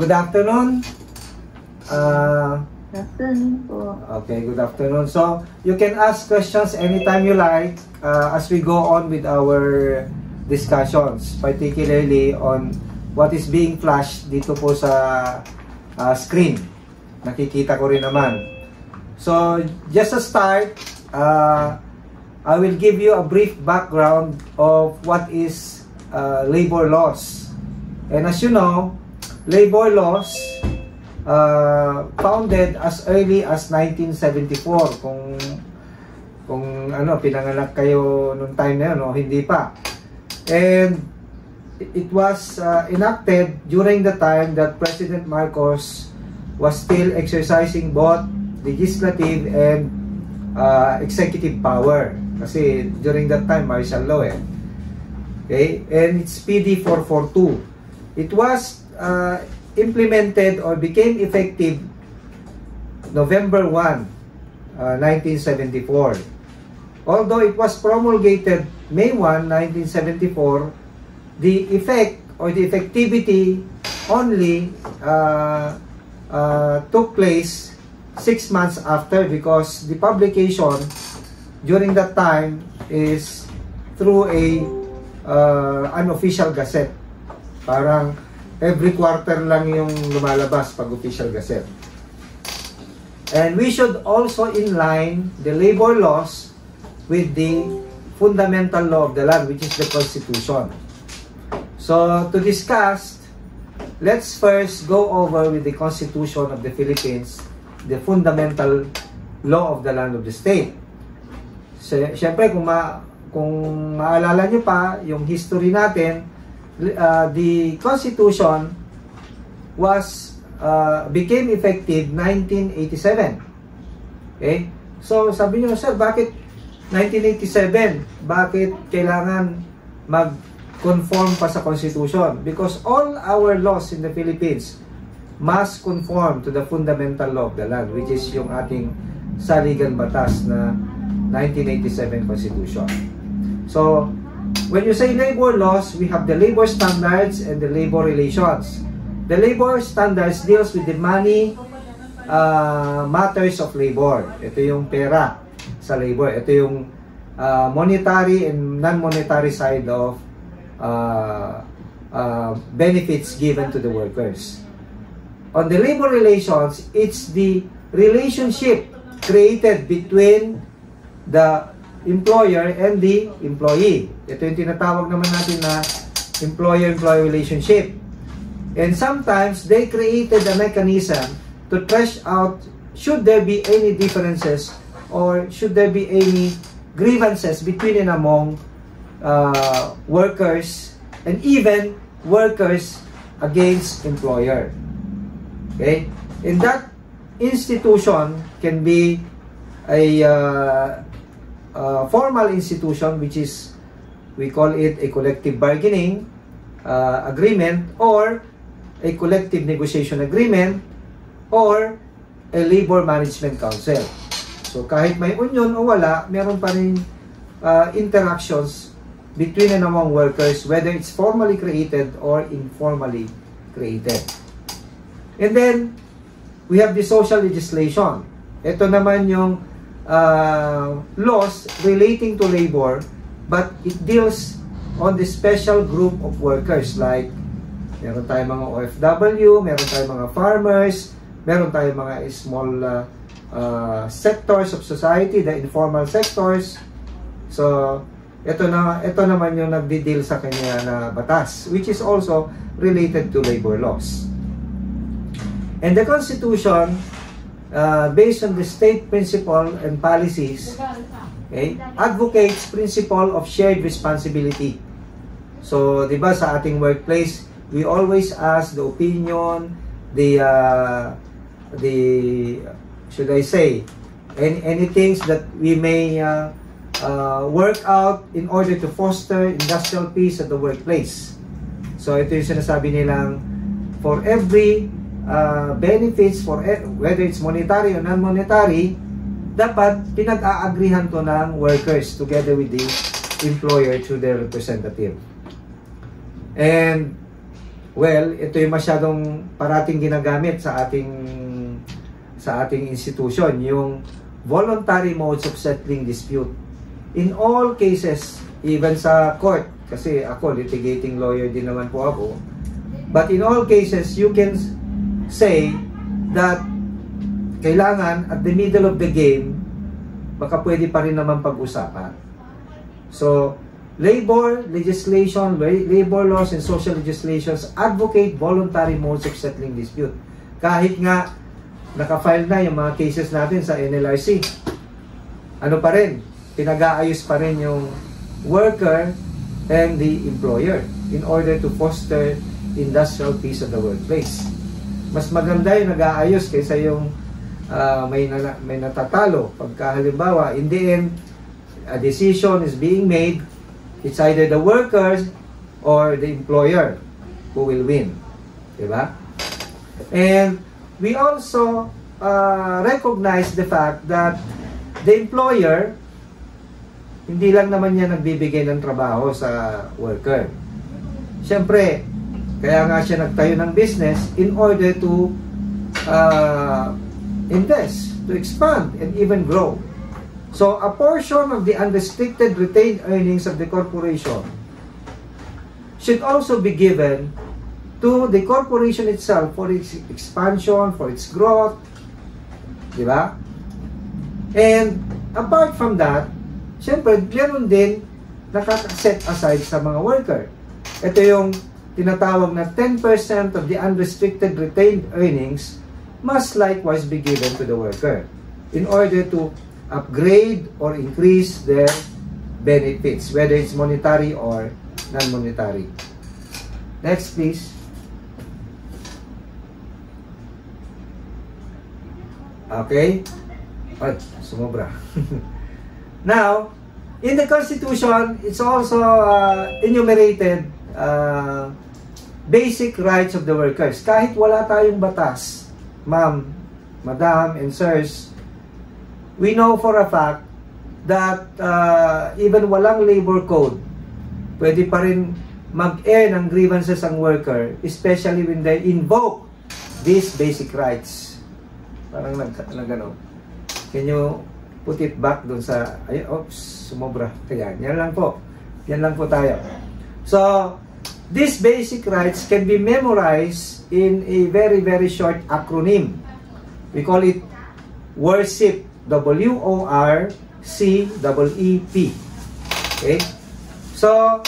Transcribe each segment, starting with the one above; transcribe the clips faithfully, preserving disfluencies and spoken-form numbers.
good afternoon. Uh, Good afternoon po. okay, good afternoon. So, you can ask questions anytime you like uh, as we go on with our discussions, particularly on what is being flashed dito po sa uh, screen. Nakikita ko rin naman. So, just a start, uh, I will give you a brief background of what is uh, labor laws. And as you know, labor laws uh, founded as early as nineteen seventy-four. Kung kung ano, pinanganak kayo nung time na yun, o hindi pa. And it was uh, enacted during the time that President Marcos was still exercising both legislative and uh, executive power. Kasi during that time, martial law eh. Okay? And it's P D four forty-two. It was uh, implemented or became effective November first, uh, nineteen seventy-four. Although it was promulgated May first, nineteen seventy-four, the effect or the effectivity only uh, uh, took place six months after, because the publication during that time is through a uh, unofficial gazette. Parang every quarter lang yung lumalabas pag official gazette. And we should also inline the labor laws with the fundamental law of the land, which is the Constitution. So, to discuss, let's first go over with the Constitution of the Philippines, the fundamental law of the land of the state. So, syempre, kung, ma kung maalala nyo pa yung history natin, Uh, the Constitution was uh, became effective nineteen eighty-seven. Okay? So, sabi niyo, sir, bakit nineteen eighty-seven? Bakit kailangan mag-conform pa sa Constitution? Because all our laws in the Philippines must conform to the fundamental law of the land, which is yung ating saligang batas na nineteen eighty-seven Constitution. So, when you say labor laws, we have the labor standards and the labor relations. The labor standards deals with the money uh, matters of labor. Ito yung pera sa labor. Ito yung uh, monetary and non-monetary side of uh, uh, benefits given to the workers. On the labor relations, it's the relationship created between the employer and the employee. Ito yung tinatawag naman natin na employer-employee relationship. And sometimes they created a mechanism to thresh out should there be any differences or should there be any grievances between and among uh, workers and even workers against employer. Okay? And that institution can be a uh, Uh, formal institution, which is, we call it a collective bargaining uh, agreement, or a collective negotiation agreement, or a labor management council. So kahit may union o wala, meron pa rin uh, interactions between and among workers, whether it's formally created or informally created. And then we have the social legislation. Ito naman yung Uh, laws relating to labor, but it deals on the special group of workers, like meron tayong mga O F W, meron tayong mga farmers, meron tayong mga small uh, uh, sectors of society, the informal sectors. So ito na ito naman yung nagdi-deal sa kanya na batas, which is also related to labor laws. And the Constitution, Uh, based on the state principle and policies, okay, advocates principle of shared responsibility. So, di ba sa ating workplace, we always ask the opinion, the, uh, the, should I say, any, any things that we may uh, uh, work out in order to foster industrial peace at the workplace. So, ito yung sinasabi nilang, for every Uh, benefits, for whether it's monetary or non-monetary, dapat pinag-aagrihan to ng workers together with the employer through their representative. And Well, ito yung masyadong parating ginagamit sa ating sa ating institution, yung voluntary modes of settling dispute. In all cases, even sa court, kasi ako, litigating lawyer din naman po ako, but in all cases, you can say that kailangan at the middle of the game, baka pwede pa rin naman pag-usapan. So, labor legislation, labor laws, and social legislations advocate voluntary modes of settling dispute. Kahit nga naka-file na yung mga cases natin sa N L R C, ano pa rin, pinag-aayos pa rin yung worker and the employer in order to foster industrial peace of the workplace. Mas maganda yung nag-aayos kaysa yung uh, may, na, may natatalo. Pagka halimbawa, in the end, a decision is being made, it's either the workers or the employer who will win. Diba? And we also uh, recognize the fact that the employer, hindi lang naman niya nagbibigay ng trabaho sa worker. Siyempre, kaya nga siya nagtayo ng business in order to uh, invest, to expand, and even grow. So, a portion of the unrestricted retained earnings of the corporation should also be given to the corporation itself for its expansion, for its growth, di ba? And apart from that, syempre, ganoon din nakaka-set aside sa mga worker. Ito yung tinatawag na ten percent of the unrestricted retained earnings must likewise be given to the worker in order to upgrade or increase their benefits, whether it's monetary or non-monetary. Next, please. Okay? Ay, sumobra. Now, in the Constitution, it's also uh, enumerated uh, basic rights of the workers. Kahit wala tayong batas, ma'am, madam, and sirs, we know for a fact that uh, even walang labor code, pwede pa rin mag-air ng grievances ang worker, especially when they invoke these basic rights. Parang nag, nag ano. Can you put it back dun sa, ay, oops, sumobra. Kaya, yan lang po. Yan lang po tayo. So, these basic rights can be memorized in a very, very short acronym. We call it WORSIP. W O R C E E P. Okay? So,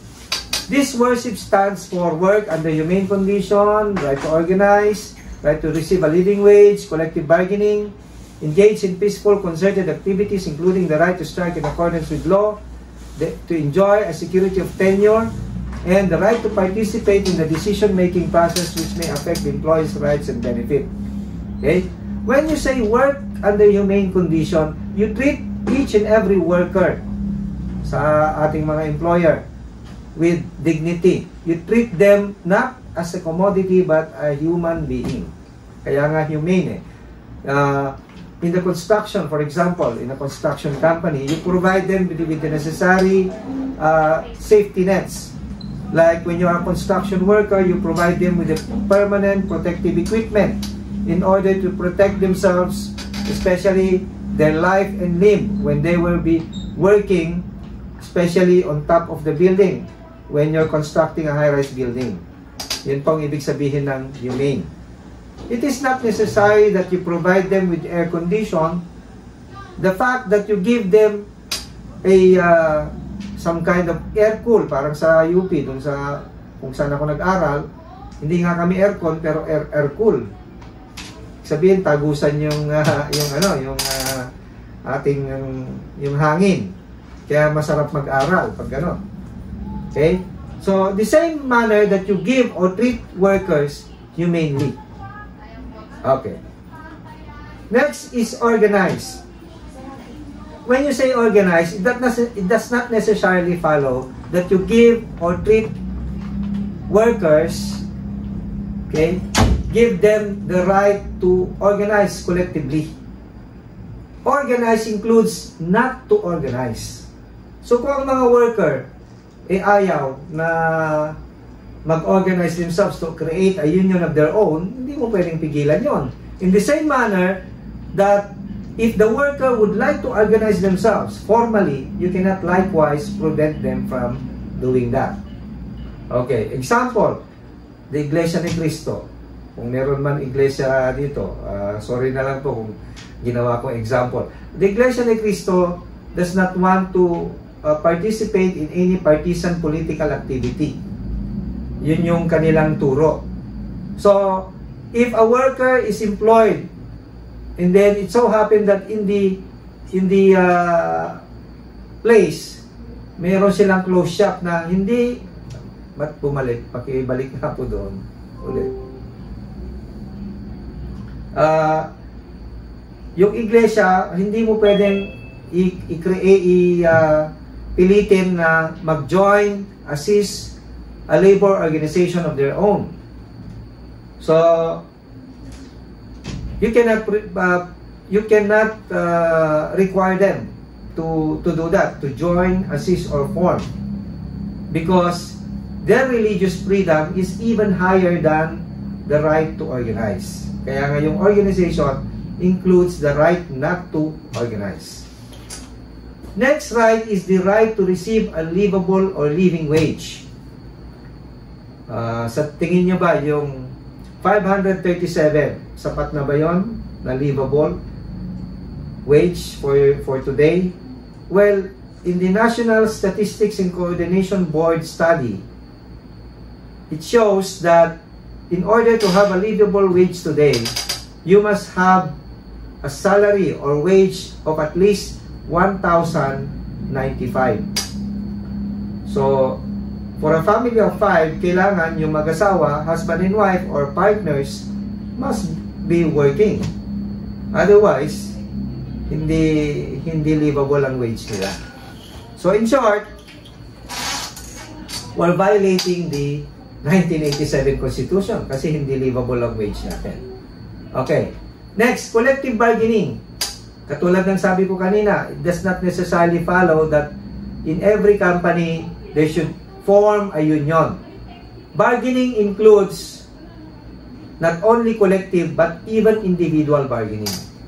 this WORSIP stands for work under humane condition, right to organize, right to receive a living wage, collective bargaining, engage in peaceful concerted activities including the right to strike in accordance with law, the, to enjoy a security of tenure, and the right to participate in the decision-making process which may affect the employee's rights and benefit. Okay? When you say work under humane condition, you treat each and every worker sa ating mga employer with dignity. You treat them not as a commodity but a human being. Kaya nga humane eh. Uh, in the construction, for example, in a construction company, you provide them with, with the necessary uh, safety nets. Like when you're a construction worker, you provide them with the permanent protective equipment in order to protect themselves, especially their life and limb when they will be working, especially on top of the building when you're constructing a high-rise building. Yun pong ibig sabihin ng humane. It is not necessary that you provide them with air condition. The fact that you give them a uh, some kind of air cool, parang sa U P, dun sa kung saan ako nag-aral, hindi nga kami aircon pero air, air cool. Sabihin tagusan yung uh, yung ano yung uh, ating yung, yung hangin, kaya masarap mag-aral pag gano'n. Okay, so the same manner that you give or treat workers humanely. Okay, next is organize. When you say organize, it does, it does not necessarily follow that you give or treat workers, okay, give them the right to organize collectively. Organize includes not to organize. So kung ang mga worker ay ayaw na mag-organize themselves to create a union of their own, hindi mo pwedeng pigilan yon. In the same manner that if the worker would like to organize themselves formally, you cannot likewise prevent them from doing that. Okay, example, the Iglesia ni Cristo. Kung meron man iglesia dito, uh, sorry na lang po kung ginawa kong example. The Iglesia ni Cristo does not want to uh, participate in any partisan political activity. Yun yung kanilang turo. So, if a worker is employed, and then it so happened that in the in the uh, place, meron silang close shop na hindi, ba't bumalik? Pakibalik na po doon ulit. Uh, yung iglesia, hindi mo pwedeng i-create, i-pilitin na mag-join, assist a labor organization of their own. So, you cannot uh, you cannot uh, require them to to do that, to join, assist, or form, because their religious freedom is even higher than the right to organize. Kaya nga yung organization includes the right not to organize. Next right is the right to receive a livable or living wage. Uh, sa tingin nyo ba yung five hundred thirty-seven, sapat na ba yon na livable wage for, for today? Well, in the National Statistics and Coordination Board study, it shows that in order to have a livable wage today, you must have a salary or wage of at least one thousand ninety-five. So, for a family of five, kailangan yung mag-asawa, husband and wife, or partners must be working. Otherwise, hindi hindi livable ang wage nila. So, in short, we're violating the nineteen eighty-seven Constitution kasi hindi livable ang wage natin. Okay. Next, collective bargaining. Katulad ng sabi ko kanina, it does not necessarily follow that in every company, they should form a union. Bargaining includes not only collective but even individual bargaining.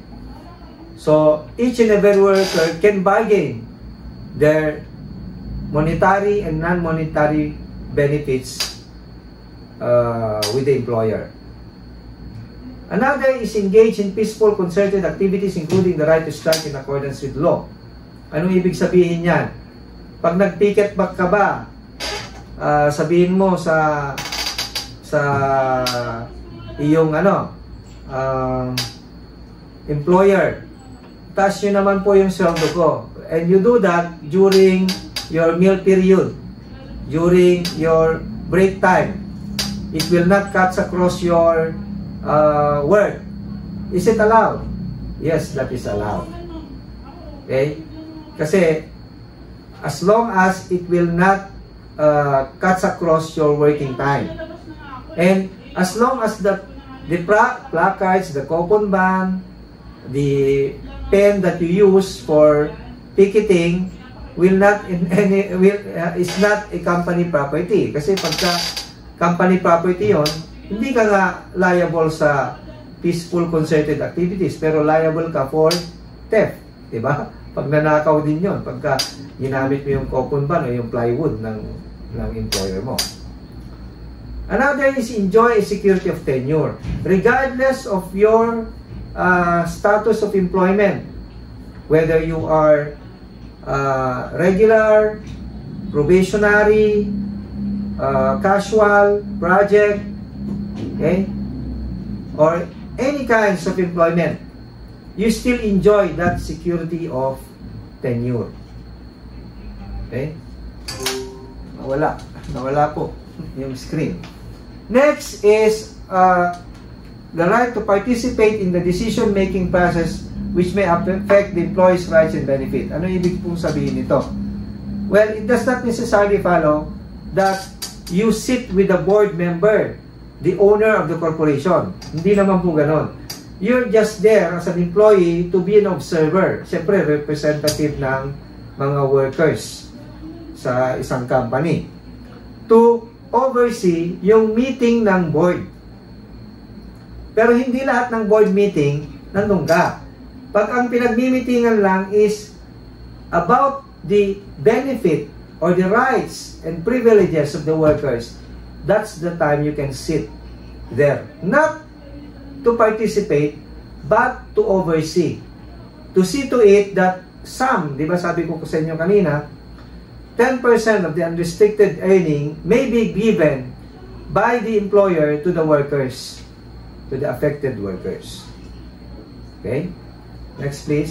So, each and every worker can bargain their monetary and non-monetary benefits uh, with the employer. Another is engage in peaceful concerted activities including the right to strike in accordance with law. Anong ibig sabihin yan? Pag nag-picket back ka ba, uh, sabihin mo sa sa iyong ano, uh, employer, taas nyo naman po yung sweldo ko. And you do that during your meal period, during your break time. It will not cut across your uh, work. Is it allowed? Yes, that is allowed. Okay? Kasi as long as it will not uh, cut across your working time. And as long as the the placards, the coupon band, the pen that you use for ticketing will not in any will uh, is not a company property. Kasi pagka company property yon, hindi ka nga liable sa peaceful concerted activities, pero liable ka for theft, di ba? Pag nanakaw din yon, pagka ginamit mo yung coupon ban o yung plywood ng ng employer mo. Another is enjoy a security of tenure, regardless of your uh, status of employment, whether you are uh, regular, probationary, uh, casual, project, okay, or any kinds of employment, you still enjoy that security of tenure. Okay? Nawala. Nawala po yung screen. Next is uh, the right to participate in the decision-making process which may affect the employee's rights and benefit. Ano ibig pong sabihin nito? Well, it does not necessarily follow that you sit with the board member, the owner of the corporation. Hindi naman po ganon. You're just there as an employee to be an observer. Siyempre, representative ng mga workers sa isang company. To oversee yung meeting ng board. Pero hindi lahat ng board meeting nandun ka. Pag ang pinagmi-meetingan lang is about the benefit or the rights and privileges of the workers, that's the time you can sit there. Not to participate, but to oversee. To see to it that some, di ba sabi ko sa inyo kanina, ten percent of the unrestricted earning may be given by the employer to the workers, to the affected workers. Okay? Next, please.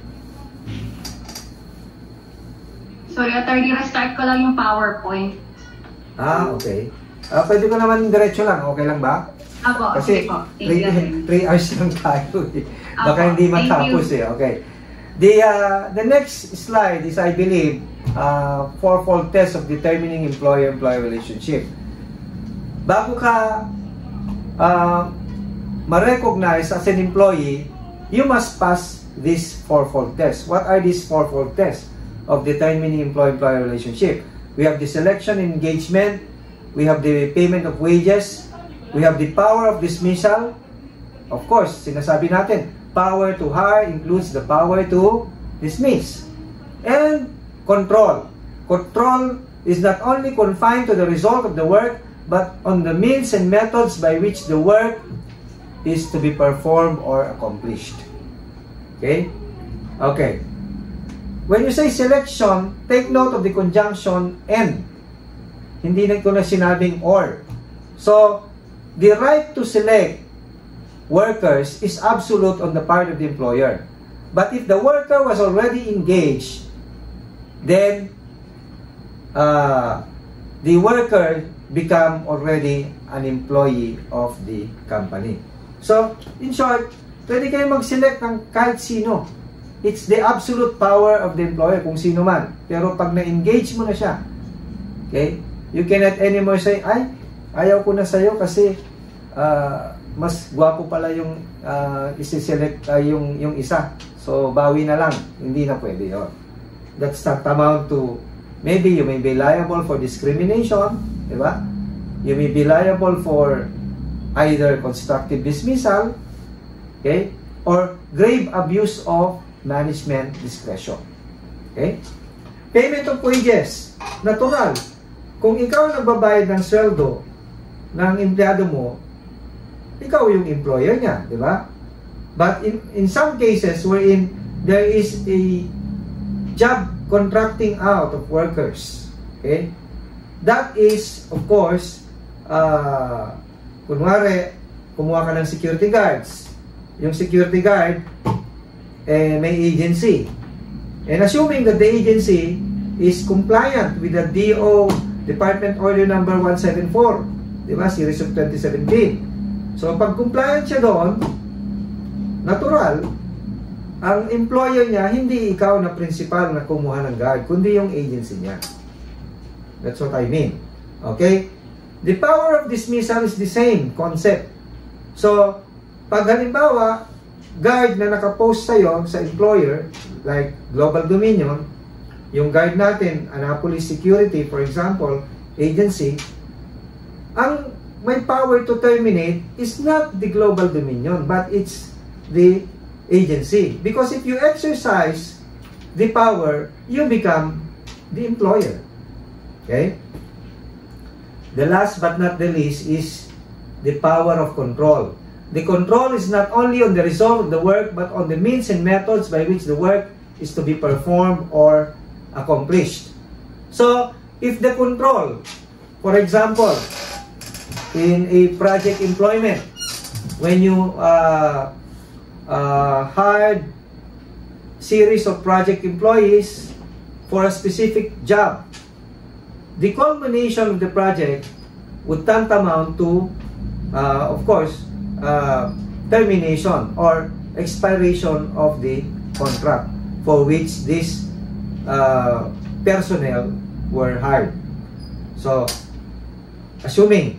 Sorry, attorney, restart ko lang yung PowerPoint. Ah, okay. Uh, pwede ko naman diretso lang. Okay lang ba? Apo, kasi po. three hours lang tayo eh. Baka Apo, hindi matapos eh. Okay. The, uh, the next slide is, I believe, uh, fourfold test of determining employer-employee relationship. Bago ka uh, ma-recognize as an employee, you must pass this fourfold test. What are these fourfold tests of determining employer-employee relationship? We have the selection and engagement, we have the payment of wages, we have the power of dismissal. Of course, sinasabi natin, power to hire includes the power to dismiss. And control. Control is not only confined to the result of the work, but on the means and methods by which the work is to be performed or accomplished. Okay? Okay. When you say selection, take note of the conjunction and. Hindi na ko na sinabing or. So, the right to select workers is absolute on the part of the employer. But if the worker was already engaged, then uh, the worker become already an employee of the company. So, in short, pwede kayo mag-select ng kahit sino. It's the absolute power of the employer, kung sino man. Pero pag na-engage mo na siya, okay, you cannot anymore say, ay, ayaw ko na sa'yo kasi uh, mas gwapo pala yung uh, isi-select uh, yung, yung isa. So, bawi na lang. Hindi na pwede yun. That's not amount to, maybe you may be liable for discrimination, di ba? You may be liable for either constructive dismissal, okay, or grave abuse of management discretion. Okay? Payment of wages. Natural. Kung ikaw nagbabayad ng sweldo ng empleyado mo, ikaw yung employer niya, di ba? But in, in some cases wherein there is a job contracting out of workers, okay? That is, of course, uh, kunwari, kumuha ka ng security guards. Yung security guard, eh, may agency. And assuming that the agency is compliant with the D O Department Order number one seventy-four, di ba? Series of twenty seventeen. So, pag compliant siya doon, natural, ang employer niya, hindi ikaw na principal na kumuha ng guard, kundi yung agency niya. That's what I mean. Okay? The power of dismissal is the same concept. So, pag halimbawa, guard na nakapost sa'yo sa employer, like Global Dominion, yung guard natin, Annapolis Security, for example, agency, ang may power to terminate is not the Global Dominion, but it's the agency. Because if you exercise the power, you become the employer. Okay? The last but not the least is the power of control. The control is not only on the result of the work, but on the means and methods by which the work is to be performed or accomplished. So, if the control, for example, in a project employment, when you uh, uh, hired series of project employees for a specific job, the culmination of the project would tantamount to, uh, of course, uh, termination or expiration of the contract for which this uh, personnel were hired. So, assuming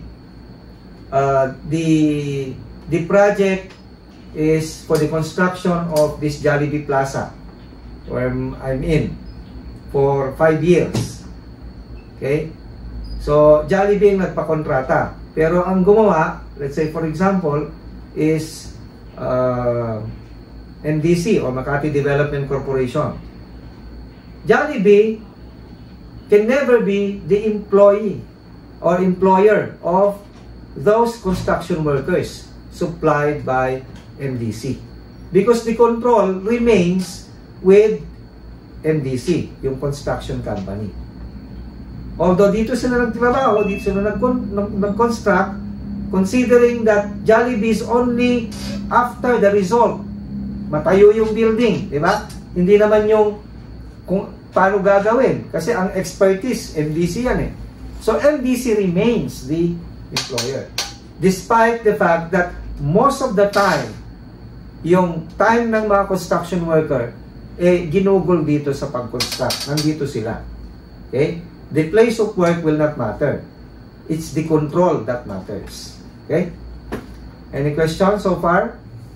uh, the the project is for the construction of this Jollibee Plaza, where I'm in, for five years. Okay? So, Jollibee ang nagpakontrata. Pero ang gumawa, let's say for example, is uh, M D C o Makati Development Corporation. Jollibee can never be the employee or employer of those construction workers supplied by M D C. Because the control remains with M D C, yung construction company. Although dito sila nagtrabaho, dito sila nag-construct, considering that Jollibee is only after the result. Matayo yung building, di ba? Hindi naman yung kung paano gagawin. Kasi ang expertise, M D C yan eh. So M D C remains the employer. Despite the fact that most of the time, yung time ng mga construction worker, eh, ginugol dito sa pag-construct. Nandito sila. Okay? The place of work will not matter. It's the control that matters. Okay? Any questions so far?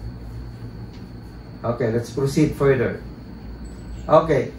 Okay, let's proceed further. Okay.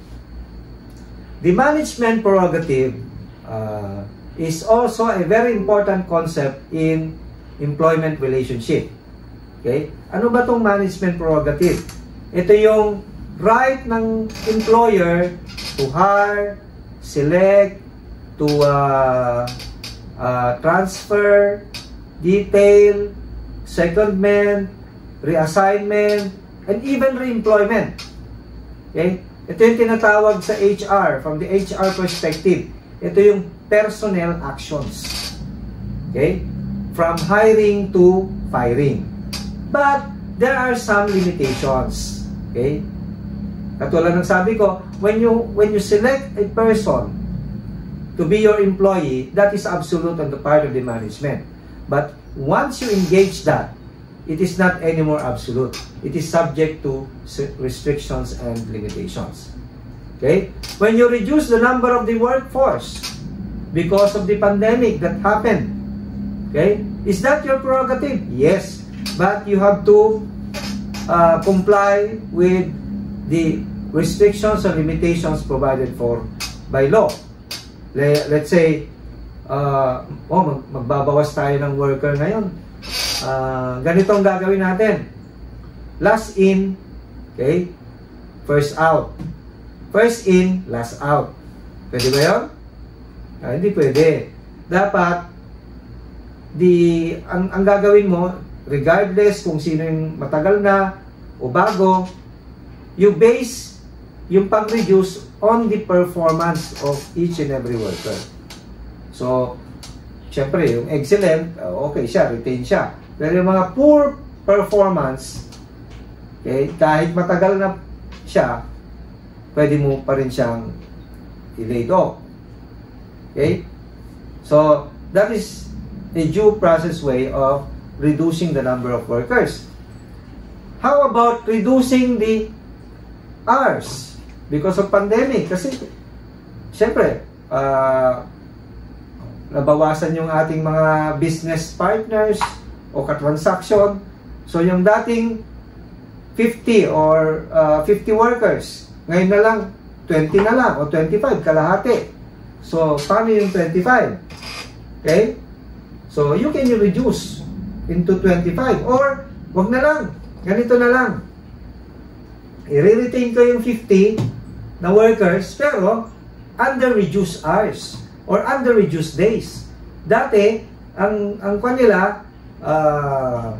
The management prerogative uh, is also a very important concept in employment relationship. Okay? Ano ba tong management prerogative? Ito yung right ng employer to hire, select, to uh, uh, transfer, detail, secondment, reassignment, and even re-employment. Okay? Ito yung tinatawag sa H R, from the H R perspective. Ito yung personnel actions. Okay? From hiring to firing. But there are some limitations. Okay? Katulad ng sabi ko, when you when you select a person to be your employee, that is absolute on the part of the management. But once you engage that, it is not anymore absolute. It is subject to restrictions and limitations. Okay? When you reduce the number of the workforce because of the pandemic that happened, okay? Is that your prerogative? Yes. But you have to uh, comply with the restrictions and limitations provided for by law. Let's say, uh, oh, mag magbabawas tayo ng worker ngayon. Uh, ganito ang gagawin natin. Last in, okay? First out. First in, last out. Pwede ba yun? Ah, hindi pwede. Dapat, di, ang, ang gagawin mo, regardless kung sino yung matagal na o bago, you base yung pag-reduce on the performance of each and every worker. So, syempre, yung excellent, okay siya, retain siya. Pero yung mga poor performance, okay, kahit matagal na siya, pwede mo pa rin siyang i-laid off. Okay? So, that is a due process way of reducing the number of workers. How about reducing the hours? Because of pandemic. Kasi, syempre, uh, nabawasan yung ating mga business partners o katransaction. So, yung dating fifty or uh, fifty workers, ngayon na lang, twenty na lang o twenty-five, kalahati. So, paano yung twenty-five? Okay? So, you can reduce into twenty-five. Or, wag na lang. Ganito na lang. I-retain ko yung fifty na workers, pero under reduced hours or under reduced days. Dati, ang ang kanila uh,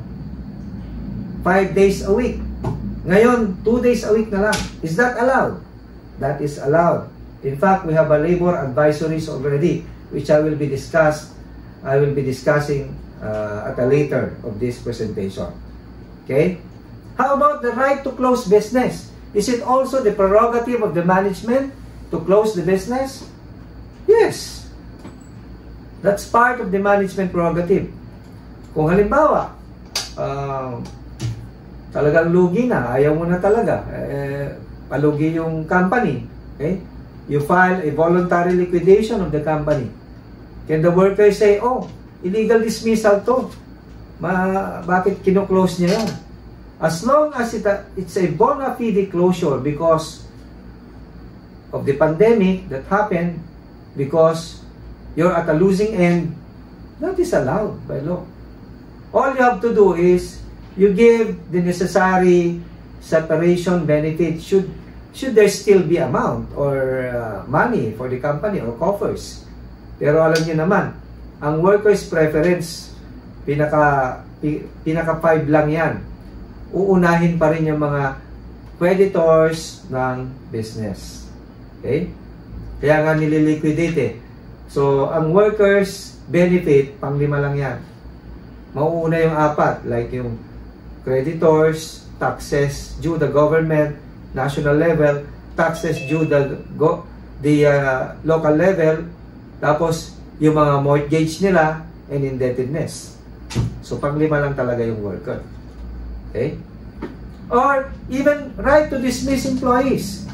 five days a week. Ngayon, two days a week na lang. Is that allowed? That is allowed. In fact, we have a labor advisories already, which I will be discussed. I will be discussing uh, at a later of this presentation. Okay? How about the right to close business? Is it also the prerogative of the management to close the business? Yes. That's part of the management prerogative. Kung halimbawa, uh, talagang lugi na, ayaw mo na talaga, eh, palugi yung company, okay? You file a voluntary liquidation of the company. Can the worker say, oh, illegal dismissal to. Ma bakit kino-close niya yan? As long as it, it's a bona fide closure because of the pandemic that happened, because you're at a losing end, that is allowed by law. All you have to do is you give the necessary separation benefit should should there still be amount or uh, money for the company or coffers. Pero alam niyo naman, ang workers preference, pinaka pinaka five lang yan. Uunahin pa rin yung mga creditors ng business. Okay? Kaya nga nililiquidate eh. So, ang workers benefit, pang lima lang yan. Mauuna yung apat, like yung creditors, taxes due the government, national level, taxes due the go, the uh, local level, tapos yung mga mortgage nila and indebtedness. So panglima lang talaga yung worker. Okay? Or even right to dismiss employees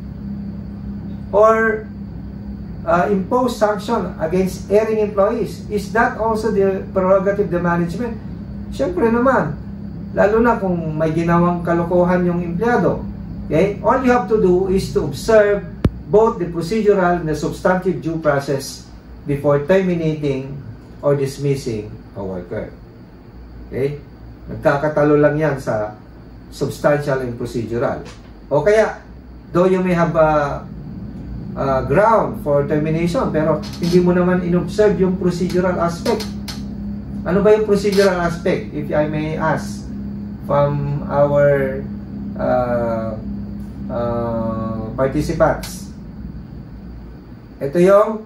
or uh, impose sanction against erring employees. Is that also the prerogative of the management? Siyempre naman. Lalo na kung may ginawang kalokohan yung empleyado. Okay? All you have to do is to observe both the procedural and the substantive due process before terminating or dismissing a worker. Okay? Nagkakatalo lang yan sa substantial and procedural. O kaya, though you may have a, a ground for termination, pero hindi mo naman inobserve yung procedural aspect. Ano ba yung procedural aspect, if I may ask, from our uh, uh, participants? Ito yung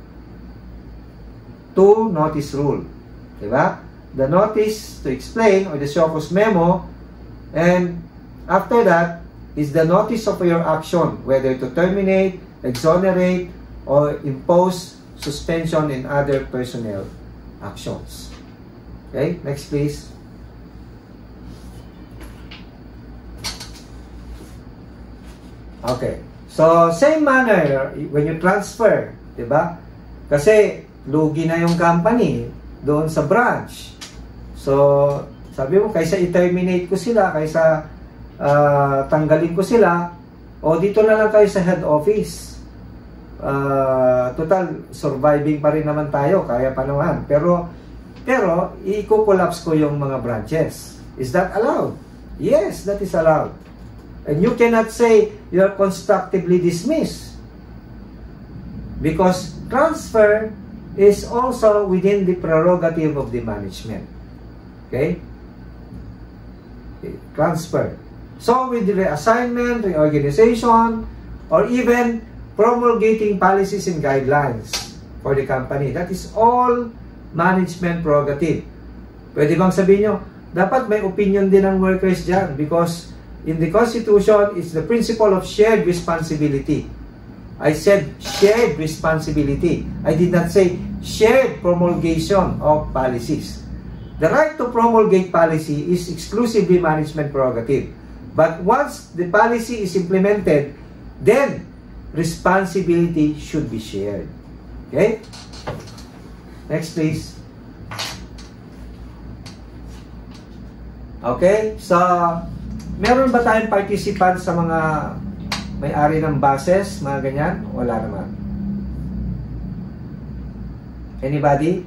two notice rule. Diba? The notice to explain or the show cause memo, and after that is the notice of your action, whether to terminate, exonerate, or impose suspension and other personnel actions. Okay, next please. Okay. So, same manner when you transfer, diba? Kasi, lugi na yung company doon sa branch. So, sabi mo, kaysa i-terminate ko sila, kaysa uh, tanggalin ko sila, o dito na lang kayo sa head office. Uh, total, surviving pa rin naman tayo, kaya pa naman. Pero, pero, i-collapse ko yung mga branches. Is that allowed? Yes, that is allowed. And you cannot say you're constructively dismissed, because transfer is also within the prerogative of the management. Okay? Okay. Transfer. So with the reassignment, reorganization, or even promulgating policies and guidelines for the company, that is all management prerogative. Pwede bang sabihin nyo, dapat may opinion din ng workers dyan, because in the Constitution, it's the principle of shared responsibility. I said shared responsibility. I did not say shared promulgation of policies. The right to promulgate policy is exclusively management prerogative. But once the policy is implemented, then responsibility should be shared. Okay? Next, please. Okay? So, meron ba tayong participants sa mga may-ari ng buses, mga ganyan? Wala naman. Anybody?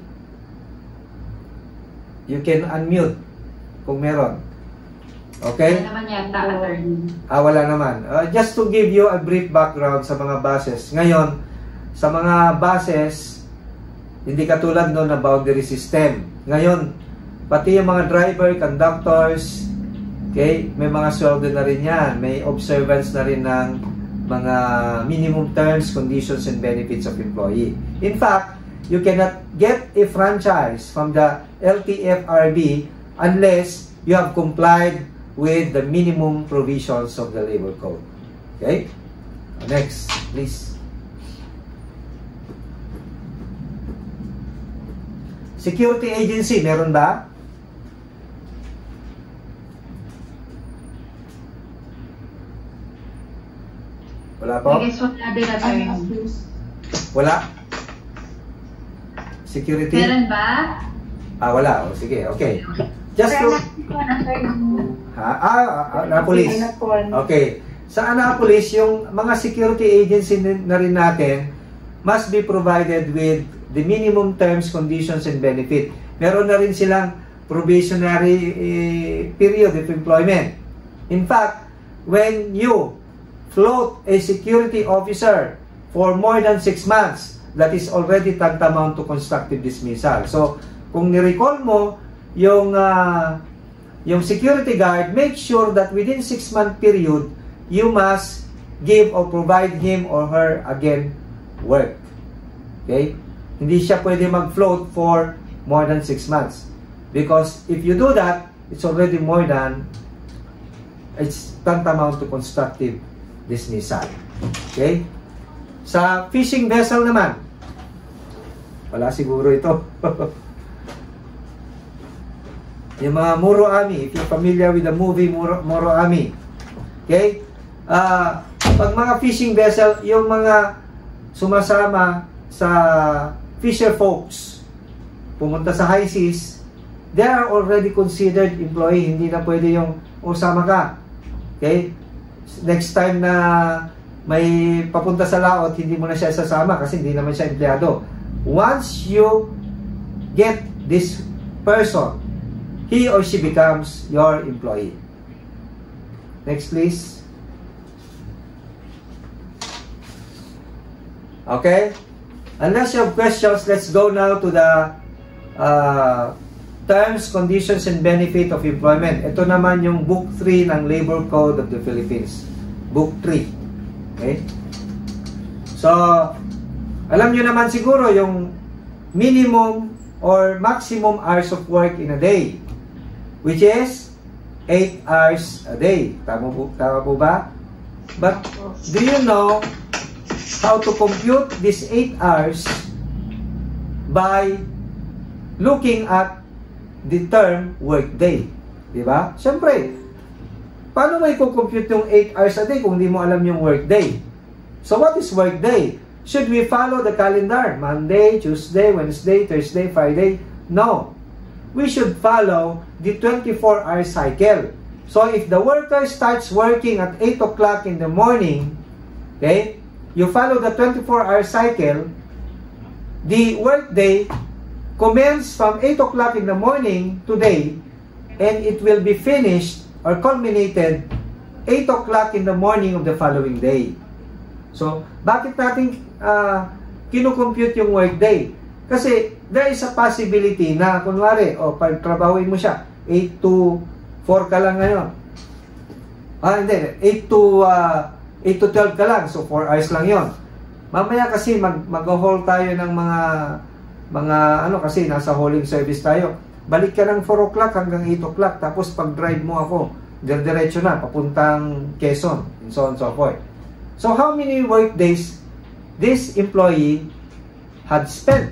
You can unmute kung meron. Okay? Wala naman yata, attorney. Ah, wala naman. Uh, just to give you a brief background sa mga buses. Ngayon, sa mga buses, hindi katulad noon na boundary system. Ngayon, pati yung mga driver, conductors, okay, may mga sweldo na rin yan. May observance na rin ng mga minimum terms, conditions, and benefits of employee. In fact, you cannot get a franchise from the L T F R B unless you have complied with the minimum provisions of the labor code. Okay? Next, please. Security agency, meron ba? Wala po? I guess wala din, attorney. Wala? Security? Meron ba? Ah, wala. O, sige, okay. Just to... Ha? Ah, ah, Annapolis. Okay. Sa Annapolis, yung mga security agency na rin natin must be provided with the minimum terms, conditions, and benefit. Meron na rin silang probationary eh, period of employment. In fact, when you float a security officer for more than six months, that is already tantamount to constructive dismissal. So, kung ni-recall mo yung uh, yung security guard, make sure that within six month period, you must give or provide him or her again work. Okay? Hindi siya pwede mag-float for more than six months. Because if you do that, it's already more than, it's tantamount to constructive dismissal. Okay? Sa fishing vessel naman, wala siguro ito. Yung mga Muroami, if you're familiar with the movie Muro, Muroami. Okay? Uh, pag mga fishing vessel, yung mga sumasama sa fisher folks, pumunta sa high seas, they are already considered employee. Hindi na pwede yung usama ka. Okay? Next time na may papunta sa laot, hindi mo na siya sasama kasi hindi naman siya empleyado. Once you get this person, he or she becomes your employee. Next, please. Okay? Unless you have questions, let's go now to the uh, terms, conditions, and benefit of employment. Ito naman yung Book three ng Labor Code of the Philippines. Book three. Okay? So, alam nyo naman siguro yung minimum or maximum hours of work in a day, which is eight hours a day. Tama po, tama po ba? But do you know how to compute these eight hours by looking at the term workday? Diba? Siyempre, paano may kukompute yung eight hours a day kung hindi mo alam yung workday? So what is workday? Should we follow the calendar? Monday, Tuesday, Wednesday, Thursday, Friday? No. We should follow the twenty-four hour cycle. So if the worker starts working at eight o'clock in the morning, okay, you follow the twenty-four hour cycle, the workday commences from eight o'clock in the morning today, and it will be finished or culminated eight o'clock in the morning of the following day. So, bakit natin uh, kinukompute yung workday? Kasi there is a possibility na, kunwari, o oh, pagtrabahuin mo siya, eight to four ka lang ngayon. Ah, hindi, eight to twelve ka lang, so four hours lang yon. Mamaya kasi mag, mag-haul tayo ng mga, mga ano kasi, nasa hauling service tayo. Balik ka ng four o'clock hanggang eight o'clock, tapos pag-drive mo ako, dire-diretso na, papuntang Quezon, and so on and so forth. So how many work days this employee had spent?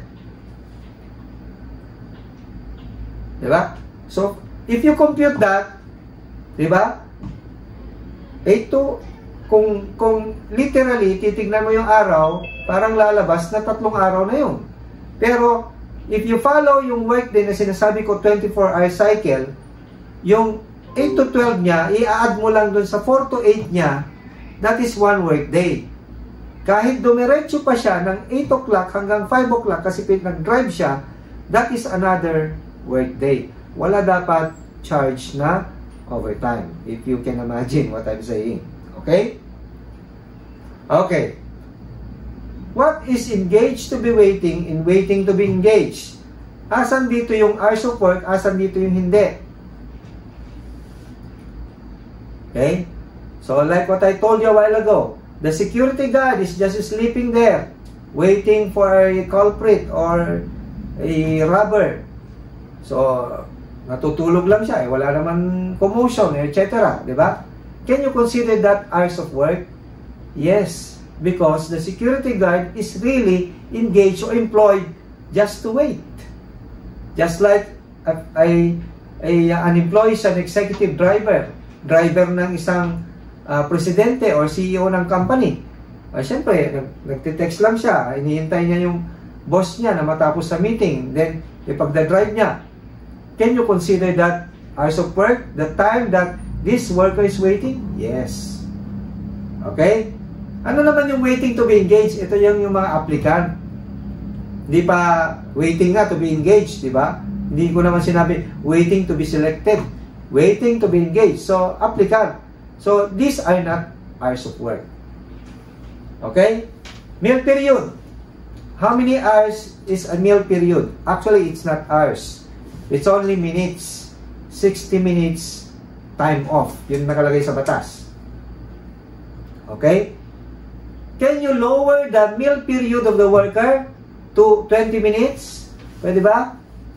Diba? So, if you compute that, diba? eight to, kung, kung literally, titignan mo yung araw, parang lalabas na tatlong araw na yun. Pero, if you follow yung workday na sinasabi ko, twenty-four hour cycle, yung eight to twelve niya, i-add mo lang dun sa four to eight niya, that is one work day. Kahit dumiretso pa siya ng eight o'clock hanggang five o'clock kasi nag-drive siya, that is another work day. Wala dapat charge na overtime. If you can imagine what I'm saying. Okay? Okay. What is engaged to be waiting in waiting to be engaged? Asan dito yung hours of work? Asan dito yung hindi? Okay? So, like what I told you a while ago, the security guard is just sleeping there, waiting for a culprit or a robber. So, natutulog lang siya. Eh. Wala naman commotion, et cetera. Diba? Can you consider that hours of work? Yes, because the security guard is really engaged or employed just to wait. Just like a, a, a, an employee is an executive driver, driver ng isang Uh, presidente or C E O ng company. Uh, Siyempre, nag nagtitext lang siya. Hinihintay niya yung boss niya na matapos sa meeting. Then, ipagda-drive niya. Can you consider that hours of work? The time that this worker is waiting? Yes. Okay? Ano naman yung waiting to be engaged? Ito yung, yung mga applicant. Hindi pa waiting nga to be engaged, di ba? Hindi ko naman sinabi waiting to be selected. Waiting to be engaged. So, applicant. So, these are not hours of work. Okay? Meal period. How many hours is a meal period? Actually, it's not hours. It's only minutes. sixty minutes time off. Yun nakalagay sa batas. Okay? Can you lower the meal period of the worker to twenty minutes? Pwede ba?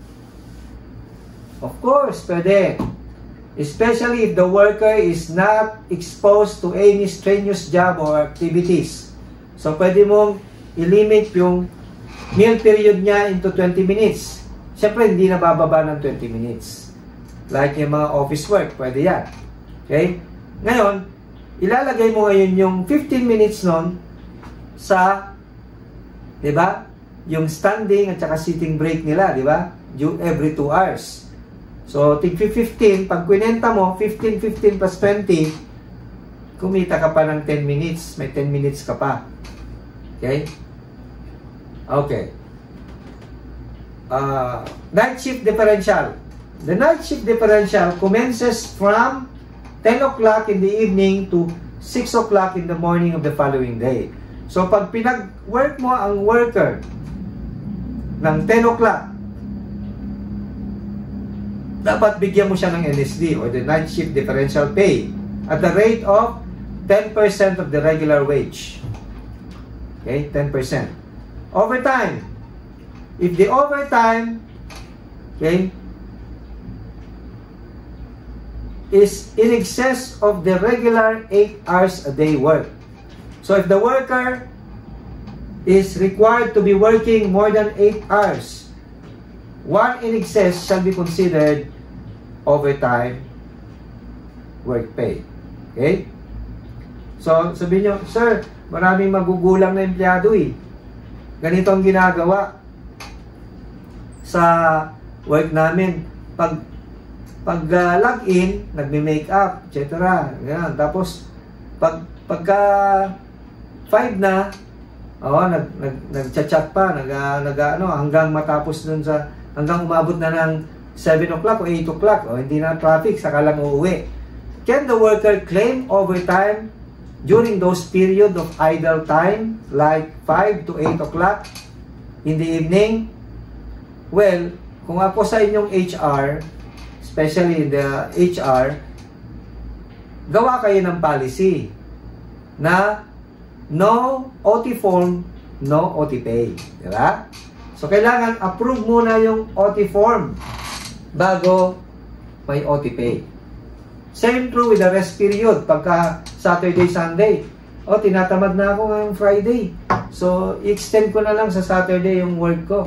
Of course, pwede. Especially if the worker is not exposed to any strenuous job or activities. So, pwede mong i-limit yung meal period niya into twenty minutes. Siyempre, hindi na bababa ng twenty minutes. Like yung mga office work, pwede yan. Okay? Ngayon, ilalagay mo ngayon yung fifteen minutes nun sa, di ba? Yung standing at saka sitting break nila, di ba? Every two hours. So, tig fifteen, pag kwinenta mo, fifteen, fifteen plus twenty, kumita ka pa ng ten minutes. May ten minutes ka pa. Okay? Okay. Uh, night shift differential. The night shift differential commences from ten o'clock in the evening to six o'clock in the morning of the following day. So, pag pinag-work mo ang worker ng ten o'clock, dapat bigyan mo siya ng N S D or the night shift differential pay at the rate of ten percent of the regular wage. Okay, ten percent. Overtime. If the overtime, okay, is in excess of the regular eight hours a day work. So if the worker is required to be working more than eight hours, one in excess shall be considered overtime work pay. Okay? So, sabihin nyo, sir, maraming magugulang na empleyado eh. Ganito ang ginagawa sa work namin. Pag pag uh, log-in, nagme-make up, et cetera. Ganyan. Tapos, pag pagka five na, oh, nag, nag, nag-chat pa, nag, uh, nag, ano, hanggang matapos dun sa, hanggang umabot na ng seven o'clock o eight o'clock, o hindi na traffic, saka lang uuwi. Can the worker claim overtime during those period of idle time, like five to eight o'clock in the evening? Well, kung ako sa inyong H R, especially the H R, gawa kayo ng policy na no O T form, no O T pay. Diba? So, kailangan approve muna yung O T form bago may O T pay. Same true with the rest period. Pagka Saturday, Sunday, o, tinatamad na ako ngayong Friday. So, i-extend ko na lang sa Saturday yung work ko.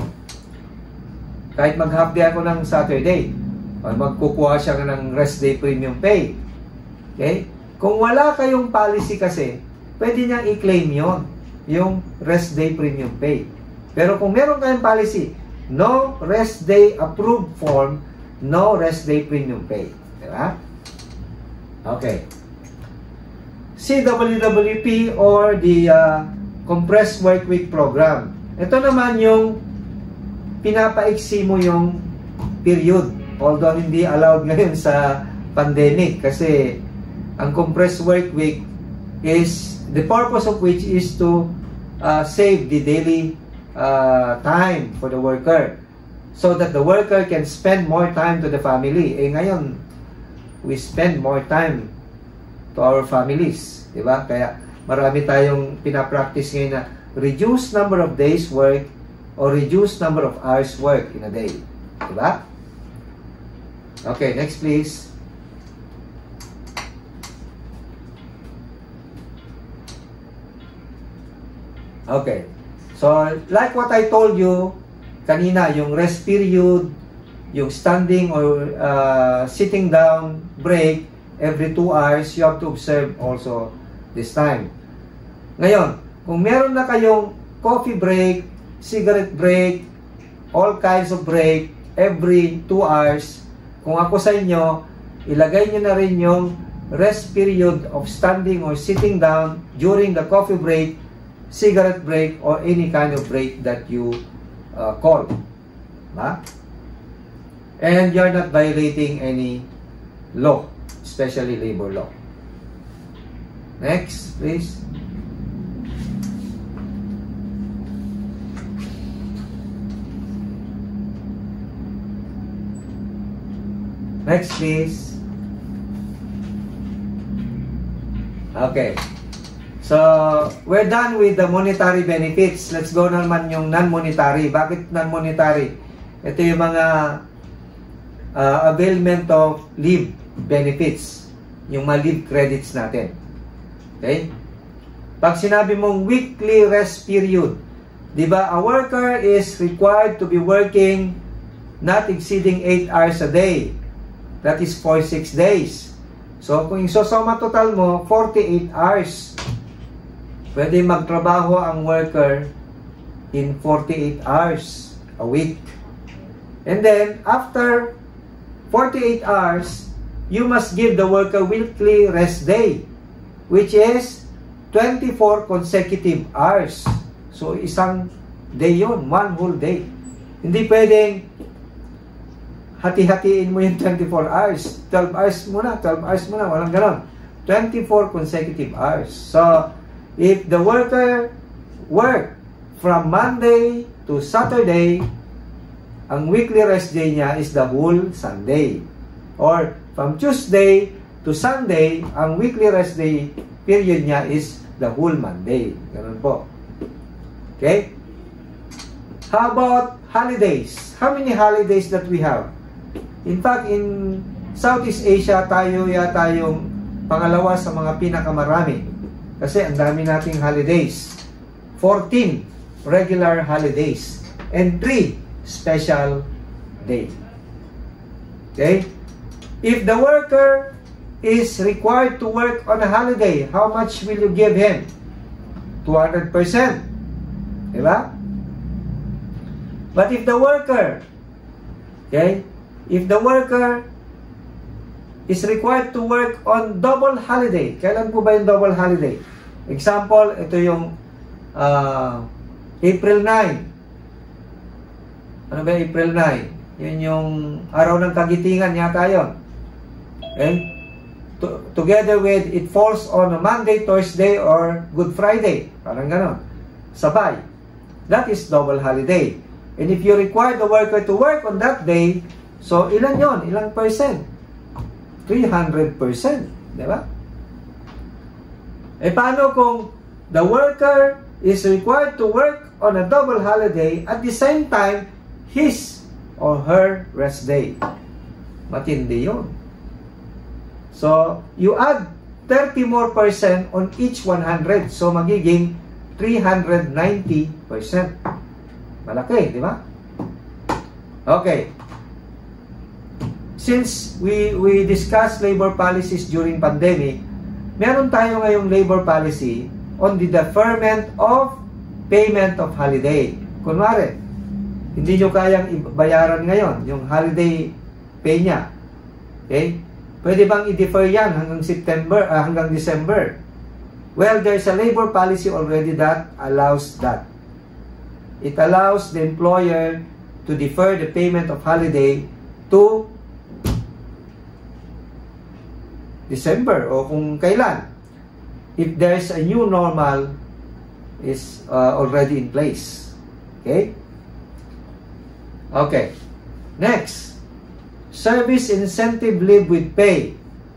Kahit mag-half day ako ng Saturday, o magkukuha siya ng rest day premium pay. Okay? Kung wala kayong policy kasi, pwede niyang i-claim yon, yung rest day premium pay. Pero kung meron kayong policy, no rest day approved form, no rest day premium pay. Diba? Okay. C W W P or the uh, Compressed Work Week Program. Ito naman yung pinapaiksi mo yung period. Although hindi allowed ngayon sa pandemic kasi ang Compressed Work Week is, the purpose of which is to uh, save the daily uh, time for the worker so that the worker can spend more time to the family. Eh ngayon, we spend more time to our families. Diba? Kaya marami tayong pinapractice ngayon na reduce number of days work or reduce number of hours work in a day. Diba? Okay, next please. Okay. So, like what I told you kanina, yung rest period, yung standing or uh, sitting down break every two hours, you have to observe also this time. Ngayon, kung meron na kayong coffee break, cigarette break, all kinds of break every two hours, kung ako sa inyo, ilagay nyo na rin yung rest period of standing or sitting down during the coffee break, cigarette break, or any kind of break that you uh, call. Ba? And you're not violating any law, especially labor law. Next, please. Next, please. Okay. So, we're done with the monetary benefits. Let's go naman yung non-monetary. Bakit non-monetary? Ito yung mga uh, availment of leave benefits. Yung mga leave credits natin. Okay? Pag sinabi mong weekly rest period, di ba, a worker is required to be working not exceeding eight hours a day. That is for six days. So, kung isosoma total mo, forty-eight hours. Pwede magtrabaho ang worker in forty-eight hours a week. And then, after forty-eight hours, you must give the worker weekly rest day, which is twenty-four consecutive hours. So, isang day yun, one whole day. Hindi pwedeng hati-hatiin mo yung twenty-four hours. twelve hours muna, twelve hours muna, walang ganon. twenty-four consecutive hours. So, if the worker work from Monday to Saturday, ang weekly rest day niya is the whole Sunday. Or from Tuesday to Sunday, ang weekly rest day period niya is the whole Monday. Ganun po. Okay? How about holidays? How many holidays that we have? In fact, in Southeast Asia, tayo yata yung pangalawa sa mga pinakamarami. Kasi ang dami nating holidays. fourteen regular holidays. And three special day. Okay? If the worker is required to work on a holiday, how much will you give him? two hundred percent. Diba? But if the worker, okay, if the worker is required to work on double holiday, kailan po ba yung double holiday? Example, ito yung uh, April ninth. Ano ba April ninth? Yun yung araw ng kagitingan yata yun. Okay? To together with, it falls on a Monday, Thursday, or Good Friday. Parang ganon. Sabay. That is double holiday. And if you require the worker to work on that day, so ilan yon? Ilang percent? three hundred percent. Diba? E paano kung the worker is required to work on a double holiday at the same time, his or her rest day? Matindi yun. So, you add thirty more percent on each one hundred. So, magiging three hundred ninety percent. Malaki, di ba? Okay. Since we we discussed labor policies during pandemic, meron tayo ngayong labor policy on the deferment of payment of holiday. Kunwari, hindi nyo kayang bayaran ngayon yung holiday pay niya. Okay? Pwede bang i-defer yan hanggang September, uh, hanggang December? Well, there's a labor policy already that allows that. It allows the employer to defer the payment of holiday to December o kung kailan. If there's a new normal is uh, already in place. Okay? Okay. Next. Service incentive leave with pay.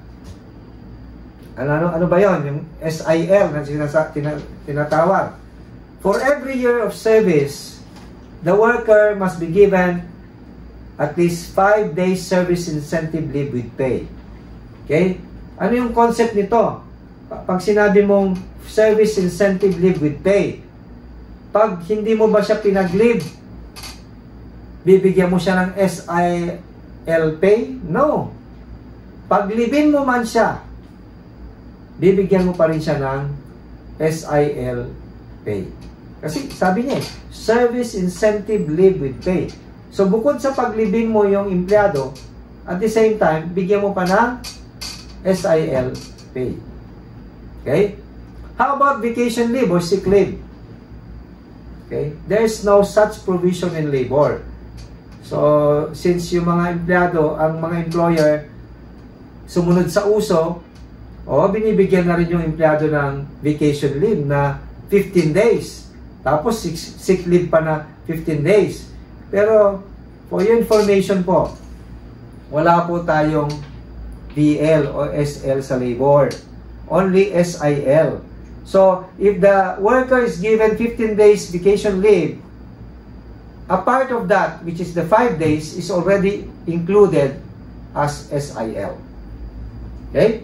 Ano, ano, ano ba yun? Yung S I L na sinasa, tina, tinatawag. For every year of service, the worker must be given at least five days service incentive leave with pay. Okay? Ano yung concept nito? Pag sinabi mong service incentive leave with pay, pag hindi mo ba siya pinag-leave, bibigyan mo siya ng S I L pay? No. Pag leave-in mo man siya, bibigyan mo pa rin siya ng S I L pay. Kasi sabi niya, service incentive leave with pay. So bukod sa pag-leave-in mo yung empleyado, at the same time, bigyan mo pa ng S I L pay. Okay? How about vacation leave or sick leave? Okay? There's no such provision in labor. So, since yung mga empleyado, ang mga employer, sumunod sa uso, o binibigyan na rin yung empleyado ng vacation leave na fifteen days. Tapos, sick leave pa na fifteen days. Pero, for your information po, wala po tayong V L o S L sa labor. Only S I L. So, if the worker is given fifteen days vacation leave, a part of that, which is the five days, is already included as S I L. Okay?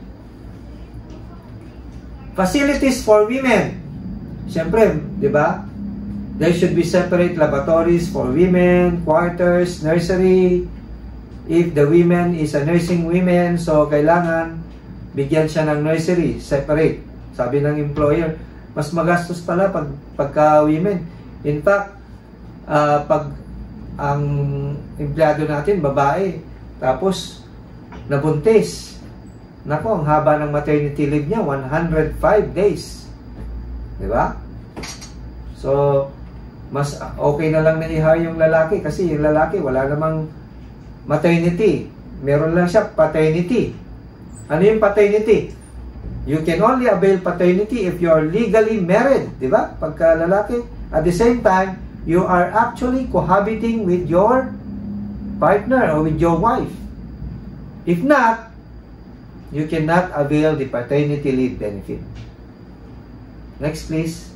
Facilities for women. Siyempre, di ba? There should be separate lavatories for women, quarters, nursery. If the woman is a nursing woman, so kailangan bigyan siya ng nursery, separate. Sabi ng employer, mas magastos pala pag, pagka women. In fact, uh, pag ang empleyado natin, babae, tapos nabuntis, nako, ang haba ng maternity leave niya, one hundred five days. Di ba? So, mas okay na lang na i-hire yung lalaki kasi yung lalaki wala namang maternity. Meron lang siya paternity. Ano yung paternity? You can only avail paternity if you are legally married, di ba? Pagka lalaki. At the same time, you are actually cohabiting with your partner or with your wife. If not, you cannot avail the paternity leave benefit. Next, please.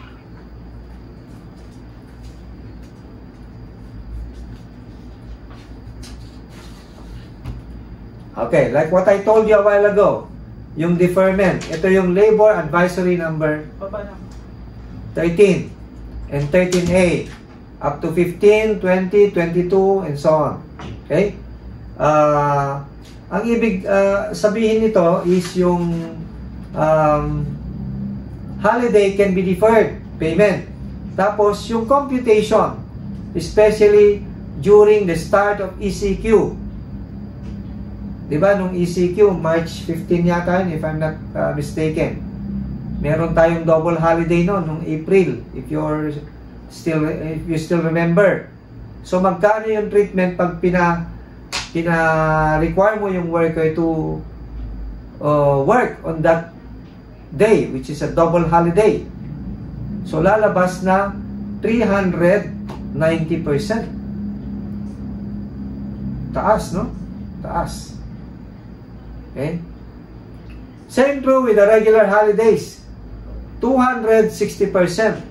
Okay, like what I told you a while ago, yung deferment. Ito yung labor advisory number thirteen and thirteen A up to fifteen, twenty, twenty-two, and so on. Okay? Uh, ang ibig uh, sabihin nito is yung um, holiday can be deferred payment. Tapos yung computation, especially during the start of E C Q. Diba, nung E C Q, March fifteenth yata yun, if I'm not uh, mistaken. Meron tayong double holiday no, nung April, if you're still, if you still remember. So, magkano yung treatment pag pina, pina-require mo yung worker to uh, work on that day, which is a double holiday. So, lalabas na three hundred ninety percent. Taas, no? Taas. Okay? Same true with the regular holidays. two hundred sixty percent.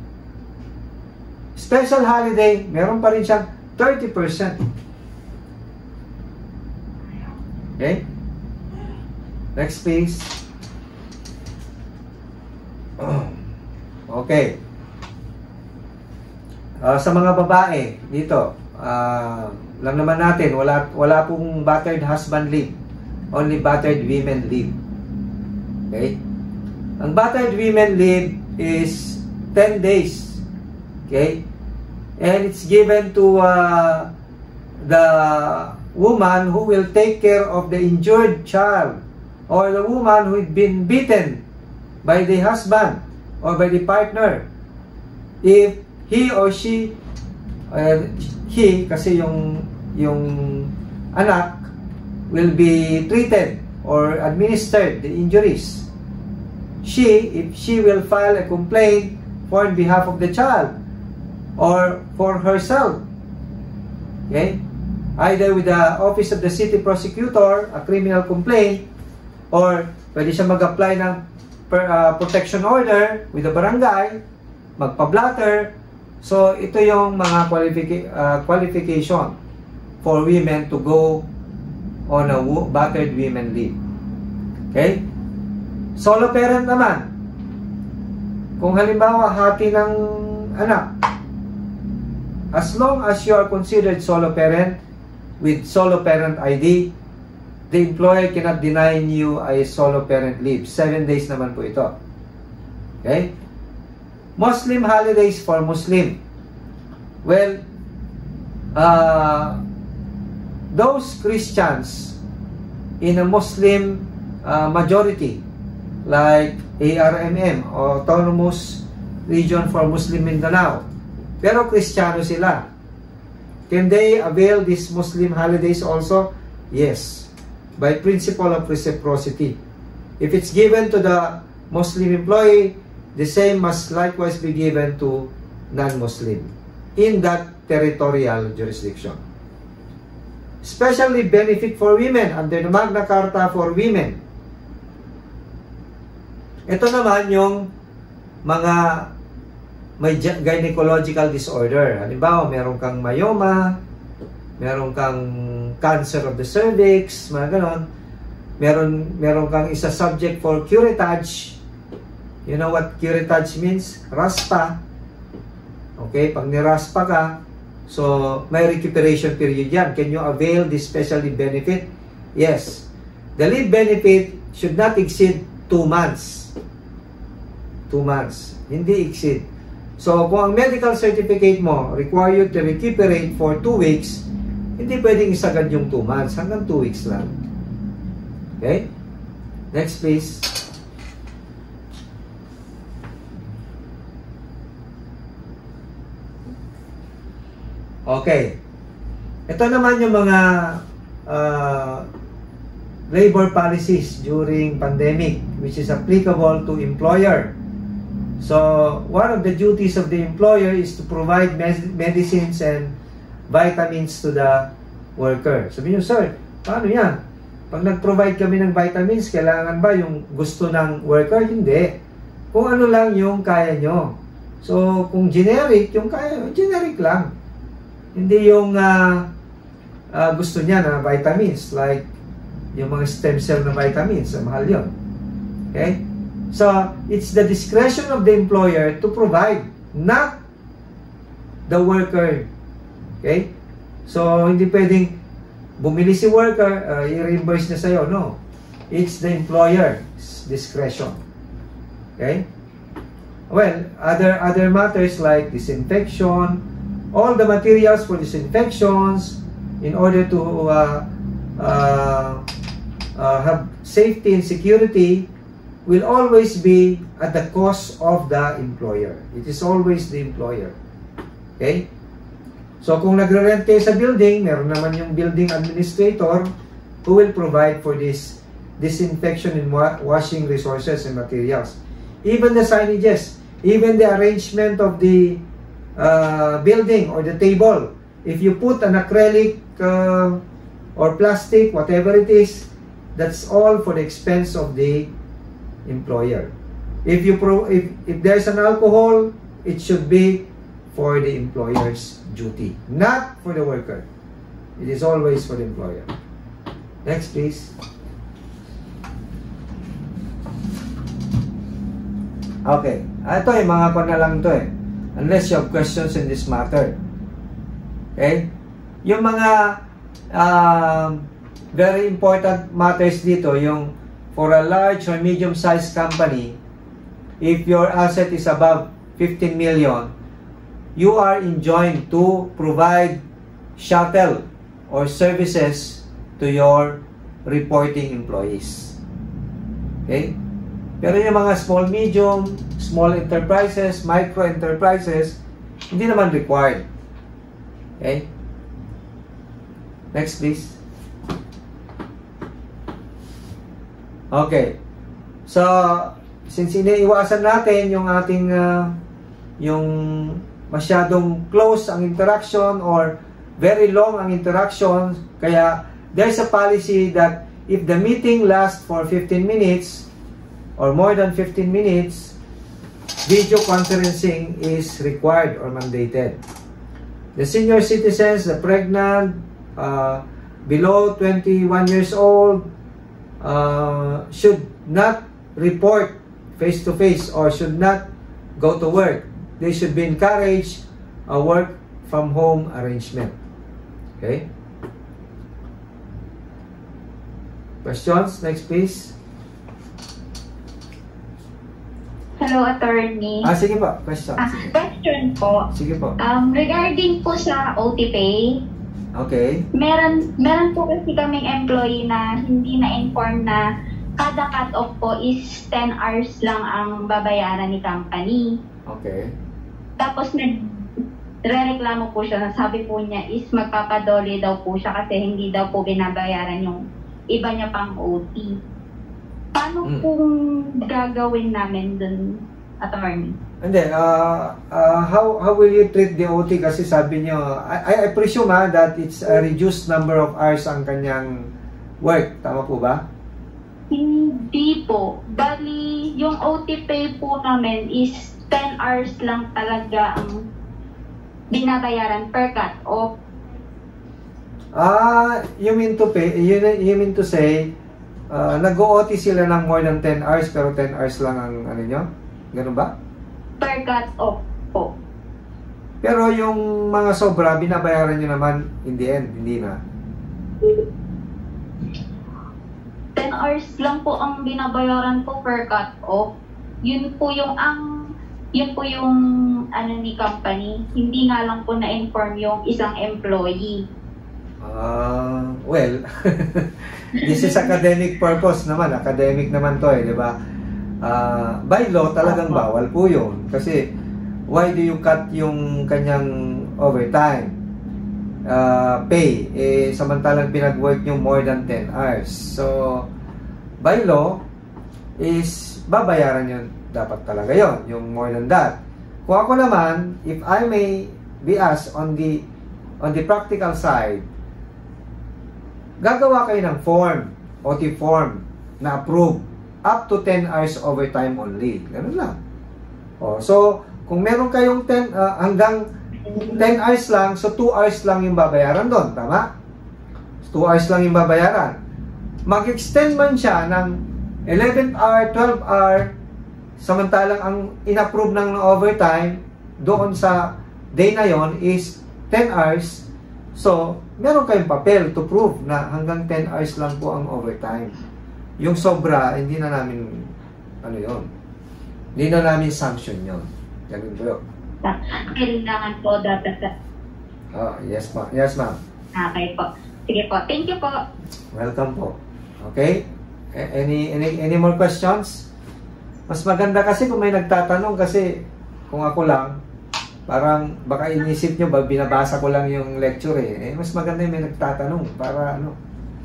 Special holiday, meron pa rin siyang thirty percent. Okay? Next please. Okay. Uh, sa mga babae, dito, uh, lang naman natin, wala, wala pong battered husband leave. Only battered women leave. Okay? Ang battered women leave is ten days. Okay? And it's given to uh, the woman who will take care of the injured child, or the woman who had been beaten by the husband or by the partner. If he or she, uh, he, kasi yung, yung anak, will be treated or administered the injuries. She, if she will file a complaint for on behalf of the child or for herself, okay, either with the office of the city prosecutor, a criminal complaint, or pwede siya mag-apply ng per, uh, protection order with the barangay, magpa-blatter. So, ito yung mga qualifica uh, qualification for women to go on a battered women leave. Okay? Solo parent naman. Kung halimbawa hati ng anak, as long as you are considered solo parent with solo parent I D, the employer cannot deny you a solo parent leave. Seven days naman po ito. Okay? Muslim holidays for Muslim. Well, uh, those Christians in a Muslim uh, majority, like A R M M, Autonomous Region for Muslim Mindanao, Pero Kristiyano sila. Can they avail these Muslim holidays also? Yes. By principle of reciprocity. If it's given to the Muslim employee, the same must likewise be given to non-Muslim in that territorial jurisdiction. Especially benefit for women under the Magna Carta for women. Ito naman yung mga may gynecological disorder. Halimbawa, meron kang myoma, meron kang cancer of the cervix, mga ganon. Meron, meron kang isa subject for curettage. You know what curettage means? Raspa. Okay, pag niraspa ka, so may recuperation period yan. Can you avail this special leave benefit? Yes. The leave benefit should not exceed two months. Two months. Hindi exceed. So, kung ang medical certificate mo require you to recuperate for two weeks, hindi pwedeng isagad yung two months. Hanggang two weeks lang. Okay? Next, please. Okay. Ito naman yung mga uh, labor policies during pandemic, which is applicable to employer. So, one of the duties of the employer is to provide medicines and vitamins to the worker. Sabi nyo, sir, paano yan? Pag nag-provide kami ng vitamins, kailangan ba yung gusto ng worker? Hindi. Kung ano lang yung kaya nyo. So, kung generic, yung kaya, generic lang. Hindi yung uh, uh, gusto niya na vitamins, like yung mga stem cell na vitamins, mahal yun. Okay? So, it's the discretion of the employer to provide, not the worker. Okay? So, hindi pwedeng bumili si worker, uh, i-reimburse na sa'yo. No. It's the employer's discretion. Okay? Well, other other matters like disinfection, all the materials for disinfections, in order to uh, uh, uh, have safety and security, will always be at the cost of the employer. It is always the employer. Okay? So, kung nagre-rent kayo sa building, meron naman yung building administrator who will provide for this disinfection and wa washing resources and materials. Even the signages, even the arrangement of the uh, building or the table. If you put an acrylic uh, or plastic, whatever it is, that's all for the expense of the employer. If you pro if, if there's an alcohol, it should be for the employer's duty, not for the worker. It is always for the employer. Next, please. Okay. Ito eh, mga ko na lang to eh. Unless you have questions in this matter. Okay? Yung mga uh, very important matters dito, yung for a large or medium-sized company, if your asset is above fifteen million, you are enjoined to provide shuttle or services to your reporting employees. Okay? Pero yung mga small, medium, small enterprises, micro enterprises, hindi naman required. Okay? Next, please. Okay. So, since iniiwasan natin yung ating uh, yung masyadong close ang interaction or very long ang interaction, kaya there's a policy that if the meeting lasts for fifteen minutes or more than fifteen minutes, video conferencing is required or mandated. The senior citizens, the pregnant, uh, below twenty-one years old, uh, should not report face-to-face or should not go to work. They should be encouraged a work from home arrangement. Okay? Questions? Next, please. Hello, attorney. Ah, sige po. Question. Ah, Sige. question po. Sige po. Um, regarding po sa O T Pay, Okay. meron, meron po kasi kaming employee na hindi na-inform na kada cut-off po is ten hours lang ang babayaran ni company. Okay. Tapos nag, rereklamo po siya. Sabi po niya is magpapadole daw po siya kasi hindi daw po binabayaran yung iba niya pang O T. Paano Hmm. pong gagawin namin dun, attorney? Hindi, uh, uh, how how will you treat the O T? Kasi sabi niyo, I, I presume ha, that it's a reduced number of hours ang kanyang work. Tama po ba? Hindi po. Bali, yung O T pay po namin is ten hours lang talaga ang binabayaran per cut off. Ah, you mean to pay, you, you mean to say, uh, nag-O T sila ng more than ten hours pero ten hours lang ang ano nyo? Ganun ba? Per cut off po. Pero yung mga sobra, binabayaran nyo naman in the end, hindi na. ten hours lang po ang binabayaran po per cut off. Yun po yung ang yun po yung ano ni company. Hindi nga lang po na-inform yung isang employee. Ah, well, this is academic purpose naman. Academic naman to eh, di ba? Uh, by law, talagang bawal po yun. Kasi, why do you cut yung kanyang overtime uh, pay? Eh, samantalang pinag-work nyo more than ten hours. So, by law, is babayaran yun. Dapat talaga yon, yung more than that. Kung ako naman, if I may be asked on the, on the practical side, gagawa kayo ng form, O T form, na approve up to ten hours overtime only. Ganun lang. O, so, kung meron kayong ten, uh, hanggang ten hours lang, so two hours lang yung babayaran doon. Tama? two hours lang yung babayaran. Mag-extend man siya ng eleven hour, twelve hour, samantalang ang in-approve ng overtime doon sa day na yon is ten hours. So, meron kayong papel to prove na hanggang ten hours lang po ang overtime. Yung sobra, hindi na namin, ano yon, hindi na namin sanction yon. Ganun po yun. Kailangan po dapat. Oh, yes ma, yes ma'am. Okay po. Sige po. Thank you po. Welcome po. Okay? A- Any, any, any more questions? Mas maganda kasi kung may nagtatanong kasi kung ako lang, parang baka inisip nyo, ba binabasa ko lang yung lecture eh. Eh mas maganda yung may nagtatanong para ano.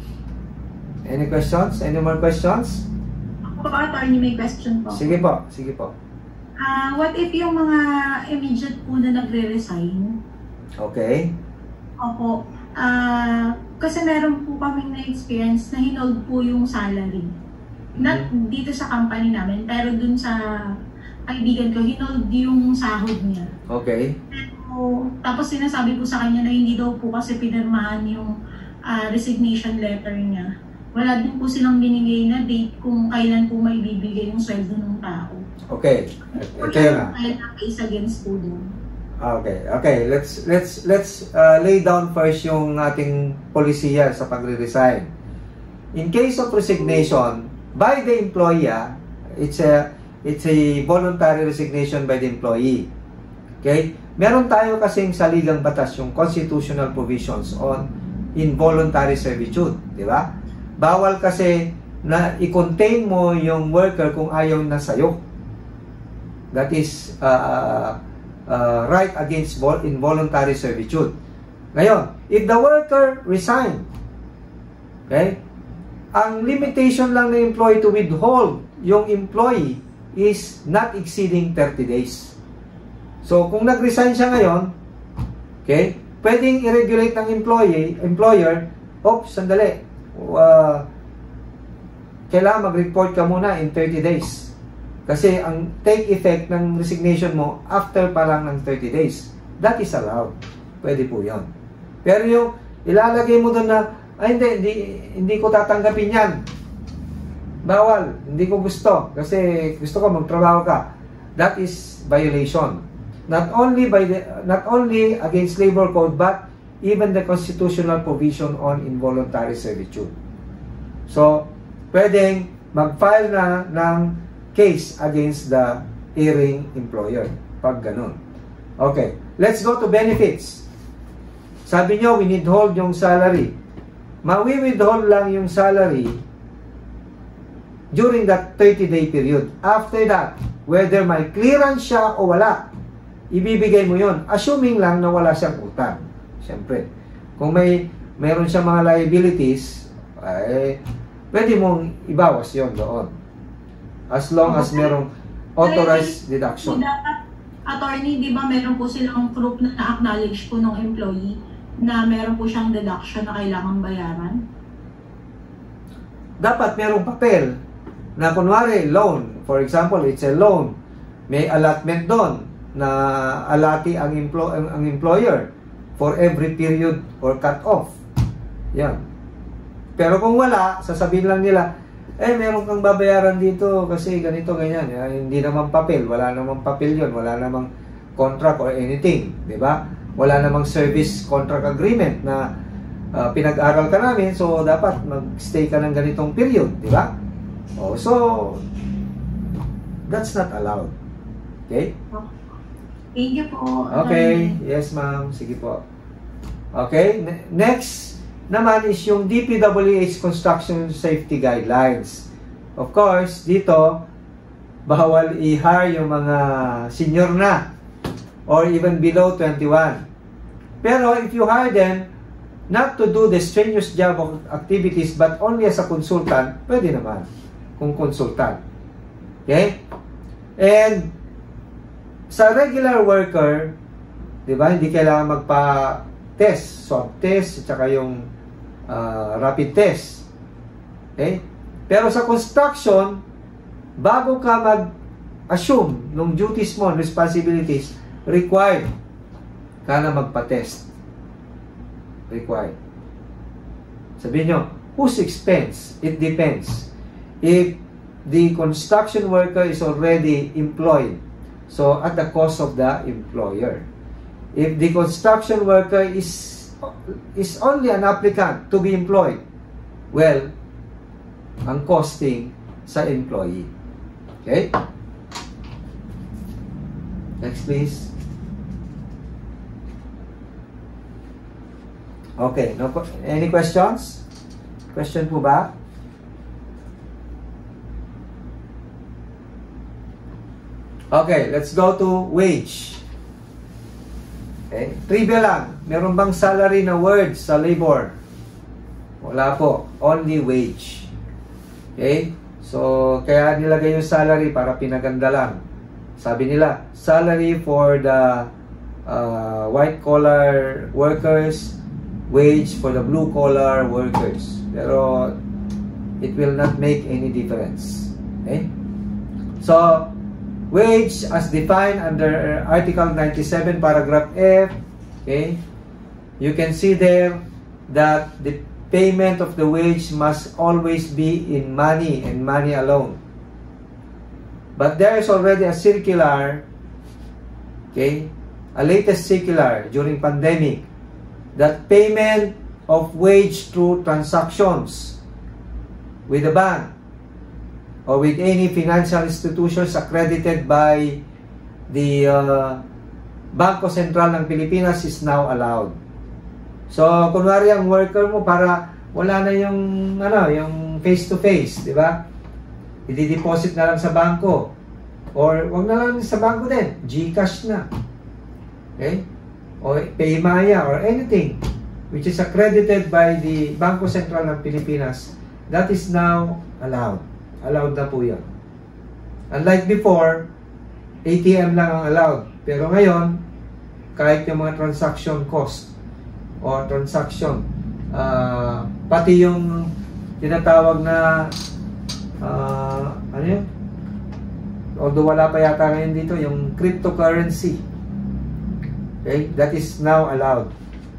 Any questions? Any more questions? Ako po, attorney, may question po. Sige po, sige po. Ah, what if yung mga immediate po na nagre-resign? Okay. Opo. Ah, kasi meron po kaming na-experience na hinold po yung salary. Not dito sa company namin, pero dun sa kaibigan ko, hinold yung sahod niya. Okay. Pero, tapos sinasabi po sa kanya na hindi daw po kasi pinirmahan yung ah, resignation letter niya. Wala din po silang binigay na date kung kailan po may bibigay yung sweldo ng tao. Okay. Ito yun na. Kaya na case against po doon. Okay. Okay. Let's let's let's uh, lay down first yung ating polisiya sa pagre-resign. In case of resignation by the employee, ah, it's a it's a voluntary resignation by the employee. Okay? Meron tayo kasing sa ligang batas yung constitutional provisions on involuntary servitude, di ba? Bawal kasi na i-contain mo yung worker kung ayaw na sa'yo. That is uh, uh, right against involuntary servitude. Ngayon, if the worker resign, okay, ang limitation lang ng employee to withhold yung employee is not exceeding thirty days. So, kung nag-resign siya ngayon, okay, pwedeng i-regulate ng employee, employer, oops, sandali, uh, kailangan mag-report ka muna in thirty days. Kasi ang take effect ng resignation mo after pa lang ng thirty days. That is allowed. Pwede po yun. Pero yung ilalagay mo doon na, ay hindi, hindi, hindi ko tatanggapin yan. Bawal. Hindi ko gusto. Kasi gusto ko magtrabaho ka. That is violation. Not only by the, not only against labor code, but even the constitutional provision on involuntary servitude. So, pwedeng mag-file na ng case against the erring employer. Pag ganun. Okay. Let's go to benefits. Sabi nyo, winidhold yung salary. Ma-withhold lang yung salary during that thirty day period. After that, whether may clearance siya o wala, ibibigay mo yon. Assuming lang na wala siyang utang. Siyempre. Kung may meron siyang mga liabilities, ay pwede mong ibawas yon doon. As long as merong authorized deduction. Attorney, di ba meron po silang proof na na-acknowledge po ng employee na meron po siyang deduction na kailangang bayaran? Dapat merong papel na kunwari loan. For example, it's a loan. May allotment doon na alati ang, emplo ang, ang employer for every period or cut off. Yan. Pero kung wala, sasabihin lang nila, eh, meron kang babayaran dito kasi ganito, ganyan. Eh, hindi naman papel. Wala namang papel yun. Wala namang contract or anything. Diba? Wala namang service contract agreement na uh, pinag-aral ka namin. So, dapat mag-stay ka ng ganitong period. Diba? Oh, so, that's not allowed. Okay? Thank you po. Okay. Yes, ma'am. Sige po. Okay. Next naman is yung D P W H Construction Safety Guidelines. Of course, dito, bawal i-hire yung mga senior na or even below twenty-one. Pero if you hire them not to do the strenuous job of activities but only as a consultant, pwede naman kung consultant. Okay? And sa regular worker, di ba, hindi kailangan magpa-test, swab test, at saka yung Uh, rapid test. Okay? Pero sa construction, bago ka mag-assume ng duties mo, responsibilities, required ka na magpa-test. Required. Sabihin nyo, whose expense? It depends. If the construction worker is already employed, so at the cost of the employer. If the construction worker is is only an applicant to be employed, well, ang costing sa employee. Okay? Next, please. Okay. No, any questions? Question po ba? Okay, let's go to wage. Okay. Trivia lang. Meron bang salary na words sa labor? Wala po. Only wage. Okay? So, kaya nilagay yung salary para pinaganda lang. Sabi nila, salary for the uh, white-collar workers, wage for the blue-collar workers. Pero, it will not make any difference. Okay? So, wage as defined under Article ninety-seven, paragraph F. Okay? You can see there that the payment of the wage must always be in money and money alone. But there is already a circular, okay, a latest circular during pandemic, that payment of wage through transactions with the bank or with any financial institutions accredited by the uh, Bangko Sentral ng Pilipinas is now allowed. So, kunwari ang worker mo para wala na yung ano, yung face to face, di ba? I-deposit na lang sa bangko or wag na lang sa bangko din, GCash na. Okay? O Paymaya or anything which is accredited by the Bangko Sentral ng Pilipinas, that is now allowed. Allowed na po yun. Unlike before, A T M lang ang allowed. Pero ngayon, kahit yung mga transaction cost o transaction, uh, pati yung tinatawag na uh, ano yun? Although wala pa yata ngayon dito, yung cryptocurrency. Okay? That is now allowed.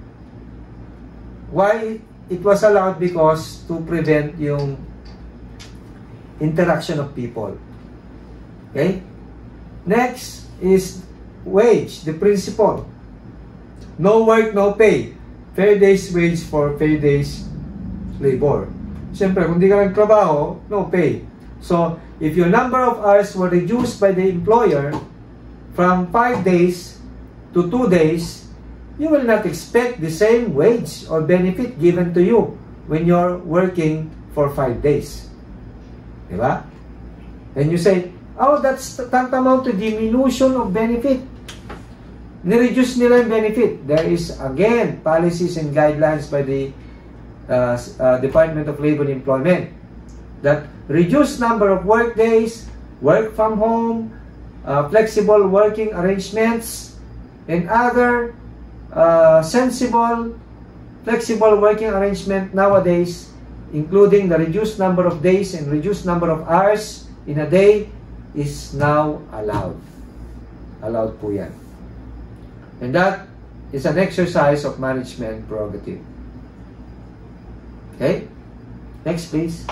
Why it was allowed? Because to prevent yung interaction of people. Okay? Next is wage, the principle. No work, no pay. Fair day's wage for fair day's labor. Siyempre, kung di ka nagtrabaho, no pay. So, if your number of hours were reduced by the employer from five days to two days, you will not expect the same wage or benefit given to you when you're working for five days. Diba? And you say, oh, that's tantamount to diminution of benefit. Nireduce nila yung benefit. There is, again, policies and guidelines by the uh, uh, Department of Labor and Employment that reduce number of work days, work from home, uh, flexible working arrangements, and other uh, sensible, flexible working arrangement nowadays, including the reduced number of days and reduced number of hours in a day, is now allowed. Allowed po yan. And that is an exercise of management prerogative. Okay? Next, please.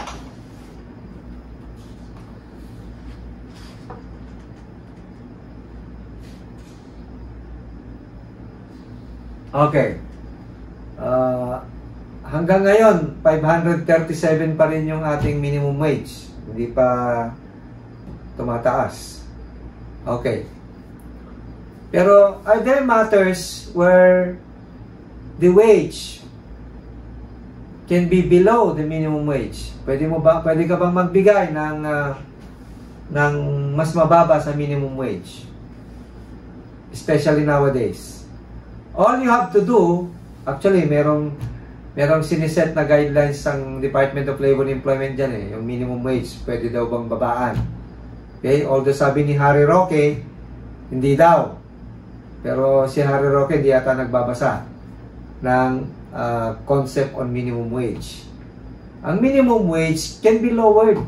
Okay. Uh, hanggang ngayon, five hundred thirty-seven pa rin yung ating minimum wage. Hindi pa tumataas. Okay. Pero are there matters where the wage can be below the minimum wage? Pwede mo ba, pwede ka bang magbigay ng uh, ng mas mababa sa minimum wage? Especially nowadays. All you have to do, actually merong merong siniset na guidelines ng Department of Labor and Employment dyan eh, yung minimum wage, pwede daw bang babaan? Okay, although sabi ni Harry Roque, hindi daw. Pero si Harry Roque hindi yata nagbabasa ng uh, concept on minimum wage. Ang minimum wage can be lowered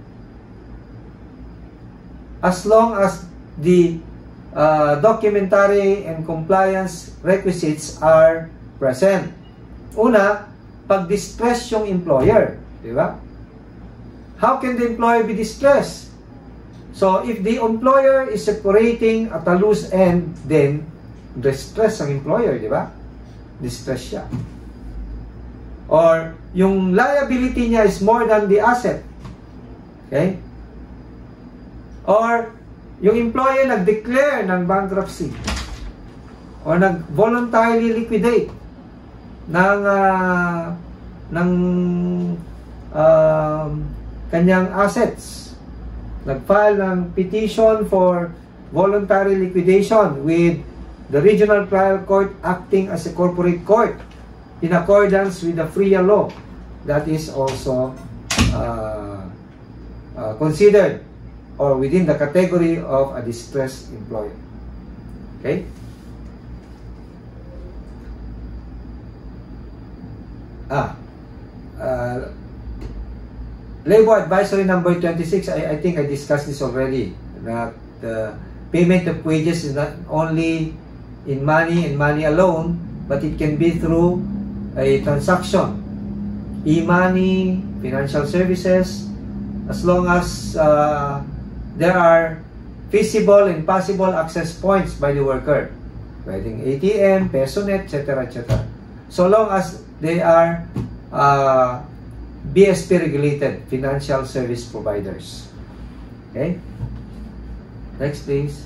as long as the uh, documentary and compliance requisites are present. Una, pag distress yung employer, di ba? How can the employer be distressed? So, if the employer is operating at a loose end, then distress ang employer, di ba? Distress siya. Or, yung liability niya is more than the asset. Okay? Or, yung employer nag-declare ng bankruptcy. Or nag-voluntarily liquidate ng uh, ng uh, kanyang assets. Nag-file ng petition for voluntary liquidation with the Regional Trial Court acting as a corporate court in accordance with the FRIA law. That is also uh, uh, considered or within the category of a distressed employer. Okay? Ah, uh, Labor Advisory number twenty-six, I, I think I discussed this already, that the payment of wages is not only in money and money alone, but it can be through a transaction, e-money, financial services, as long as uh, there are feasible and possible access points by the worker, pwedeng A T M, PesoNet, et cetera, et cetera. So long as they are uh, B S P regulated financial service providers. Okay? Next, please.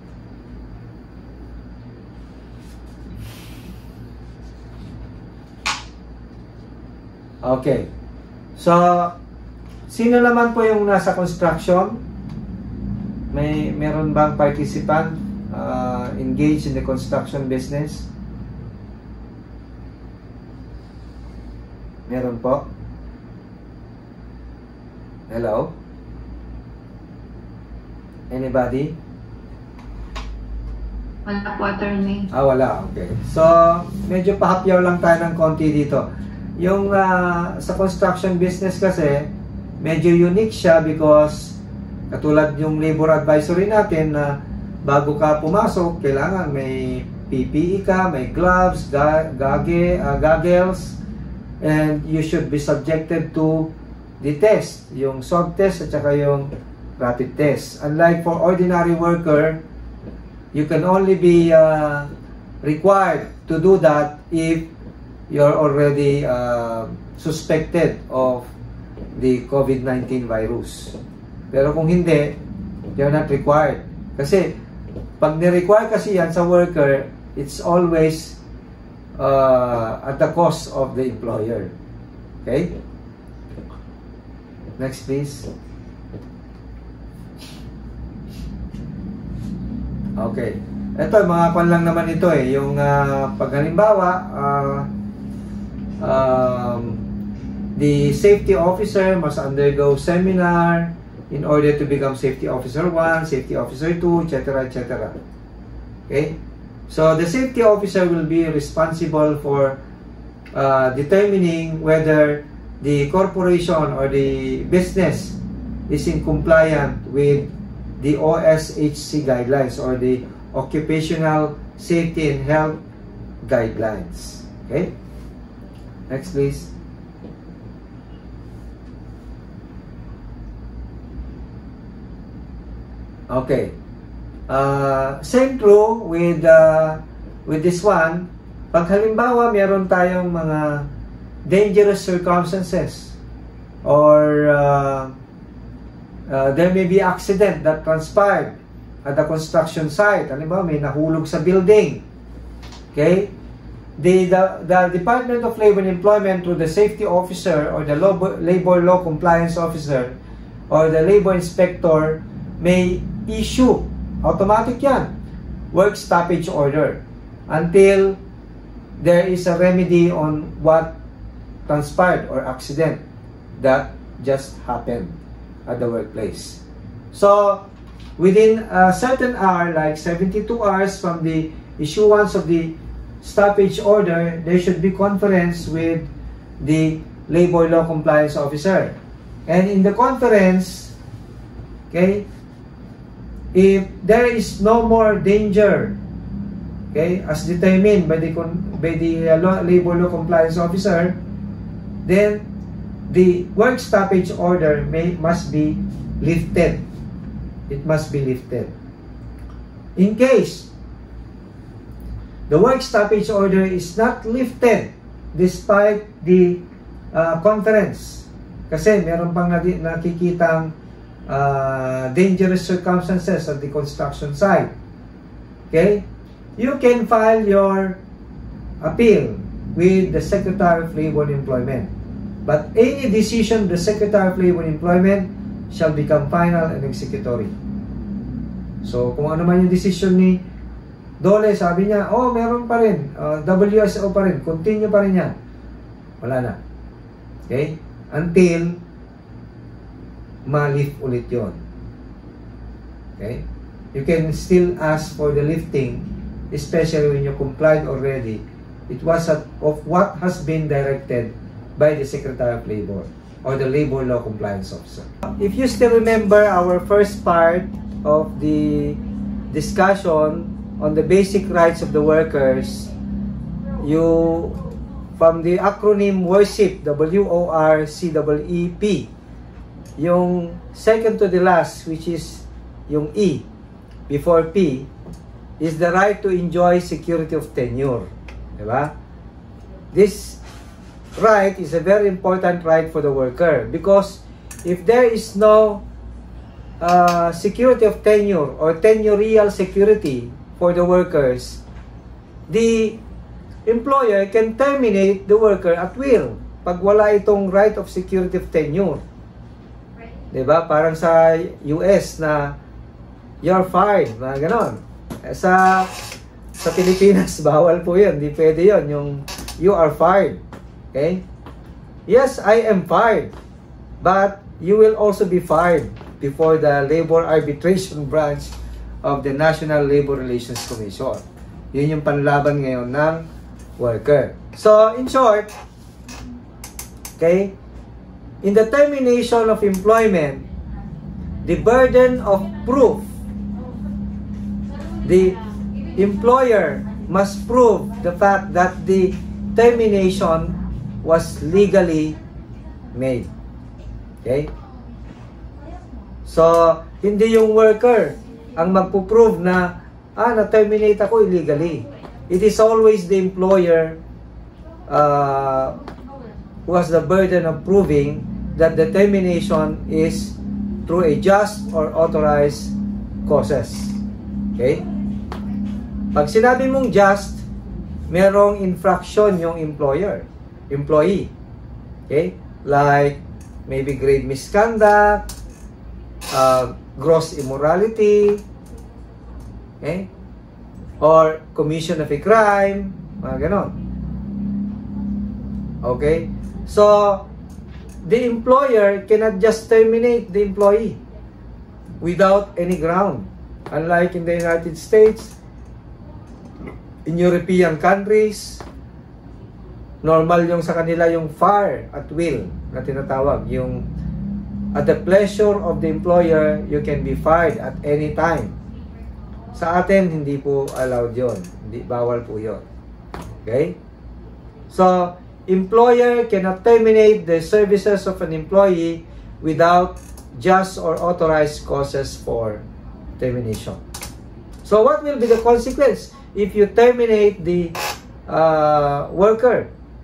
Okay. So, sino naman po yung nasa construction? May meron bang participant uh, engaged in the construction business? Meron po? Hello? Anybody? Wala po, attorney. Ah, wala. Okay. So, medyo pahapyaw lang tayo ng konti dito. Yung uh, sa construction business kasi, medyo unique siya because katulad yung labor advisory natin na bago ka pumasok, kailangan may P P E ka, may gloves, ga gage, uh, goggles, and you should be subjected to the test, yung swab test at saka yung rapid test. Unlike for ordinary worker, you can only be uh, required to do that if you're already uh, suspected of the COVID nineteen virus. Pero kung hindi, you're not required. Kasi pag ni-require kasi yan sa worker, it's always uh, at the cost of the employer. Okay? Next, please. Okay. ito, mga kwan lang naman ito eh. Yung uh, pag halimbawa, uh, um, the safety officer must undergo seminar in order to become safety officer one, safety officer two, et cetera, et cetera. Okay? So, the safety officer will be responsible for uh, determining whether the corporation or the business is in compliant with the O S H C guidelines or the Occupational Safety and Health Guidelines. Okay? Next, please. Okay. Uh, same true with uh, with this one. Pag halimbawa meron tayong mga dangerous circumstances or uh, uh, there may be accident that transpired at the construction site. Halimbawa may nahulog sa building. Okay? The, the, the Department of Labor and Employment through the safety officer or the labor, labor law compliance officer or the labor inspector may issue, automatic yan, work stoppage order until there is a remedy on what transpired or accident that just happened at the workplace. So, within a certain hour, like seventy-two hours from the issuance of the stoppage order, there should be conference with the labor law compliance officer. And in the conference, okay, if there is no more danger, okay, as determined by the by the uh, labor law compliance officer, then the work stoppage order may must be lifted. It must be lifted. In case the work stoppage order is not lifted despite the uh, conference, kasi meron pang nakikitang Uh, dangerous circumstances at the construction site. Okay? You can file your appeal with the Secretary of Labor and Employment. But any decision of the Secretary of Labor and Employment shall become final and executory. So, kung ano man yung decision ni Dole, sabi niya, oh, meron pa rin, uh, W S O pa rin, continue pa rin yan. Wala na. Okay? Until ma-lift ulit yun. Okay? You can still ask for the lifting, especially when you complied already. It was a, of what has been directed by the Secretary of Labor or the Labor Law Compliance Officer. If you still remember our first part of the discussion on the basic rights of the workers, you, from the acronym WORSIP, W O R C E E P, yung second to the last, which is yung E before P, is the right to enjoy security of tenure. Diba? This right is a very important right for the worker because if there is no uh, security of tenure or tenurial security for the workers, the employer can terminate the worker at will pag wala itong right of security of tenure. Diba? Parang sa U S na you're fired, mga ganon. Sa sa Pilipinas, bawal po yun. Hindi pwede yun. Yung you are fired. Okay? Yes, I am fired. But you will also be fired before the Labor Arbitration Branch of the National Labor Relations Commission. Yun yung panlaban ngayon ng worker. So, in short, okay, in the termination of employment, the burden of proof, the employer must prove the fact that the termination was legally made. Okay? So, hindi yung worker ang magpo-prove na, ah, na-terminate ako illegally. It is always the employer uh, who has the burden of proving that the termination is through a just or authorized causes. Okay? Pag sinabi mong just, merong infraction yung employer, employee. Okay? Like, maybe grave misconduct, uh, gross immorality, okay? or commission of a crime, mga ganon. Okay? So, the employer cannot just terminate the employee without any ground. Unlike in the United States, in European countries, normal yung sa kanila yung fire at will na tinatawag. Yung at the pleasure of the employer, you can be fired at any time. Sa atin, hindi po allowed yon. Hindi, bawal po yon. Okay? So, employer cannot terminate the services of an employee without just or authorized causes for termination. So, what will be the consequence if you terminate the uh, worker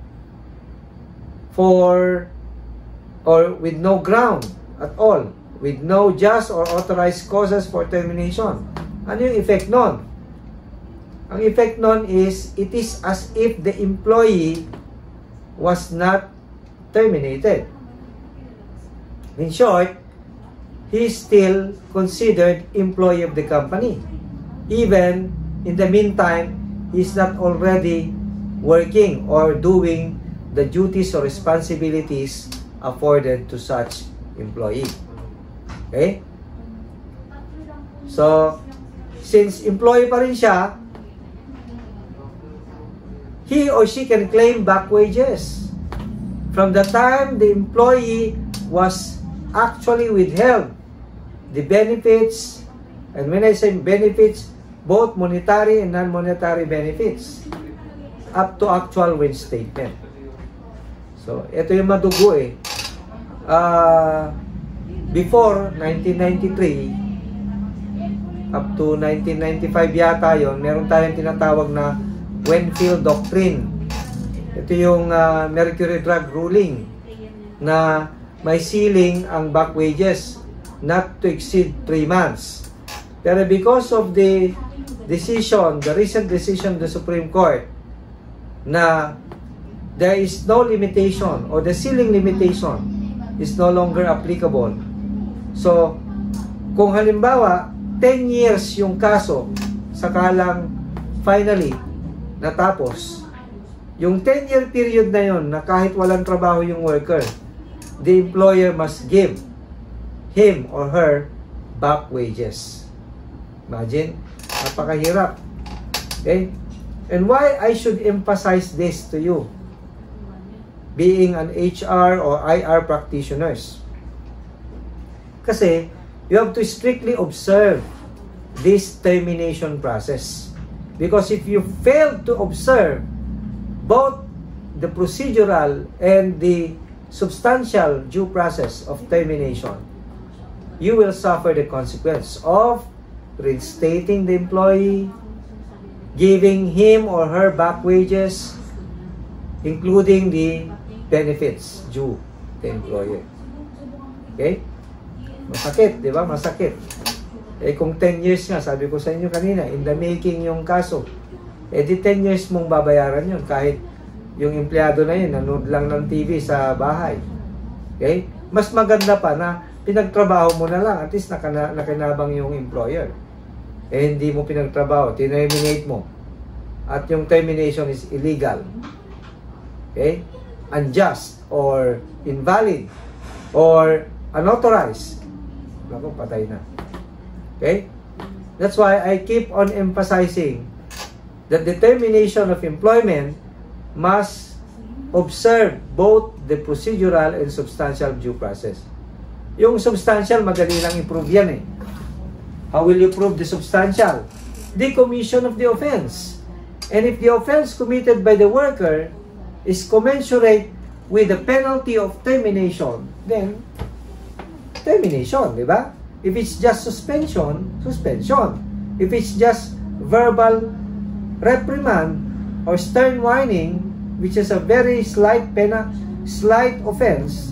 for or with no ground at all, with no just or authorized causes for termination? Ano yung effect nun? Ang effect nun is, it is as if the employee was not terminated. In short, he is still considered employee of the company. Even in the meantime, he is not already working or doing the duties or responsibilities afforded to such employee. Okay? So, since employee pa rin siya, he or she can claim back wages from the time the employee was actually withheld the benefits, and when I say benefits, both monetary and non-monetary benefits, up to actual reinstatement. So, ito yung madugo eh. Uh, before nineteen ninety-three, up to nineteen ninety-five yata yon, meron tayong tinatawag na Wenfield Doctrine. Ito yung uh, Mercury Drug Ruling na may ceiling ang back wages not to exceed three months. Pero because of the decision, the recent decision of the Supreme Court na there is no limitation or the ceiling limitation is no longer applicable. So, kung halimbawa ten years yung kaso, sakalang finally natapos, yung ten year period na yun na kahit walang trabaho yung worker, the employer must give him or her back wages. Imagine, napakahirap. Okay? And why I should emphasize this to you, being an H R or I R practitioners? Kasi, you have to strictly observe this termination process. Because if you fail to observe both the procedural and the substantial due process of termination, you will suffer the consequence of reinstating the employee, giving him or her back wages, including the benefits due the employer. Okay? Masakit, di ba? Masakit. Eh kung ten years nga, sabi ko sa inyo kanina, in the making yung kaso, eh di ten years mong babayaran yun kahit yung empleyado na yun, nanood lang ng T V sa bahay. Okay? Mas maganda pa na pinagtrabaho mo na lang, at least nakana, nakinabang yung employer. Eh hindi mo pinagtrabaho, terminate mo. At yung termination is illegal. Okay? Unjust or invalid or unauthorized. Naku, patay na. Okay? That's why I keep on emphasizing that the termination of employment must observe both the procedural and substantial due process. Yung substantial, madali lang i-prove yan eh. How will you prove the substantial? The commission of the offense. And if the offense committed by the worker is commensurate with the penalty of termination, then termination, di ba? If it's just suspension, suspension. If it's just verbal reprimand or stern whining, which is a very slight pena, slight offense,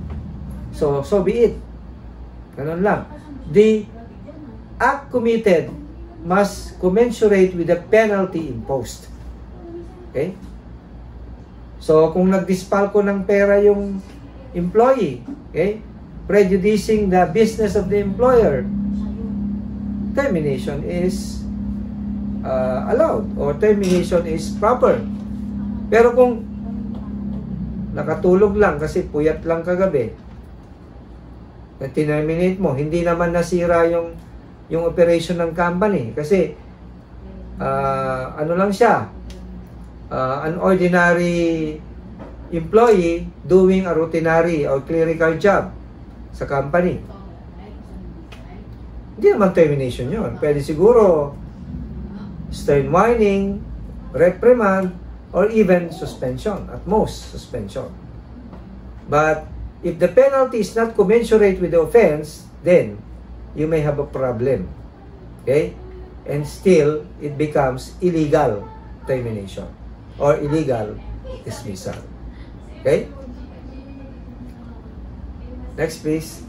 so so be it. Ganun lang. The act committed must commensurate with the penalty imposed. Okay? So kung nagdispalko ng pera yung employee, okay, prejudicing the business of the employer, termination is uh, allowed or termination is proper. Pero kung nakatulog lang kasi puyat lang kagabi, na terminate mo, hindi naman nasira yung yung operation ng company kasi uh, ano lang siya, uh, an ordinary employee doing a routinary or clerical job sa company. Hindi naman termination yun. Pwede siguro stern warning, reprimand, or even suspension. At most, suspension. But if the penalty is not commensurate with the offense, then you may have a problem. Okay? And still, it becomes illegal termination or illegal dismissal. Okay? Next, please.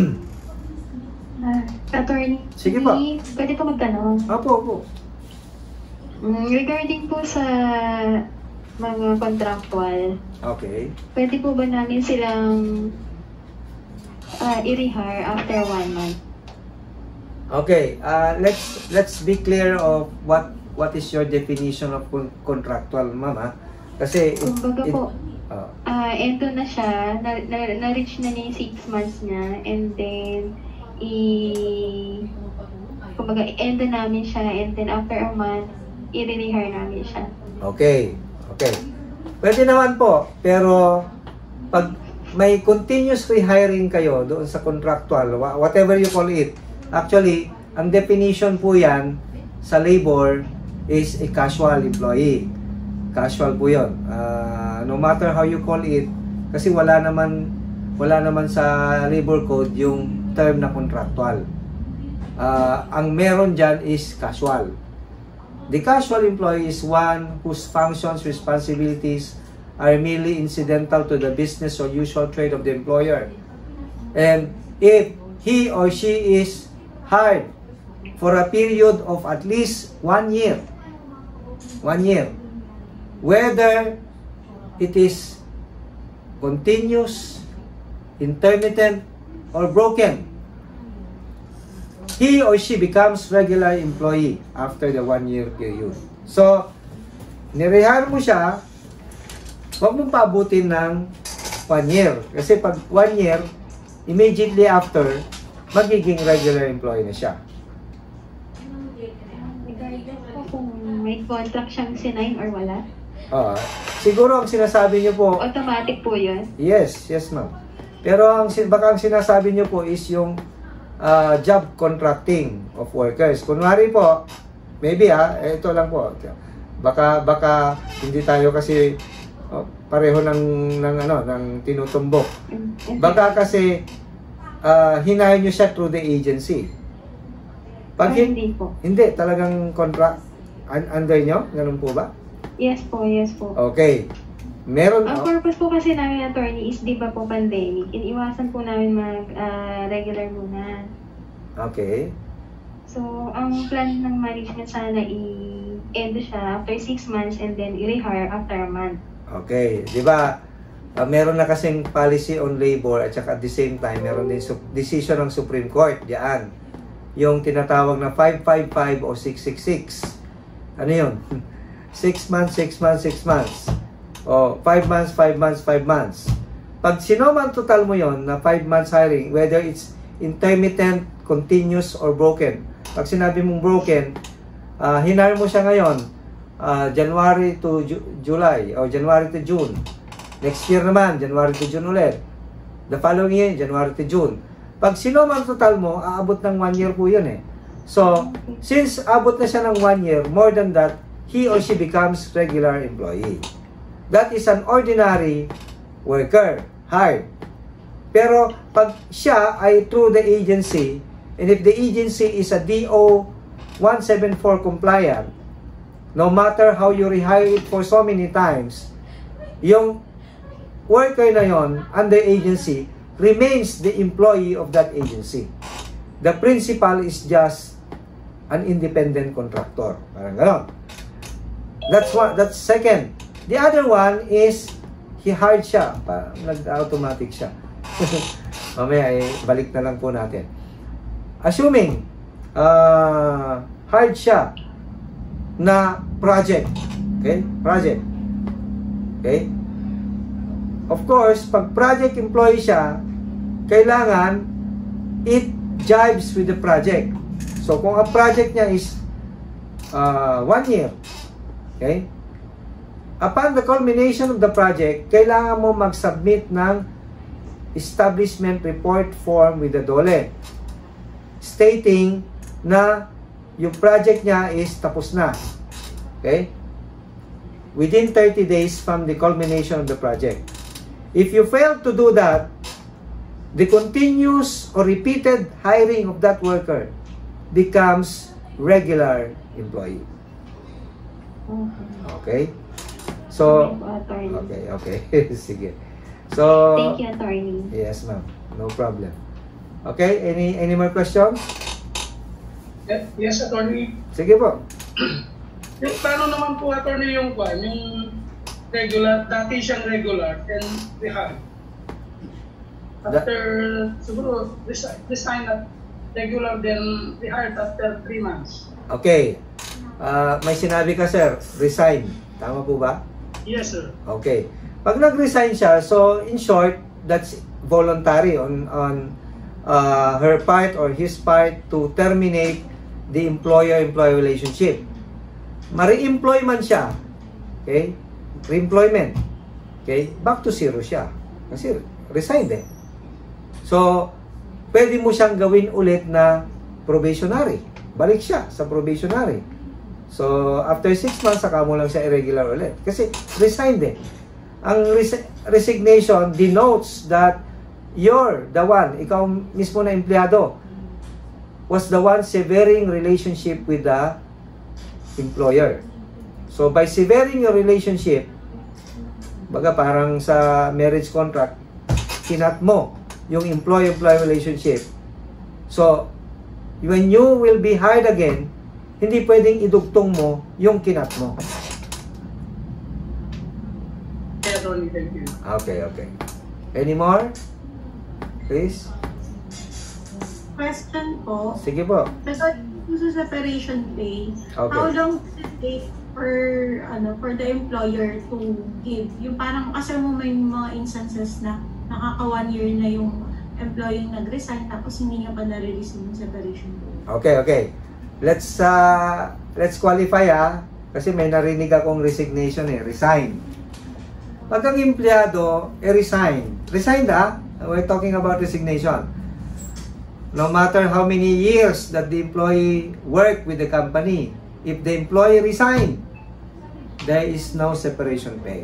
Uh, attorney, Sige pa. pwede po magtanong. Opo, opo. Mm, regarding po sa mga contractual, Okay. pwede po ba namin silang uh, i-rehire after one month? Okay, uh, let's let's be clear of what what is your definition of con- contractual, mama. Kasi it, Kumbaga it, po, uh, ah eto na siya, na, na, na-reach na niya yung six months niya, and then, i... kumbaga, i-end na namin siya, and then after a month, i-rehire namin siya. okay, okay. Pwede naman po, pero pag may continuous rehiring kayo doon sa contractual, wha- whatever you call it, actually, ang definition po yan sa labor is a casual employee. Casual po yun. Uh, no matter how you call it, kasi wala naman wala naman sa labor code yung term na contractual. Uh, ang meron dyan is casual. The casual employee is one whose functions, responsibilities are merely incidental to the business or usual trade of the employer. And if he or she is hired for a period of at least one year, one year, whether it is continuous, intermittent, or broken, he or she becomes regular employee after the one-year period. So, nirehire mo siya, huwag mong paabutin ng one year. Kasi pag one year, immediately after, magiging regular employee na siya. Regardless po kung may contract siyang sinign or wala, Uh, siguro ang sinasabi niyo po, automatic po yun. yes, yes ma'am. Pero ang, sin- baka ang sinasabi niyo po is yung uh, job contracting of workers. Kunwari po, maybe ha, eh, ito lang po. Baka baka hindi tayo kasi oh, pareho ng ng ano, ng tinutumbok. Baka kasi uh, hinahin niyo siya through the agency. Pag Ay, hin- hindi po. hindi talagang contract un- under niyo, ganun po ba? Yes po, yes po. Okay. Meron Ang purpose po kasi namin, attorney, is di ba po pandemic, iniwasan po namin mag ah, regular muna. Okay. So, ang plan ng management sana i-end siya after six months and then i-rehire after a month. Okay, 'di ba? Uh, meron na kasing policy on labor at saka at the same time meron din su- decision ng Supreme Court diyan. Yung tinatawag na five five five o six six six. Ano 'yun? six months, six months, six months. O five months, five months, five months. Pag sinoman total mo 'yon na five months hiring, whether it's intermittent, continuous, or broken. Pag sinabi mong broken, uh, hinire mo siya ngayon, uh, January to Ju- July, o January to June. Next year naman, January to June ulit. The following year, January to June. Pag sinoman total mo, aabot ng one year po yun eh. So, since abot na siya ng one year, more than that, he or she becomes regular employee. That is an ordinary worker, hired. Pero pag siya ay through the agency, and if the agency is a D O one seventy-four compliant, no matter how you rehire it for so many times, yung worker na yon under agency remains the employee of that agency. The principal is just an independent contractor. Parang gano'n. That's one. That's second. The other one is he hired siya. Parang nag-automatic siya. Mamaya eh, balik na lang po natin. Assuming uh, hired siya na project. Okay? Project. Okay? Of course, pag project employee siya, kailangan it jives with the project. So, kung ang project niya is uh, one year, okay? Upon the culmination of the project, kailangan mo mag-submit ng establishment report form with the D O L E stating na yung project niya is tapos na. Okay? Within thirty days from the culmination of the project. If you fail to do that, the continuous or repeated hiring of that worker becomes regular employee. Okay? So, okay, okay. Sige. So, thank you, attorney. Yes, ma'am. No problem. Okay, any any more questions? Yes, attorney. Sige po. Yung paano naman po, attorney, yung kwan, yung regular, dati siyang regular, and rehire. After, siguro, resign, resign at regular, then rehired after three months. Okay. Uh, may sinabi ka, sir, resign. Tama po ba? Yes, sir. Okay. Pag nag-resign siya, so in short, that's voluntary on on uh, her part or his part to terminate the employer-employee relationship. Ma-re-employ man siya, okay? Re-employment. Okay? Back to zero siya. Kasi resigned eh. So, pwede mo siyang gawin ulit na probationary. Balik siya sa probationary. So, after six months, saka mo lang siya irregular ulit. Kasi resigned eh. Ang res resignation denotes that you're the one, ikaw mismo na empleyado, was the one severing relationship with the employer. So, by severing your relationship, baga parang sa marriage contract, kinat mo yung employee-employee relationship. So, when you will be hired again, hindi pwedeng idugtong mo yung kinat mo. Thank you. Okay, okay. Any more? Please? Question po. Sige po. Kasi sa separation pay, Okay. how long does it take for ano for the employer to give? Yung parang kasi mo may mga instances na nakaka one year na yung employee nag-resign tapos hindi niya pa na-release yung separation pay. Okay, okay. Let's uh, let's qualify ah. Kasi may narinig akong resignation eh. Resign. Pag ang empleyado, eh resign. Resign ah. We're talking about resignation. No matter how many years that the employee worked with the company, if the employee resign, there is no separation pay.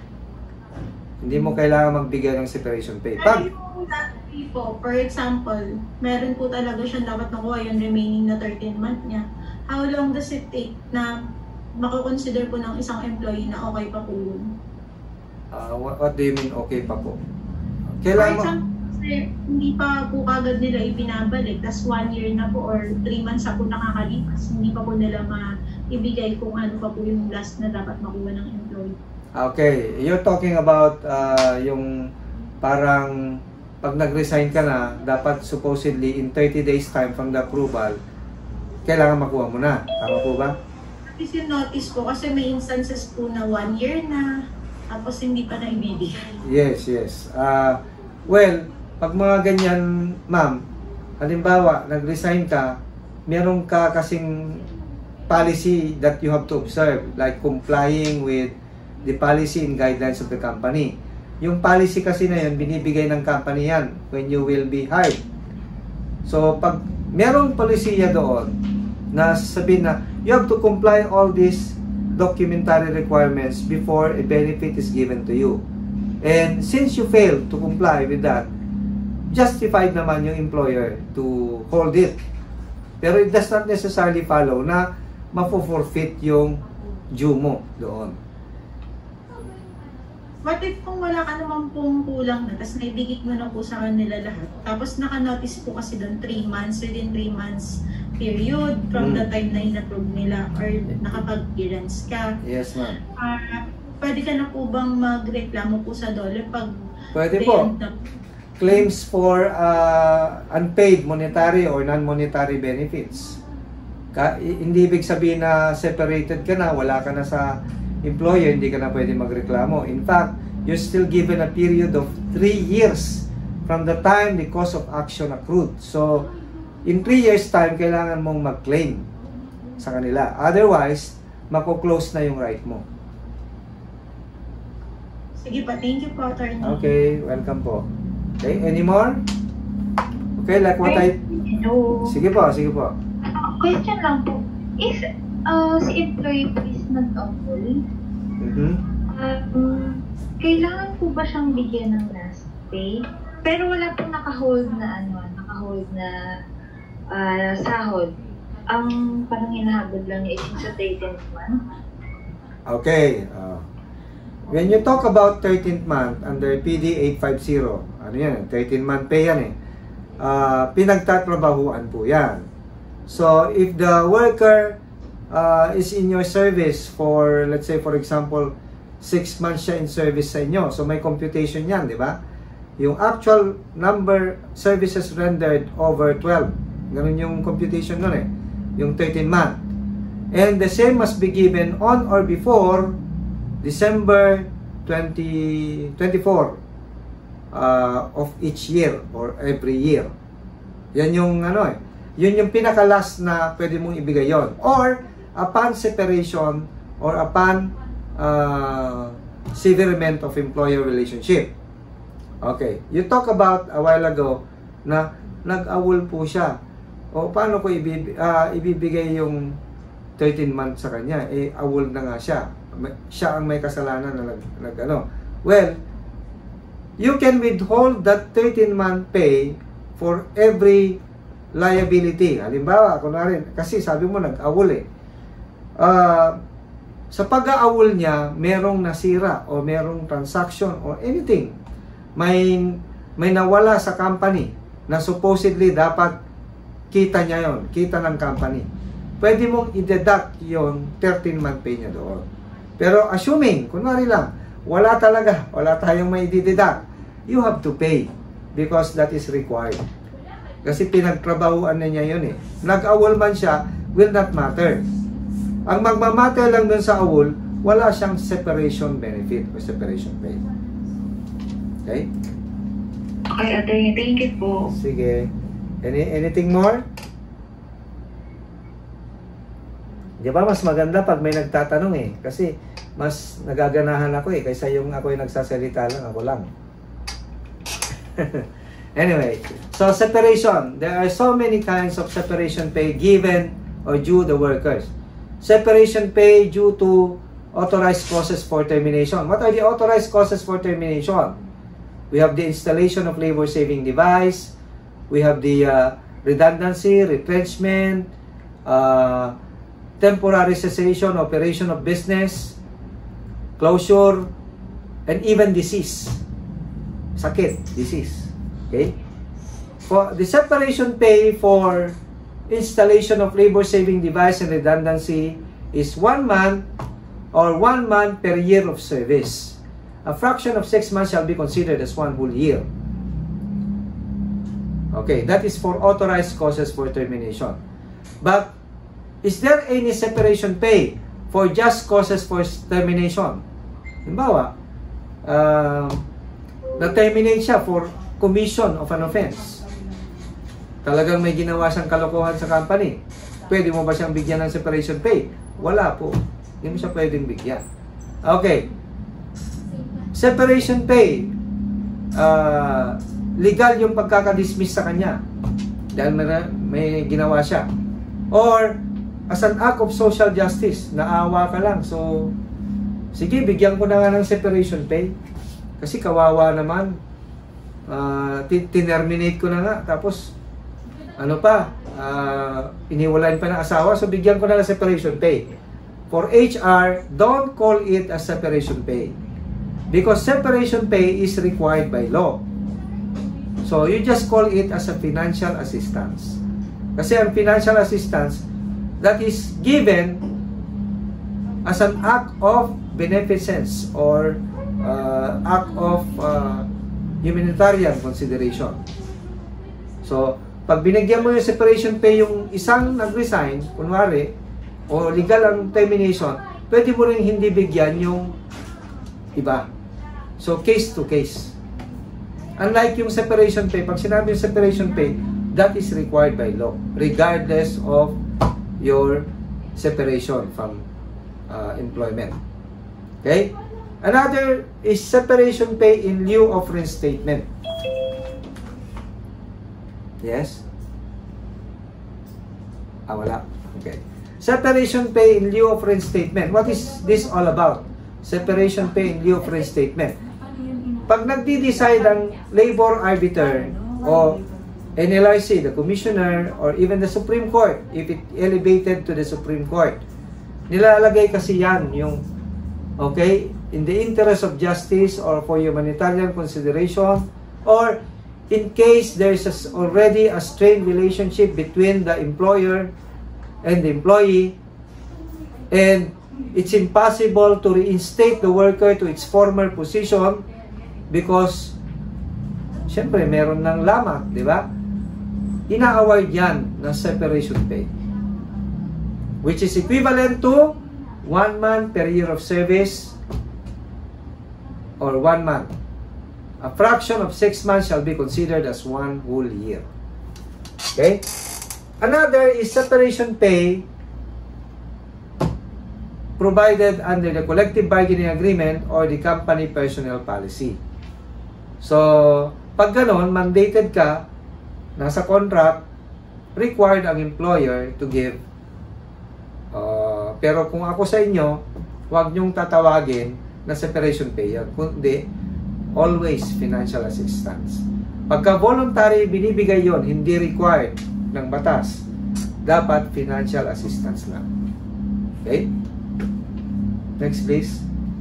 Hindi mo kailangan magbigay ng separation pay. Pag, Yung dati po, for example, meron po talaga siya dapat nakuha yung remaining na thirteen month niya. How long does it take na makakonsider po ng isang employee na okay pa po yun? uh, what, what do you mean okay pa po? For Kailangan mo, example, kasi hindi pa po kagad nila ipinabalik, tas one year na po or three months na po nakakalipas, hindi pa po nila maibigay kung ano pa po yung last na dapat makuha ng employee. okay, you're talking about uh, yung parang pag nag-resign ka na, dapat supposedly in thirty days time from the approval, kailangan makuha mo na. Tama po ba? Kasi yung notice po, kasi may instances po na one year na, tapos hindi pa naibibigay. Yes, yes. Uh, well, pag mga ganyan, ma'am, halimbawa, nag-resign ka, meron ka kasing policy that you have to observe, like complying with the policy and guidelines of the company. Yung policy kasi na yun, binibigay ng company yan when you will be hired. So, pag merong polisiya doon na sabihin na you have to comply all these documentary requirements before a benefit is given to you. And since you fail to comply with that, justified naman yung employer to hold it. Pero it does not necessarily follow na mafo-forfeit yung due mo doon. What if kung wala ka naman pong kulang na, tapos naibigit mo na po sa kanila lahat, tapos naka-notice po kasi doon three months, within three months period from Mm. the time na in-approve nila or nakapag-clearance ka, Yes, ma'am. ah pwede ka na po bang magreklamo po sa D O L E pag Pwede they po. end up- Claims for uh, unpaid monetary or non-monetary benefits. Ka, hindi ibig sabihin na separated ka na, wala ka na sa employer, hindi ka na pwede magreklamo. In fact, you're still given a period of three years from the time the cause of action accrued. So, in three years time, kailangan mong mag-claim sa kanila. Otherwise, mako-close na yung right mo. Sige pa, thank you po, attorney. Okay, welcome po. Okay, any more? Okay, like what I... No. Sige po, sige po. Question lang po. If uh, si employee po is nag-awol, Mm-hmm. um, kailangan po ba siyang bigyan ng last pay? Pero wala pong naka-hold na ano, naka-hold na uh, sahod. Ang parang hinahabod lang niya is sa thirteenth month. Okay. Uh, when you talk about thirteenth month under P D eight fifty, ano yan? thirteenth month pay yan eh. Uh, pinagtatrabahuan po yan. So, if the worker uh, is in your service for, let's say, for example, six months siya in service sa inyo. So, may computation yan, di ba? Yung actual number services rendered over twelve. Ganun yung computation nun eh. Yung thirteen month. And the same must be given on or before December twenty twenty-four uh, of each year or every year. Yan yung ano eh. Yun yung pinaka-last na pwede mong ibigay yon. Or, upon separation or upon uh, severement of employer relationship. Okay. You talk about a while ago na nag-awol po siya. O paano ko ibib uh, ibibigay yung thirteen months sa kanya? Eh, awol na nga siya. Siya ang may kasalanan na nag, nag ano. Well, you can withhold that thirteen month pay for every liability. Halimbawa, kunwari, kasi sabi mo nag-awol eh. Uh, sa pag-aawol niya, merong nasira o merong transaction or anything. May, may nawala sa company na supposedly dapat kita niya yon, kita ng company. Pwede mong i-deduct yung thirteen month pay niya doon. Pero assuming, kunwari lang, wala talaga, wala tayong may i-deduct, you have to pay because that is required. Kasi pinagtrabahuan na niya yun eh. Nag-awol man siya, will not matter. Ang magmamatter lang dun sa awol, wala siyang separation benefit or separation pay. Okay? Okay, attorney, thank you po. Sige. Any, anything more? Di ba mas maganda pag may nagtatanong eh. Kasi mas nagaganahan ako eh. Kaysa yung ako yung nagsasalita lang, ako lang. Anyway, so separation. There are so many kinds of separation pay given or due the workers. Separation pay due to authorized causes for termination. What are the authorized causes for termination? We have the installation of labor-saving device. We have the uh, redundancy, retrenchment, uh, temporary cessation, operation of business, closure, and even disease. Sakit, disease. Okay? For the separation pay for installation of labor-saving device and redundancy is one month or one month per year of service. A fraction of six months shall be considered as one whole year. Okay, that is for authorized causes for termination. But is there any separation pay for just causes for termination? Halimbawa, uh, na-terminate siya for commission of an offense. Talagang may ginawa siyang kalokohan sa company. Pwede mo ba siyang bigyan ng separation pay? Wala po. Hindi mo siya pwedeng bigyan. Okay. Separation pay. Uh, legal yung pagkakadismiss sa kanya. Dahil may, may ginawa siya. Or, as an act of social justice, naawa ka lang. So, sige, bigyan ko na nga ng separation pay. Kasi kawawa naman. Uh, tinerminate ko na nga. Tapos, ano pa, uh, iniwalain pa ng asawa. So, bigyan ko na ng separation pay. For H R, don't call it a separation pay. Because separation pay is required by law. So, you just call it as a financial assistance. Kasi ang financial assistance, that is given as an act of beneficence or uh, act of uh, humanitarian consideration. So, pag binigyan mo yung separation pay yung isang nag-resign, kunwari, o legal ang termination, pwede mo rin hindi bigyan yung iba. So, case to case. Unlike yung separation pay, pag sinabi yung separation pay, that is required by law, regardless of your separation from uh, employment. Okay? Another is separation pay in lieu of reinstatement. Yes? Ah, wala. Okay. Separation pay in lieu of reinstatement. What is this all about? Separation pay in lieu of reinstatement. Pag nagdi-decide ang labor arbiter o N L R C, the commissioner, or even the Supreme Court, if it elevated to the Supreme Court, nilalagay kasi yan yung, okay, in the interest of justice or for humanitarian consideration, or in case there is a, already a strained relationship between the employer and the employee, and it's impossible to reinstate the worker to its former position because, syempre, meron ng lamat, di ba? Ina-award yan ng separation pay, which is equivalent to one month per year of service or one month. A fraction of six months shall be considered as one whole year. Okay? Another is separation pay provided under the collective bargaining agreement or the company personnel policy. So, pag ganon, mandated ka, nasa contract, required ang employer to give. Uh, pero kung ako sa inyo, huwag nyong tatawagin na separation pay yan. Kundi, always financial assistance. Pagka voluntary binibigay yon, hindi required ng batas, dapat financial assistance lang. Okay? Next please.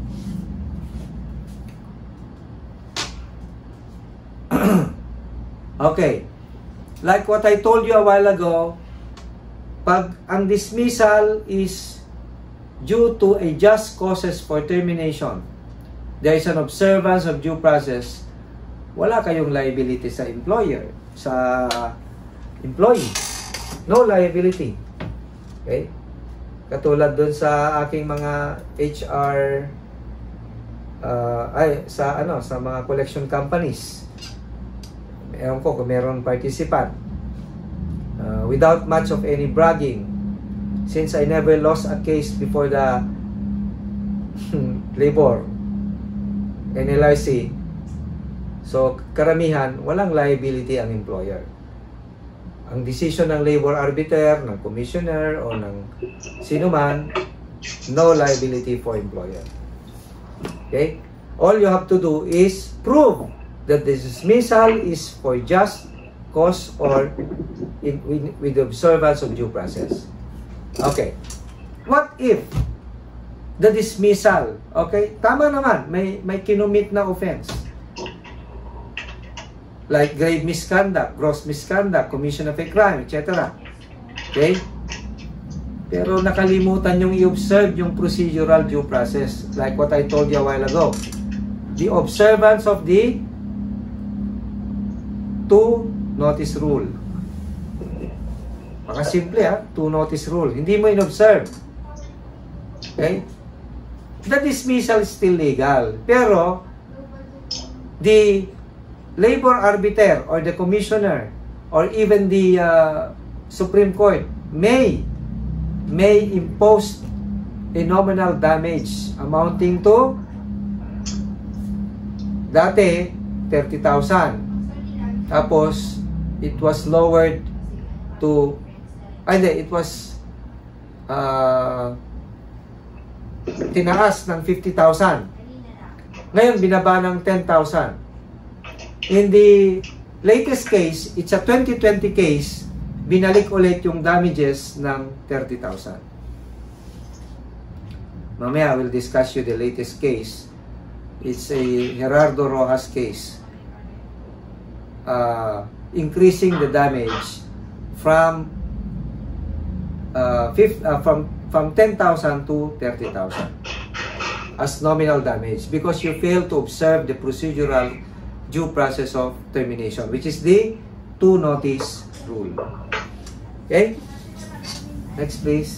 Okay. Like what I told you a while ago, pag ang dismissal is due to a just causes for termination, there is an observance of due process, wala kayong liability sa employer, sa employee. No liability. Okay? Katulad dun sa aking mga H R, uh, ay, sa ano, sa mga collection companies. Meron ko kung meron participant. Uh, without much of any bragging, since I never lost a case before the labor N L R C, so karamihan walang liability ang employer. Ang decision ng labor arbiter, ng commissioner o ng sino man, no liability for employer. Okay? All you have to do is prove that the dismissal is for just cause or in, with, with the observance of due process. Okay. What if the dismissal, okay, tama naman, may, may kinumit na offense. Like grave misconduct, gross misconduct, commission of a crime, et cetera. Okay? Pero nakalimutan yung i-observe yung procedural due process. Like what I told you a while ago. The observance of the two notice rule. Mga simple ha, two notice rule. Hindi mo in-observe. Okay? The dismissal is still legal. Pero, the labor arbiter or the commissioner or even the uh, Supreme Court may may impose a nominal damage amounting to dati thirty thousand, tapos it was lowered to ay hindi, it was uh, tinaas ng fifty thousand, ngayon binaba ng ten thousand. In the latest case, it's a twenty twenty case, binalik ulit yung damages ng thirty thousand. Mamaya, I will discuss you the latest case. It's a Gerardo Rojas case. Uh, increasing the damage from uh, fifth, uh, from from ten thousand to thirty thousand as nominal damage because you fail to observe the procedural due process of termination, which is the two notice rule. Okay? Next, please.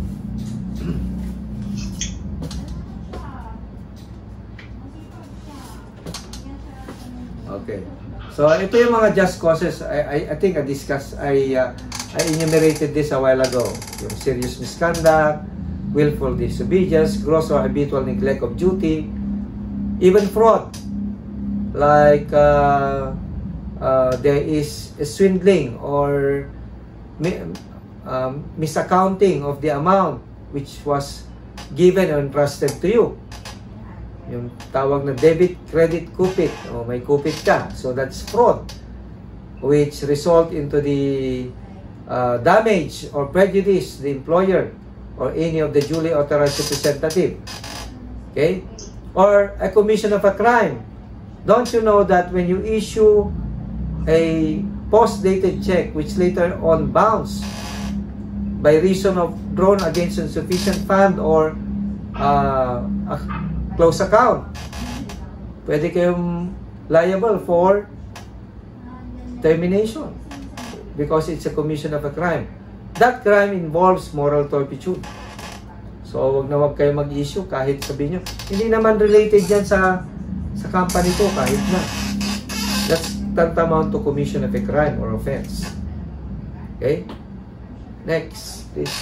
Okay. So, ito yung mga just causes. I, I, I think I discussed, I, uh, I enumerated this a while ago. Yung serious misconduct, willful disobedience, gross or habitual neglect of duty, even fraud. Like, uh, uh, there is a swindling or mi um, misaccounting of the amount which was given or entrusted to you. Yung tawag na debit, credit, kupit. O may kupit ka. So that's fraud, which result into the uh, damage or prejudice the employer or any of the duly authorized representative. Okay? Or a commission of a crime. Don't you know that when you issue a post-dated check which later on bounce by reason of drawn against insufficient fund or uh, a close account, pwede kayong liable for termination because it's a commission of a crime. That crime involves moral turpitude. So, wag na wag kayo mag-issue kahit sabihin nyo, hindi naman related yan sa sa company ko, kahit na. That's tantamount to commission of a crime or offense. Okay? Next, please.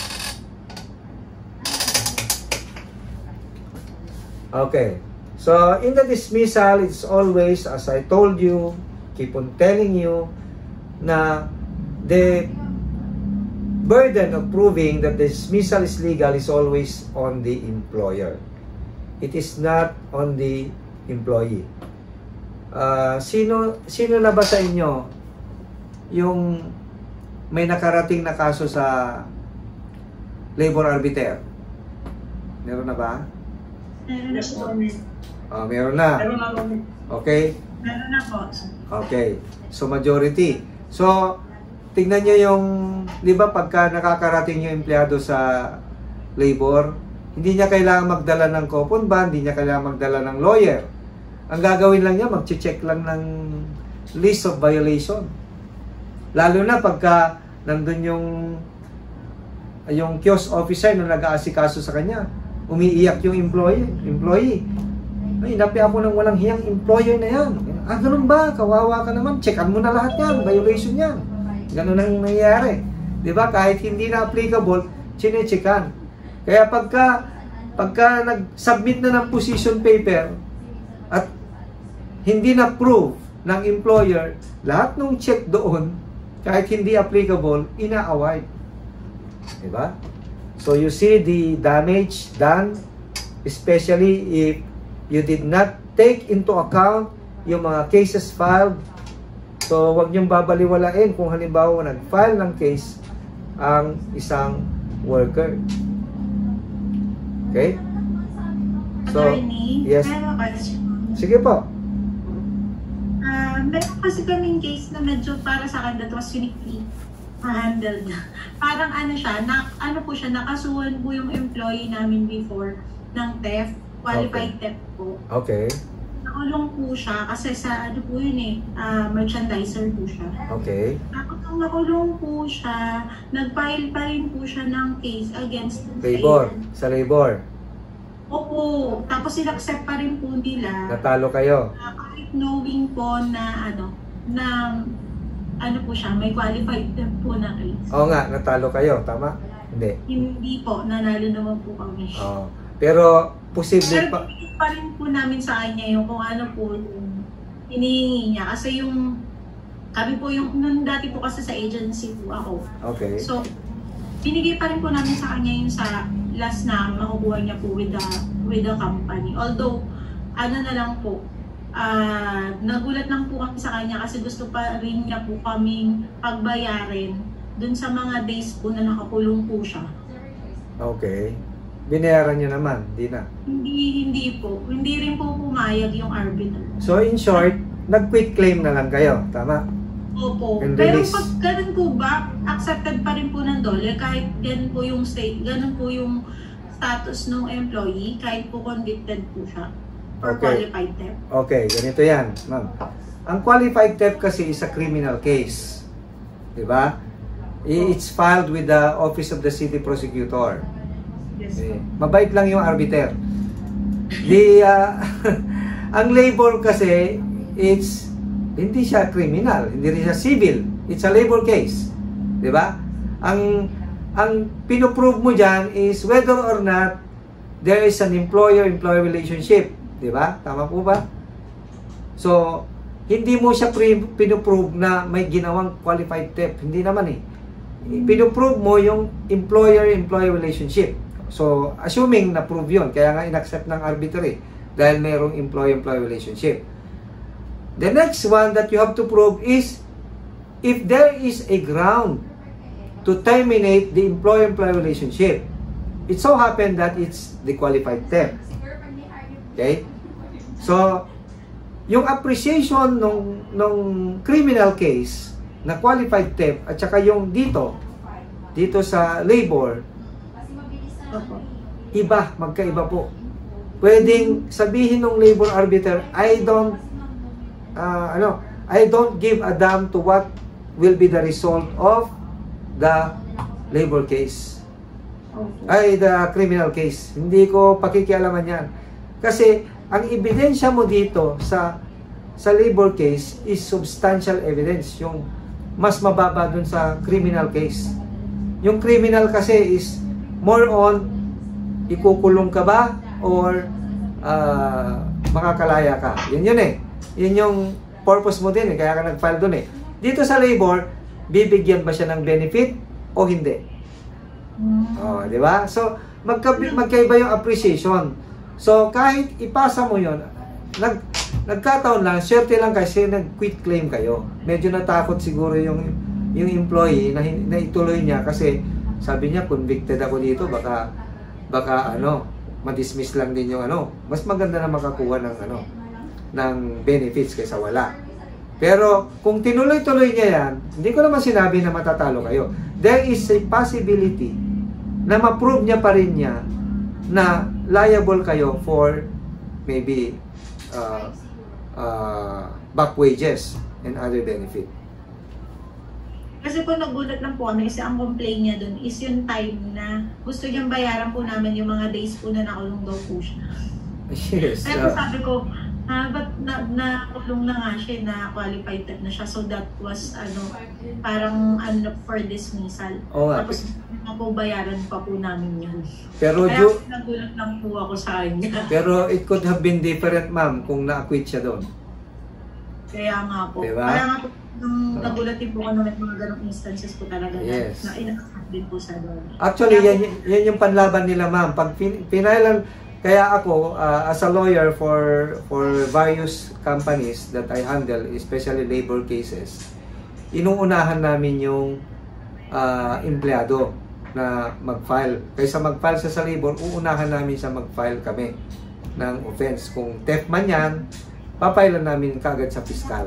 Okay. So, in the dismissal, it's always, as I told you, keep on telling you, na the burden of proving that the dismissal is legal is always on the employer. It is not on the employee. Uh, sino, sino na ba sa inyo yung may nakarating na kaso sa labor arbiter? Meron na ba? Meron na Yes, po. Army. Oh, meron na. Meron na, Army. Okay? Meron na po. Okay. So, majority. So, tingnan nyo yung, di ba, pagka nakakarating yung empleyado sa labor, hindi niya kailangan magdala ng coupon bond, hindi niya kailangan magdala ng lawyer. Ang gagawin lang niya, mag-check lang ng list of violation. Lalo na pagka nandun yung yung kiosk officer na nag-aasikaso sa kanya, umiiyak yung employee. employee. Ay, napi ako ng walang hiyang employer na yan. Ah, ganun ba? Kawawa ka naman. Checkan mo na lahat yan. Violation yan. Ganun ang nangyayari. Di ba? Kahit hindi na applicable, chine-checkan. Kaya pagka, pagka nag-submit na ng position paper at hindi na prove ng employer, lahat ng check doon, kahit hindi applicable, ina-award. Di ba? So you see the damage done, especially if you did not take into account yung mga cases filed. So, wag niyong babaliwalain kung halimbawa nag-file ng case ang isang worker. Okay? So, Attorney, yes. meron question. Sige po. Ah, meron kasi kaming case na medyo para sa akin that was uniquely handled. Parang ano siya, na, ano po siya, nakasuhan po yung employee namin before ng theft, qualified theft po. Okay. Nakulong po siya kasi sa ano po yun eh, ah, merchandiser po siya. Okay. Tapos nung nakulong po siya, nag-file pa rin po siya ng case against the Labor. agent. Sa labor. Opo. Tapos in-accept pa rin po nila. Natalo kayo. Uh, kahit knowing po na ano, na ano po siya, may qualified theft po na case. Oo nga, natalo kayo. Tama? Hindi. Hindi po, nanalo naman po kami. Oo. Pero, posible Pero pa. pinigil pa rin po namin sa kanya yung kung ano po yung hinihingi niya. Kasi yung, kami po yung, nung dati po kasi sa agency po ako. Okay. So, binigay pa rin po namin sa kanya yung sa last na makukuha niya po with the, with the company. Although, ano na lang po, uh, nagulat lang po kami sa kanya kasi gusto pa rin niya po kaming pagbayarin dun sa mga days po na nakakulong po siya. Okay. Binayaran niyo naman, di na. Hindi, hindi po. Hindi rin po pumayag yung arbiter. So in short, nag-quit claim na lang kayo, tama? Opo. And Pero release. pag ganun po ba, accepted pa rin po ng dole kahit ganun po yung state, ganun po yung status ng employee kahit po convicted po siya for Okay. qualified theft. Okay, ganito yan, ma'am. Ang qualified theft kasi is a criminal case. Di ba? It's filed with the Office of the City Prosecutor. Yes. Okay. Mabait lang yung arbiter. The, uh, ang labor kasi, it's, hindi siya criminal, hindi rin siya civil. It's a labor case. Di ba? Ang, ang pinoprove mo dyan is whether or not there is an employer-employee relationship. Di ba? Tama po ba? So, hindi mo siya pinoprove na may ginawang qualified theft. Hindi naman eh. Pinoprove mo yung employer-employee relationship. So, assuming na prove yun, kaya nga inaccept ng arbiter eh, dahil mayroong employer-employee relationship. The next one that you have to prove is if there is a ground to terminate the employer-employee relationship. It so happened that it's the qualified theft. Okay? So, yung appreciation nung, nung criminal case na qualified theft at saka yung dito, dito sa labor, iba, magkaiba po. Pwedeng sabihin ng labor arbiter, I don't, uh, ano, I don't give a damn to what will be the result of the labor case. Ay, the criminal case. Hindi ko pakikialaman yan. Kasi, ang ebidensya mo dito sa sa labor case is substantial evidence. Yung mas mababa dun sa criminal case. Yung criminal kasi is more on ikukulong ka ba or uh, makakalaya ka. Yun yun eh. Yun yung purpose mo din eh. Kaya ka nag-file dun eh. Dito sa labor, bibigyan ba siya ng benefit o hindi? Oh, di ba? So, magka, magkaiba yung appreciation. So, kahit ipasa mo yun, nag, nagkataon lang, swerte lang kasi nag-quit claim kayo. Medyo natakot siguro yung yung employee na, na ituloy niya kasi sabi niya, convicted ako dito, baka baka ano, ma-dismiss lang din yung ano. Mas maganda na makakuha ng ano, ng benefits kaysa wala. Pero kung tinuloy-tuloy niya yan, hindi ko naman sinabi na matatalo kayo. There is a possibility na ma-prove niya pa rin niya na liable kayo for maybe uh, uh, back wages and other benefit. Kasi po nagulat lang po kami kasi ang complaint niya dun is yung time na gusto niyang bayaran po namin yung mga days po na nakulong daw po siya. Yes. Kaya Uh, sabi ko, ah, ba't na, nakulong na nga siya, na qualified theft na siya. So that was ano, parang ano for dismissal. Oo nga. Tapos po bayaran pa po namin yun. pero Kaya ju- nagulat lang po ako sa kanya. pero it could have been different, ma'am, kung na-acquit siya doon. Kaya nga po. Diba? Kaya nga po, nung Oh. nagulat din po kami mga ganong instances po talaga Yes. na, na ina-accept din po sa doon. Actually, Kaya yan, yan yung panlaban nila, ma'am. Pag pin, pinailan, kaya ako, uh, as a lawyer for for various companies that I handle, especially labor cases, inuunahan namin yung uh, empleyado na mag-file. Kaysa mag-file siya sa labor, uunahan namin siya mag-file kami ng offense. Kung theft man yan, papailan namin kagad sa piskal.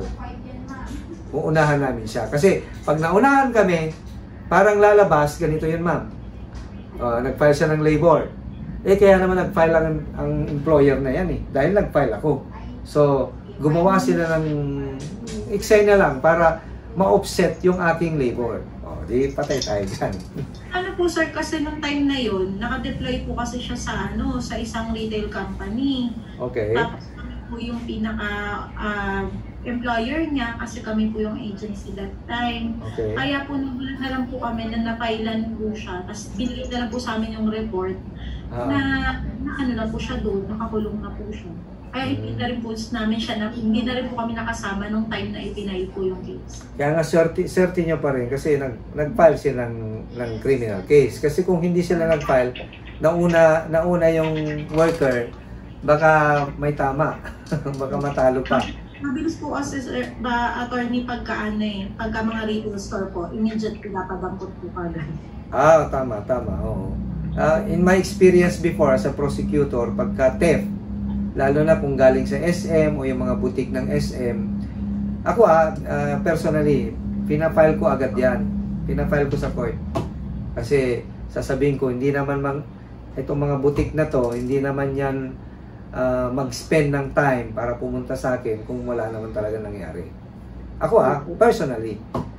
Uunahan namin siya. Kasi pag naunahan kami, parang lalabas, ganito yun, ma'am. Uh, nag-file siya ng labor. Eh, kaya naman nag-file ang, ang employer na yan eh. Dahil nag-file ako. So, gumawa sila ng eksena lang para ma-offset yung aking labor. O, di patay tayo dyan. ano po sir, kasi nung time na yun, naka-deploy po kasi siya sa ano, sa isang retail company. Okay. Tapos kami po yung pinaka uh, employer niya kasi kami po yung agency that time. Okay. Kaya po nagulat na lang po kami na napailan po siya. Tapos binigay na lang po sa amin yung report Ah. na, na ano na po siya doon, nakakulong na po siya. Kaya hindi na rin po namin siya, na, hindi na rin po kami nakasama nung time na ipinail po yung case. Kaya nga, swerte, swerte nyo pa rin kasi nag, nag-file sila ng, ng criminal case. Kasi kung hindi sila nag-file, nauna, nauna yung worker, baka may tama. Baka matalo pa. Mabilis po kasi sir, ba, attorney pagka ano eh, pagka mga retail store po, immediately napadampot po kagad. Ah, tama, tama. Oo. Uh, in my experience before as a prosecutor, pagka theft, lalo na kung galing sa S M o yung mga butik ng S M, ako ah, uh, personally, pinafile ko agad yan. Pinafile ko sa court. Kasi sasabihin ko, hindi naman mang, itong mga butik na to, hindi naman yan uh, mag-spend ng time para pumunta sa akin kung wala naman talaga nangyari. Ako ah, personally.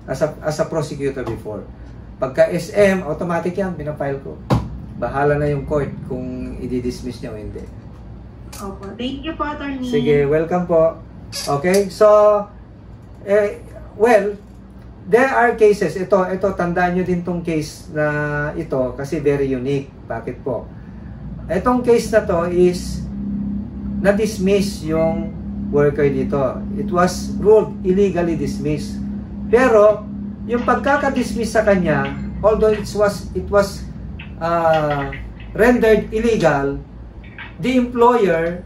as a, as a prosecutor before. Pagka S M, automatic yan, pinafile ko. Bahala na yung court kung i-dismiss niya o hindi. Opo. Thank you po, attorney. Sige, welcome po. Okay, so, eh, well, there are cases. Ito, ito, tandaan nyo din tong case na ito kasi very unique. Bakit po? Itong case na to is na-dismiss yung worker dito. It was ruled illegally dismissed. Pero, yung pagkaka-dismiss sa kanya, although it was, it was uh, rendered illegal, the employer,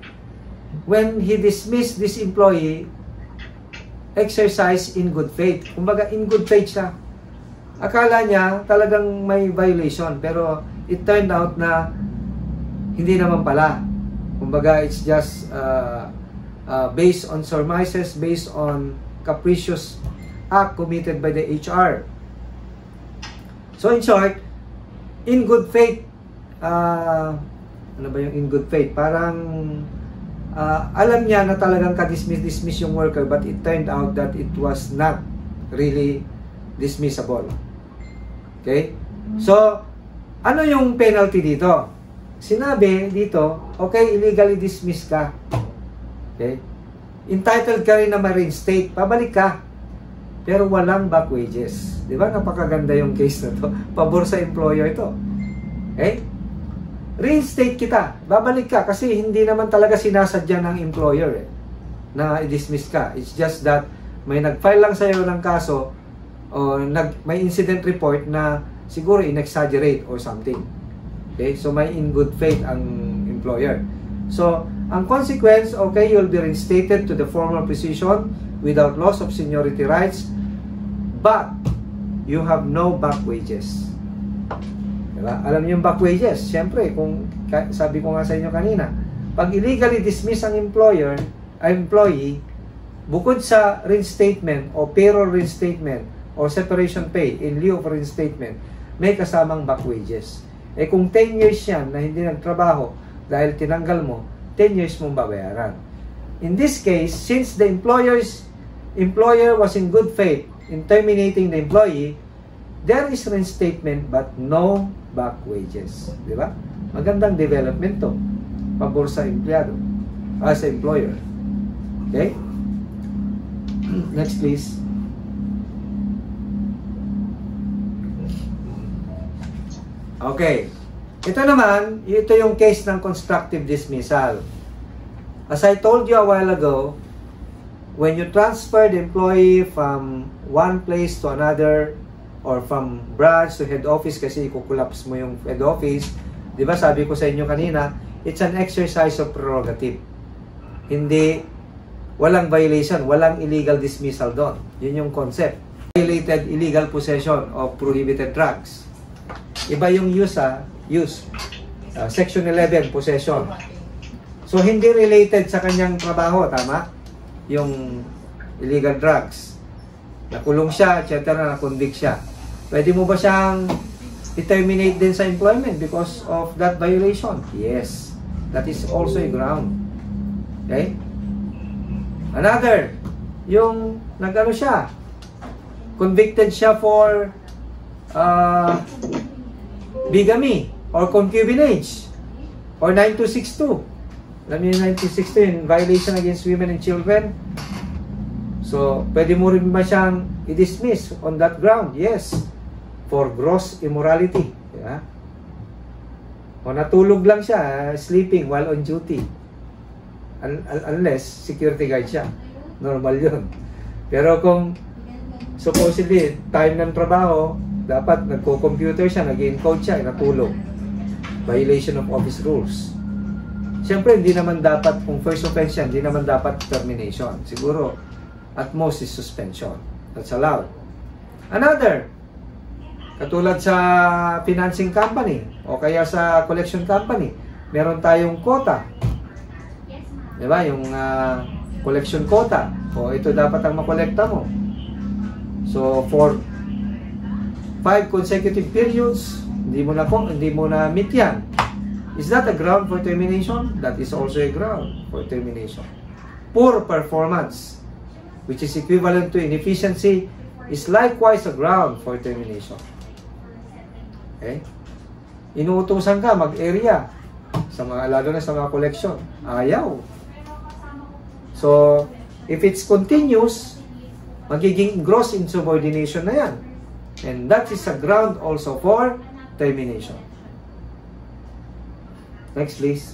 when he dismissed this employee, exercise in good faith. Kumbaga, in good faith siya. Akala niya talagang may violation, pero it turned out na hindi naman pala. Kumbaga, it's just uh, uh, based on surmises, based on capricious act committed by the H R. So, in short, in good faith, uh, ano ba yung in good faith? Parang uh, alam niya na talagang ka-dismiss-dismiss yung worker, but it turned out that it was not really dismissable. Okay? So, ano yung penalty dito? Sinabi dito, okay, illegally dismiss ka. Okay? Entitled ka rin na ma-reinstate. Pabalik ka. Pero walang back wages. Di ba? Napakaganda yung case na to. Pabor sa employer ito. Okay? Reinstate kita. Babalik ka kasi hindi naman talaga sinasadya ng employer eh, na i-dismiss ka. It's just that may nag-file lang sa'yo ng kaso o nag, may incident report na siguro in-exaggerate or something. Okay? So may in good faith ang employer. So, ang consequence, okay, you'll be reinstated to the former position without loss of seniority rights, but you have no back wages. Diba? Alam niyo yung back wages? Siyempre, kung sabi ko nga sa inyo kanina, pag illegally dismiss ang employer, employee, bukod sa reinstatement o payroll reinstatement o separation pay in lieu of reinstatement, may kasamang back wages. Eh kung ten years yan na hindi nagtrabaho dahil tinanggal mo, ten years mong babayaran. In this case, since the employer's employer was in good faith in terminating the employee, there is reinstatement but no back wages. Di ba? Magandang development to. Pabor sa empleyado. As a employer. Okay? Next please. Okay. Ito naman, ito yung case ng constructive dismissal. As I told you a while ago, when you transfer the employee from one place to another or from branch to head office kasi i-collapse mo yung head office, di ba sabi ko sa inyo kanina, it's an exercise of prerogative. Hindi, walang violation, walang illegal dismissal doon. Yun yung concept. Violated illegal possession of prohibited drugs. Iba yung use, ah, use. Uh, Section eleven, possession. So, hindi related sa kanyang trabaho, tama? Yung illegal drugs. Nakulong siya, et cetera, nakonvict siya. Pwede mo ba siyang i-terminate din sa employment because of that violation? Yes. That is also a ground. Okay? Another, yung nag-ano siya, convicted siya for uh, bigamy or concubinage or nine two six two. Alam niyo yung nine two six two, yung violation against women and children. So, pwede mo rin ba siyang i-dismiss on that ground? Yes. For gross immorality. Yeah. O natulog lang siya, sleeping while on duty. Un unless security guard siya. Normal yun. Pero kung supposedly time ng trabaho, dapat nagko-computer siya, nag-encode siya, natulog. Violation of office rules. Siyempre, hindi naman dapat, kung first offense yan, hindi naman dapat termination. Siguro, at most is suspension. That's allowed. Another, katulad sa financing company o kaya sa collection company, meron tayong quota. Diba? Yung uh, collection quota. O ito dapat ang makolekta mo. So, for five consecutive periods, hindi mo na, hindi mo na meet yan. Is that a ground for termination? That is also a ground for termination. Poor performance, which is equivalent to inefficiency is likewise a ground for termination. Okay? Inuutusan ka mag-area sa mga, lalo na sa mga collection. Ayaw. So, if it's continuous, magiging gross insubordination na yan. And that is a ground also for termination. Next, please.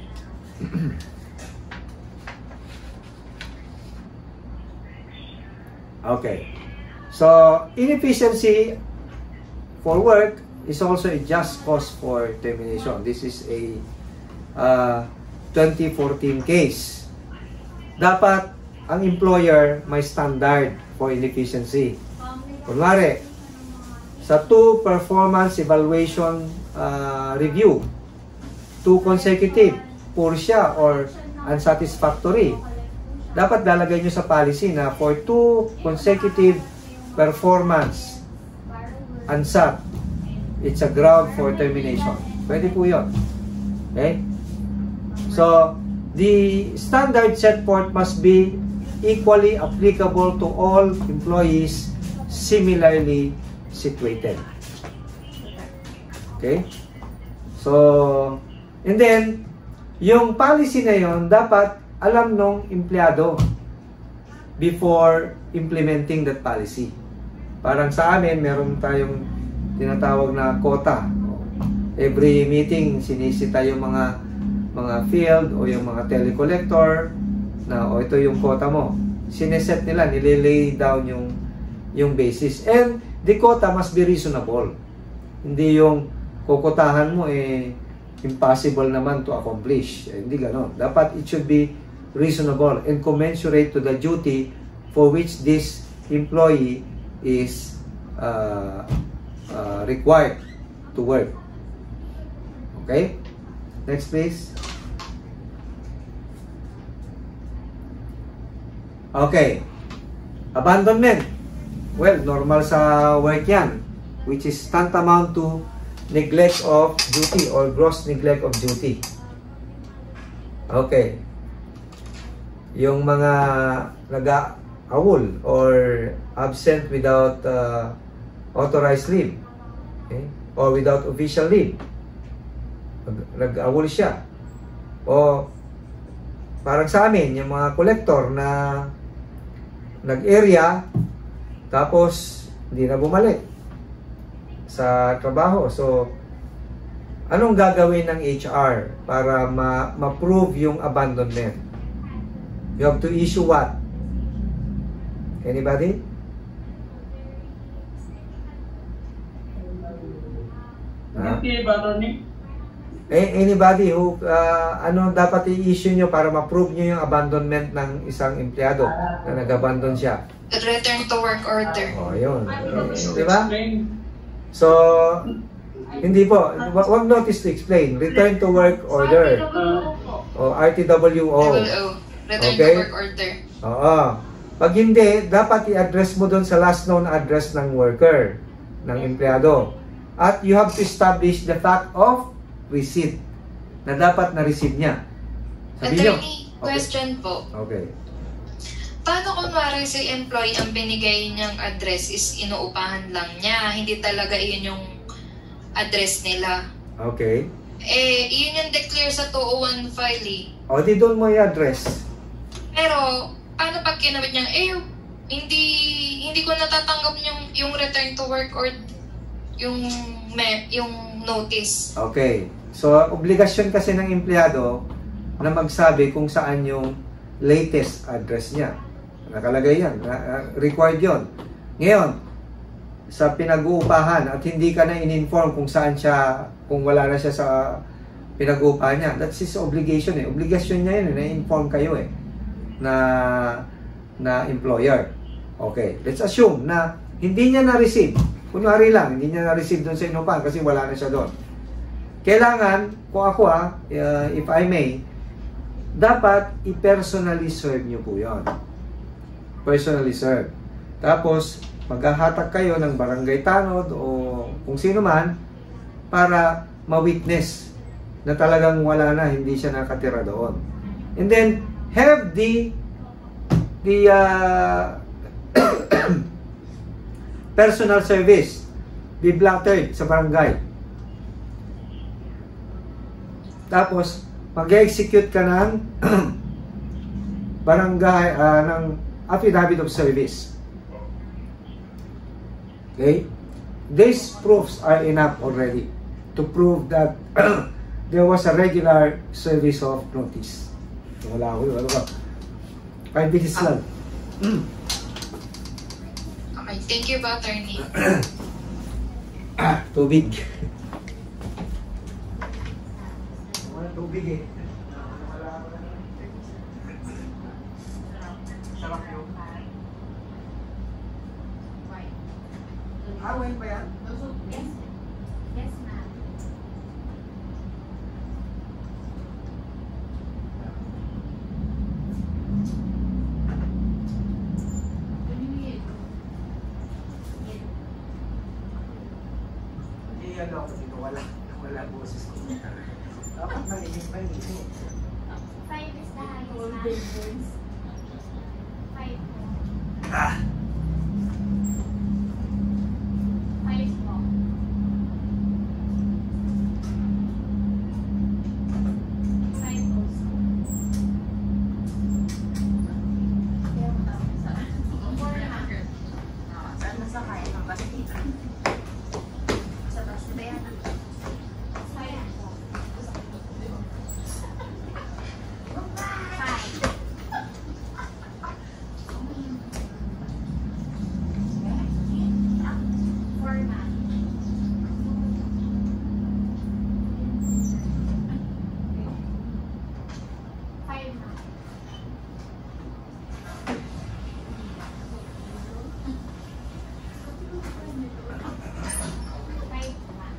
Okay. So, inefficiency for work is also a just cause for termination. This is a uh, twenty fourteen case. Dapat ang employer may standard for inefficiency. Kunwari, sa two performance evaluation uh, review, two consecutive, poor siya or unsatisfactory, dapat lalagay nyo sa policy na for two consecutive performance unsat, it's a ground for termination. Pwede po yun. Okay? So, the standard set forth must be equally applicable to all employees similarly situated. Okay? So, and then, yung policy na yun, dapat alam nung empleyado before implementing that policy. Parang sa amin, meron tayong tinatawag na quota. Every meeting, sinisita yung mga mga field o yung mga telecollector na o ito yung quota mo. Sineset nila, nililay down yung yung basis. And the quota must be reasonable. Hindi yung kukotahan mo eh impossible naman to accomplish. Eh, hindi ganon. Dapat it should be reasonable and commensurate to the duty for which this employee is uh, uh, required to work. Okay? Next, please. Okay. Abandonment. Well, normal sa work yan, which is tantamount to neglect of duty or gross neglect of duty. Okay. Yung mga nag-awol or absent without uh, authorized leave, okay? Or without official leave, nag-awol siya. O parang sa amin, yung mga collector na nag-area tapos hindi na bumalik sa trabaho. So, anong gagawin ng H R para ma-prove yung abandonment? You have to issue what? Anybody? Huh? Anybody who, uh, ano dapat i-issue nyo para ma-prove nyo yung abandonment ng isang empleyado na nag-abandon siya? Return to work order. Oh, yun. Eh, diba? So, hindi po. Wag notice to explain. Return to work order. O R T W O. Return okay? to work order. Oo. Pag hindi, dapat i-address mo doon sa last known address ng worker, ng empleyado. At you have to establish the fact of receipt na dapat na-receive niya. Sabi niyo. Attorney, question okay. po. Okay. Paano kunwari si employee ang binigay niyang address is inuupahan lang niya, hindi talaga iyon yung address nila? Okay. Eh, yun yung declare sa two oh one file eh. O, di doon mo i-address. Pero, paano pag kinabit niya, eh, hindi, hindi ko natatanggap yung, yung return to work or yung, me, yung notice. Okay. So, obligasyon kasi ng empleyado na magsabi kung saan yung latest address niya. Nakalagay yan. Required yon. Ngayon, sa pinag-uupahan at hindi ka na in-inform kung saan siya, kung wala na siya sa pinag-uupahan niya, that's his obligation eh. Obligasyon niya yun eh. Na-inform kayo eh. Na, na employer. Okay. Let's assume na hindi niya na-receive. Kunwari lang, hindi niya na-receive doon sa inupahan kasi wala na siya doon. Kailangan, kung ako ah, uh, if I may, dapat i-personally serve nyo po yun. Personally serve. Tapos, maghahatak kayo ng barangay tanod o kung sino man para ma-witness na talagang wala na, hindi siya nakatira doon. And then, have the the uh, personal service, be blattered sa barangay. Tapos, mag-execute ka ng barangay, uh, ng affidavit of service. Okay? These proofs are enough already to prove that there was a regular service of notice. Wala ako, wala ba? Five minutes lang. Okay, thank you ba, attorney? Ah, tubig. Wala tubig eh. Sarap yun. Ah, wine pa yan? Yes. Yes, ma'am. Hindi yan ako dito. Wala. Wala boses ko. Dapat maligit pa yun. Five is the highest, ma'am. Five po. Ah! Five po. Five also. Four, ma'am. Saan masakay ng bastita? Sa bastita. Five po. Five. Four, ma'am. Five, ma'am. Five, ma'am.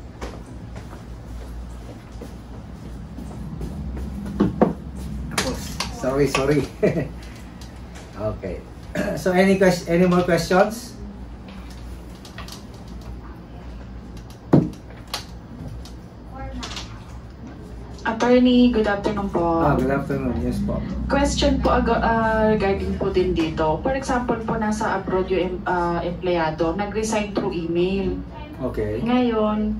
Sorry, sorry. Okay. So any question, any more questions? Four, ma'am. Attorney, good afternoon po. Ah, good afternoon. Yes po. Question po aga- ah, regarding po din dito. For example po, nasa abroad yung em- ah, empleyado, nag-resign through email. Okay. Ngayon,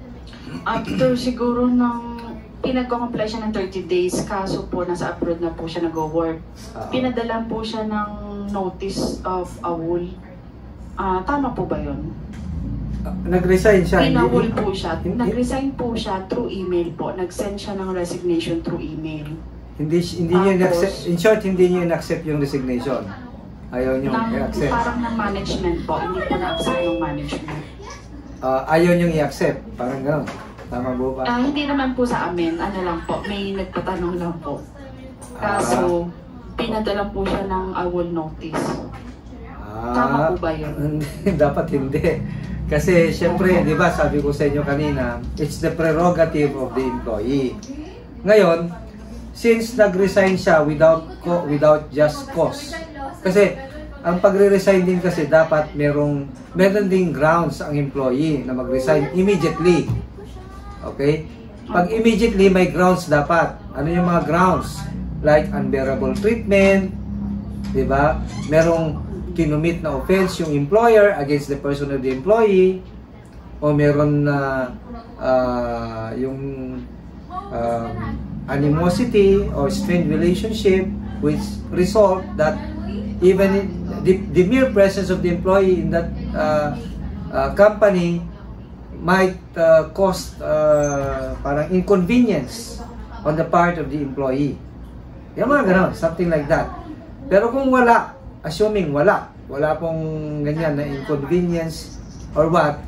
after siguro ng pinag-comply siya ng thirty days, kaso po nasa abroad na po siya nag-work. Ah, Pinadala po siya ng notice of awol. Ah, tama po ba yun? ah, nag-resign siya. hindi- Inawol po siya. Hindi- Nag-resign po siya through email po. Nag-send siya ng resignation through email. Hindi hindi niya Tapos- accept. In short, hindi niya accept yung resignation. Ayaw niyo Ng, i-accept. parang ng management po, hindi po na-accept ng management. Ah, ayaw niyo i-accept. Parang gano'n. Tama po ba? Ah, hindi naman po sa amin, ano lang po, may nagtatanong lang po. Kaso, pinadala po siya ng awol notice. Ah, Tama po ba yun? Dapat hindi. Kasi syempre, di ba, sabi ko sa inyo kanina, it's the prerogative of the employee. Ngayon, since nag-resign siya without co- without just cause. Kasi ang pagre-resign din kasi dapat merong meron ding grounds ang employee na mag-resign immediately. Okay? Pag immediately may grounds dapat. Ano yung mga grounds? Like unbearable treatment, 'di ba? Merong kinumit na offense yung employer against the person of the employee, o meron na uh, yung um, animosity or strained relationship which result that even in the, the mere presence of the employee in that uh, uh, company might uh, cause uh, parang inconvenience on the part of the employee. Yung mga gano'n, something like that. Pero kung wala, assuming wala, wala pong ganyan na inconvenience or what,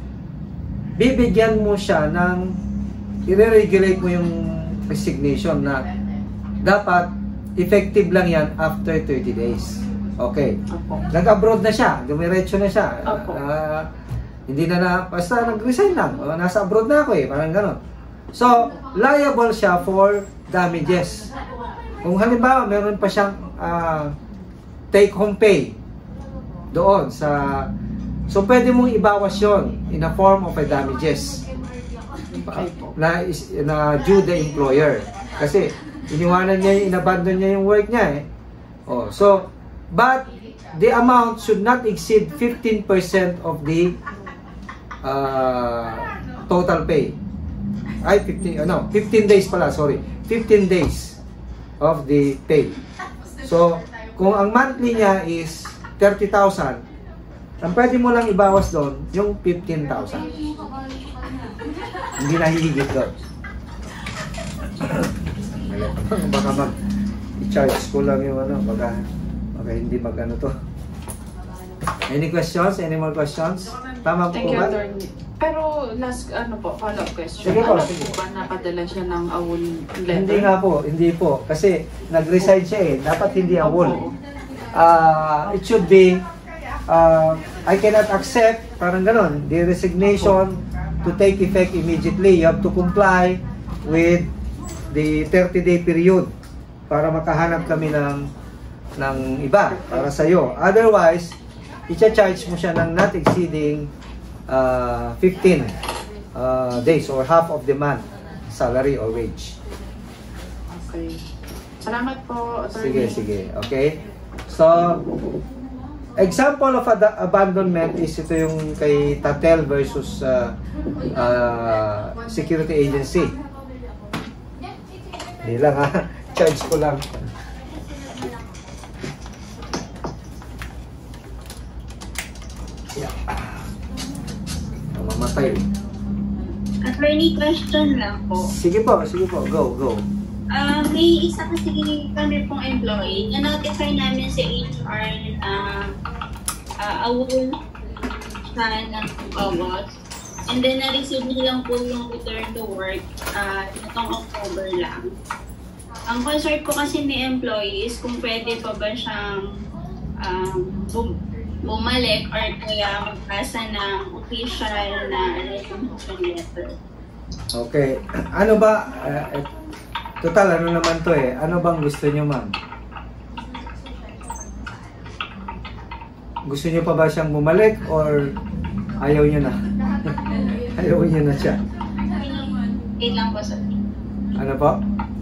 bibigyan mo siya ng, i-regulate mo yung resignation na dapat effective lang yan after thirty days. Okay. Opo. Nag-abroad na siya, dumiretso na siya. Opo. Ah, hindi na na, basta nag-resign lang. O, nasa abroad na ako eh, parang gano'n. So, liable siya for damages. Kung halimbawa, meron pa siyang uh, take-home pay doon sa... So, pwede mong ibawas yon in a form of a damages na, is, na due the employer. Kasi, iniwanan niya, inabandon niya yung work niya eh. Oh, so, but, the amount should not exceed fifteen percent of the uh, total pay. Ay, fifteen, ano, fifteen days pala, sorry. fifteen days of the pay. So, kung ang monthly niya is thirty thousand, ang pwede mo lang ibawas doon, yung fifteen thousand. Hindi nahihigit doon. Baka mag i-charge ko lang yung ano, baka, baka hindi mag-ano to. Any questions? Any more questions? Tama po Thank you, ba? attorney. Pero last, ano po, follow-up question. Sige po, ano sige. po ba napadala siya ng awol letter? Hindi nga po, hindi po. Kasi nag-resign siya eh. Dapat hindi awol. Uh, it should be, uh, I cannot accept, parang ganon, the resignation to take effect immediately. You have to comply with the thirty day period para makahanap kami ng ng iba para sa iyo. Otherwise, i-charge mo siya ng not exceeding uh, fifteen uh, days or half of the month salary or wage. Okay. Salamat po, Sige, attorney. sige. Okay? So, example of ad- abandonment is ito yung kay Tatel versus uh, uh, security agency. Hindi lang ha. Charge ko lang. Yeah. Mamatay. Attorney, question lang po. Sige po, sige po. Go, go. Ah, may isa kasi kami pong employee, na-notify namin sa H R na uh, awol siya ng August. And then, na-receive niya lang po yung return to work uh, itong October lang. Ang concern po kasi ni employees kung pwede pa ba siyang um, bum bumalik or kaya magpasa ng official na resignation letter. Okay. Ano ba, uh, total ano naman to eh, ano bang gusto nyo ma'am? Gusto nyo pa ba siyang bumalik or ayaw nyo na? Ayaw nyo na siya? Wait lang po, sir. Ano po?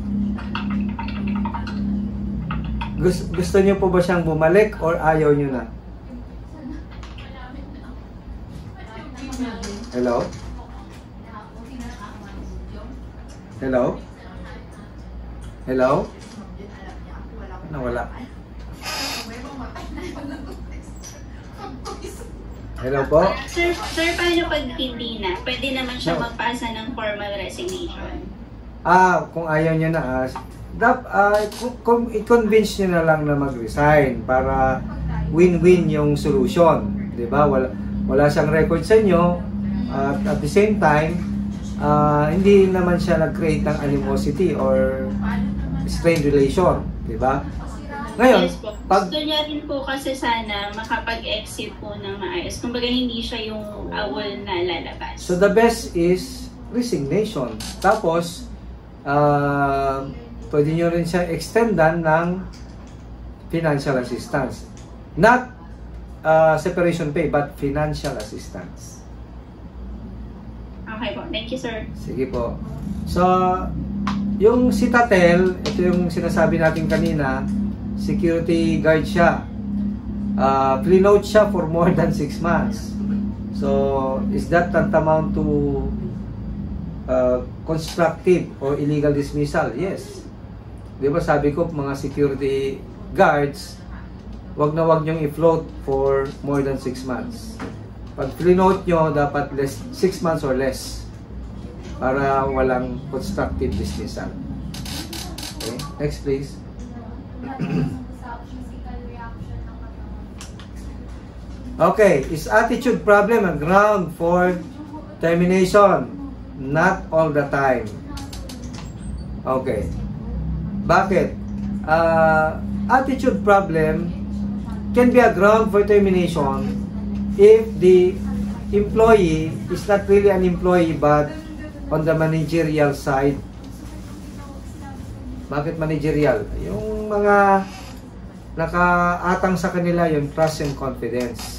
Gusto, gusto nyo po ba siyang bumalik or ayaw nyo na? Hello? Hello? Hello? Nawala. Hello po? Sir, sir, paano pag hindi na? Pwede naman siya No. magpasa ng formal resignation. Ah, kung ayaw nyo na, ah, dap, ah, kung i-convince nyo na lang na mag-resign para win-win yung solution. Diba? Wala, wala siyang record sa inyo. At at the same time, uh, hindi naman siya nag-create ng animosity or strained relation, di ba? Ngayon, Yes po. pag Gusto niya rin po kasi sana makapag-exit po ng maayos. Kumbaga hindi siya yung awol na lalabas. so the best is resignation. Tapos, uh, pwede nyo rin siya extendan ng financial assistance. Not uh, separation pay, but financial assistance. Okay po. Thank you, sir. Sige po. So, yung si Tatel, ito yung sinasabi natin kanina, security guard siya. Uh, Pre-note siya for more than six months. So, is that tantamount to uh, constructive or illegal dismissal? Yes. Di ba sabi ko, mga security guards, wag na wag niyong i-float for more than six months. Pag pre-note nyo, dapat less, six months or less para walang constructive dismissal. Okay, next please. Okay, is attitude problem a ground for termination? Not all the time. Okay. Bakit? Uh, attitude problem can be a ground for termination if the employee is not really an employee but on the managerial side. Bakit managerial? Yung mga nakaatang sa kanila yung trust and confidence.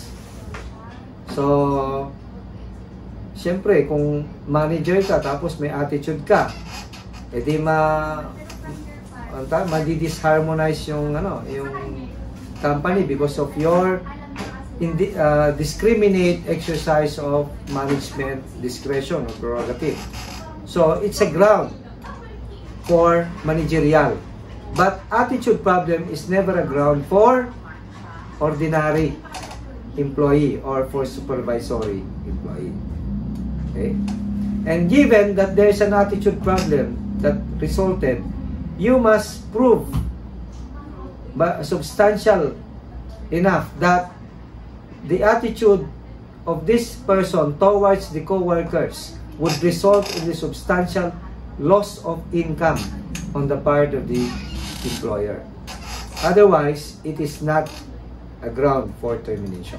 So, siyempre, kung manager ka tapos may attitude ka, edi ma ma-disharmonize yung ano, yung company because of your indi- uh, discriminate exercise of management discretion or prerogative. So, it's a ground for managerial. But attitude problem is never a ground for ordinary employee or for supervisory employee. Okay? And given that there is an attitude problem that resulted, you must prove but substantial enough that the attitude of this person towards the co-workers would result in the substantial loss of income on the part of the employer. Otherwise, it is not a ground for termination.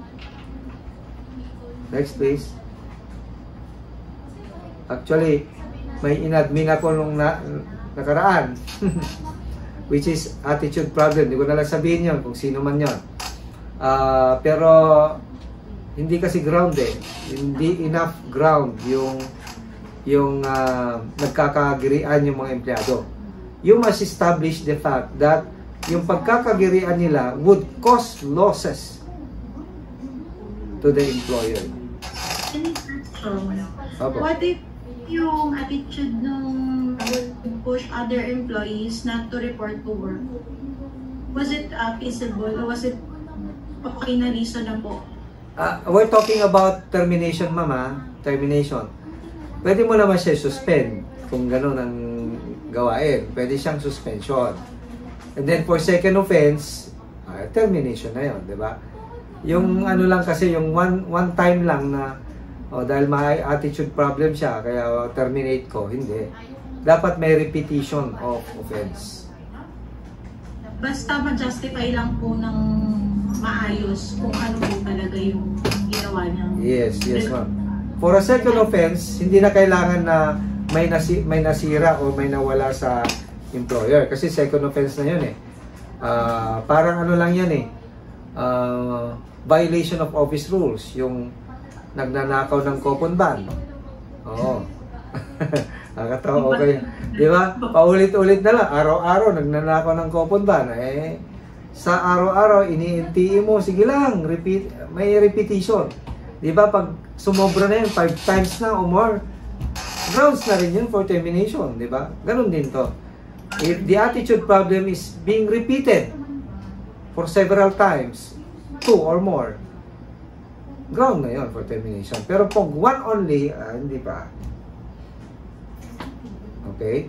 Next, please. Actually, may inadmin ako nung na, nakaraan which is attitude problem. Hindi ko na lang sabihin yun kung sino man yun. Uh, pero hindi kasi ground eh. Hindi enough ground yung yung uh, nagkakagirian yung mga empleyado. You must establish the fact that yung pagkakagirian nila would cause losses to the employer. Opo. What if yung attitude nung push other employees not to report to work? Was it uh, feasible or was it okay na reason na po? Uh, we're talking about termination, mama. Termination. Pwede mo naman siya suspend kung gano'n ang gawain. Pwede siyang suspension. And then for second offense, uh, termination na yun, di ba? Yung ano lang kasi, yung one, one time lang na oh, dahil may attitude problem siya, kaya terminate ko. Hindi. Dapat may repetition of offense. Basta ma-justify lang po ng maayos kung ano po talaga yung ginawa niya. Yes, yes ma'am. For a second offense, hindi na kailangan na may, nasi may nasira o may nawala sa employer. Kasi second offense na yun eh. Uh, parang ano lang yan eh. Uh, violation of office rules. Yung nagnanakaw ng coupon ban. Oo. Nakakatawa, okay. Di ba? Paulit-ulit na lang. Araw-araw, nagnanakaw ng coupon ban. Eh, sa araw-araw, ini-N T E mo, sige lang, repeat, may repetition. Di ba? Pag sumobra na yun, five times na o more, grounds na rin yun for termination. Di ba? Ganun din to. If the attitude problem is being repeated for several times, two or more, ground na yun for termination. Pero pag one only, ah, hindi pa. Okay?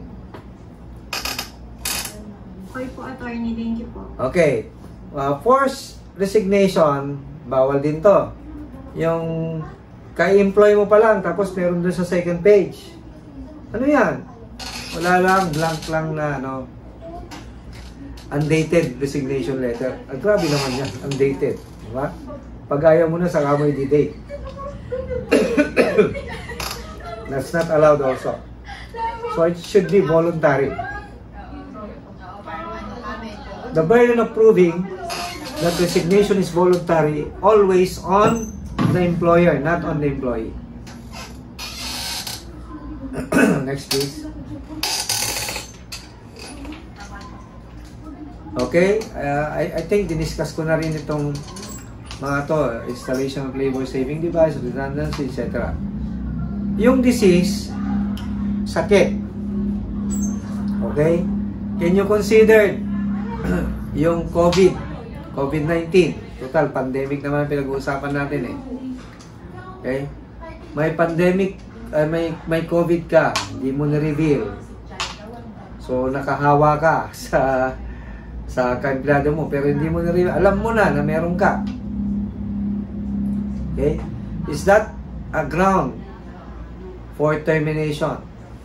Okay po, attorney. Thank you po. Okay. Uh, forced resignation, bawal din to. Yung ka-employ mo pa lang, tapos meron doon sa second page. Ano yan? Wala lang, blank lang na, ano, undated resignation letter. Ah, grabe naman yan, undated. Diba? Pag ayaw mo na, saka mo i-date. That's not allowed also. So it should be voluntary. The burden of proving that resignation is voluntary always on the employer, not on the employee. Next, please. Okay, uh, I, I think diniscuss ko na rin itong mga to, installation of labor saving device, redundancy, et cetera. Yung disease, sakit. Okay? Can you consider yung COVID, COVID nineteen? Total, pandemic naman pinag-uusapan natin eh. Okay? May pandemic, uh, may, may COVID ka, hindi mo na-reveal. So, nakahawa ka sa sa kaempleyado mo, pero hindi mo na-reveal. Alam mo na na meron ka. Okay? Is that a ground for termination?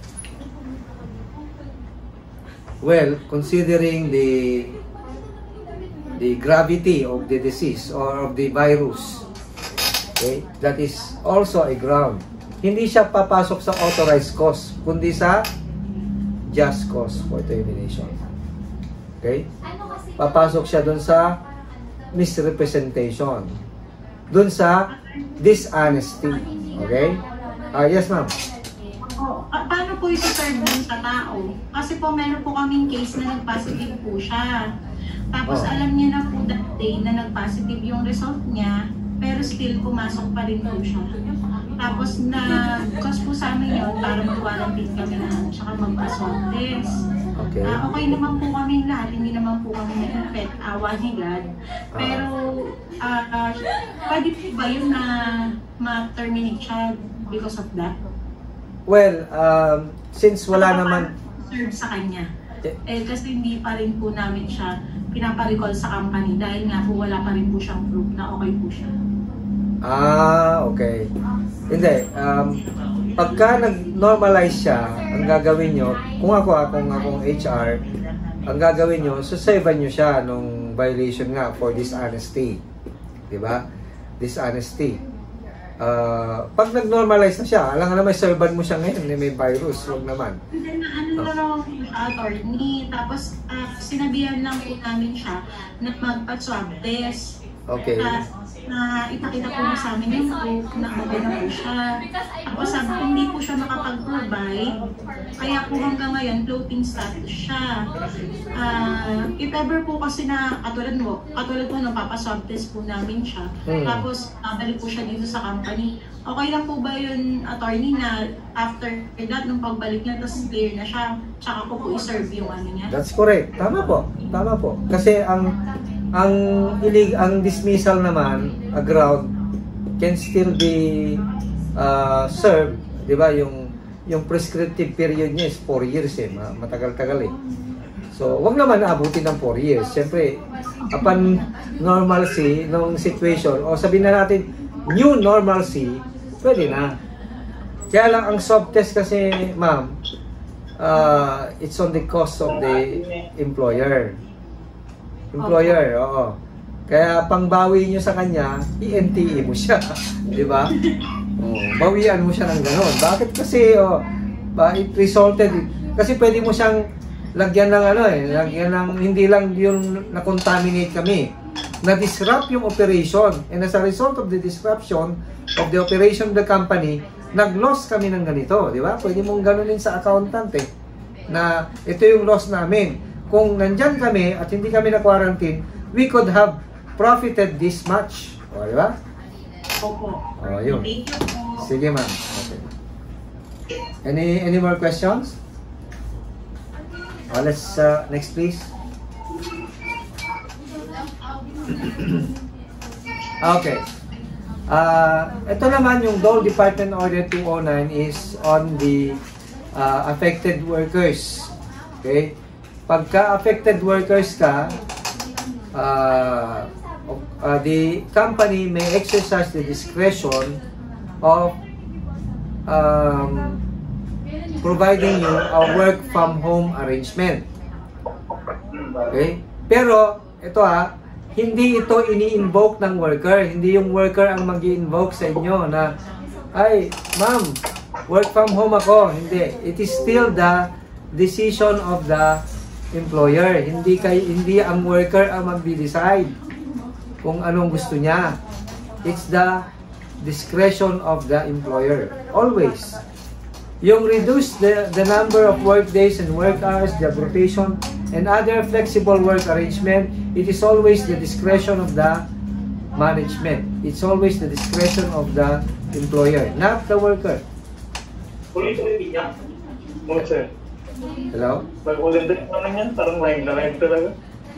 Well, considering the the gravity of the disease or of the virus, okay, that is also a ground. Hindi siya papasok sa authorized cause, kundi sa just cause for termination. Okay? Papasok siya dun sa misrepresentation. Dun sa dishonesty. Okay? Ah, yes, ma'am. Oh, pa- paano po ito serve dun sa tao? Kasi po meron po kaming case na nag-positive po siya. Tapos Oh. alam niya na po that day na nag-positive yung result niya, pero still pumasok pa rin po siya. Tapos na, cause po sa amin yun, para mag-quarantine kami na, tsaka magpa-swab test. Okay. Uh, okay naman po kami lahat, hindi naman po kami na-infect, awa ni God. Pero, uh, uh, pwede po ba yun na ma-terminate siya because of that? Well, um, since wala naman... Serve sa kanya. Eh, kasi hindi pa rin po namin siya pinaparecall sa company dahil nga po wala pa rin po siyang proof na okay po siya. Ah, okay. Hindi. Um, pagka nag-normalize siya, ang gagawin nyo, kung ako, akong, akong H R, ang gagawin nyo, susavean nyo siya nung violation nga for dishonesty. Diba? Dishonesty. Uh, pag nag-normalize na siya, alam nga na may servan mo siya ngayon, may virus, huwag naman. Hindi na ano na naman po siya, attorney. Tapos, uh, sinabihan lang po namin siya na magpa-swab test. Okay. Uh, na ipakita po niya sa amin yung proof na okay na po siya. Tapos sabi ko, hindi po siya makapag-provide. Kaya po hanggang ngayon, floating status siya. Uh, if ever po kasi na, katulad mo, katulad po nung papaswab test po namin siya. Hmm. Tapos, nabalik po siya dito sa company. Okay lang po ba yun, attorney, na after that, nung pagbalik niya, tapos clear na siya, tsaka ko po i-serve yung ano niya? That's correct. Tama po. Tama po. Kasi ang ang ilig ang dismissal naman, a ground, can still be uh, served, di ba? Yung yung prescriptive period niya is four years eh, matagal-tagal eh. So, wag naman naabutin ng four years. Siyempre, upon normalcy ng situation, o sabihin na natin, new normalcy, pwede na. Kaya lang ang swab test kasi, ma'am, uh, it's on the cost of the employer. Employer, okay. Oo. Kaya pangbawi nyo sa kanya, i-N T E mo siya. Di ba? Oh, bawian mo siya ng gano'n. Bakit kasi, oh, ba, it resulted, kasi pwede mo siyang lagyan ng ano eh, lagyan ng, hindi lang yung na-contaminate kami. Na-disrupt yung operation. And as a result of the disruption of the operation of the company, nag-loss kami ng ganito. Di ba? Pwede mong ganonin sa accountant eh. Na ito yung loss namin. Kung nandyan kami at hindi kami na-quarantine, we could have profited this much. O, di ba? Opo. O, yun. Sige, ma'am. Okay. Any, any more questions? O, let's, uh, next please. Okay. Uh, ito naman yung Dole Department Order two oh nine is on the uh, affected workers. Okay? Pagka affected workers ka, uh, uh, the company may exercise the discretion of um, providing you a work from home arrangement. Okay? Pero, ito ha, hindi ito ini-invoke ng worker. Hindi yung worker ang mag-i-invoke sa inyo na, ay, ma'am, work from home ako. Hindi. It is still the decision of the employer. Hindi kay hindi ang worker ang magde-decide kung anong gusto niya. It's the discretion of the employer. Always. Yung reduce the, the number of work days and work hours, job rotation, and other flexible work arrangement, it is always the discretion of the management. It's always the discretion of the employer, not the worker. Hello? Maganda yung ano yan, parang live na live talaga.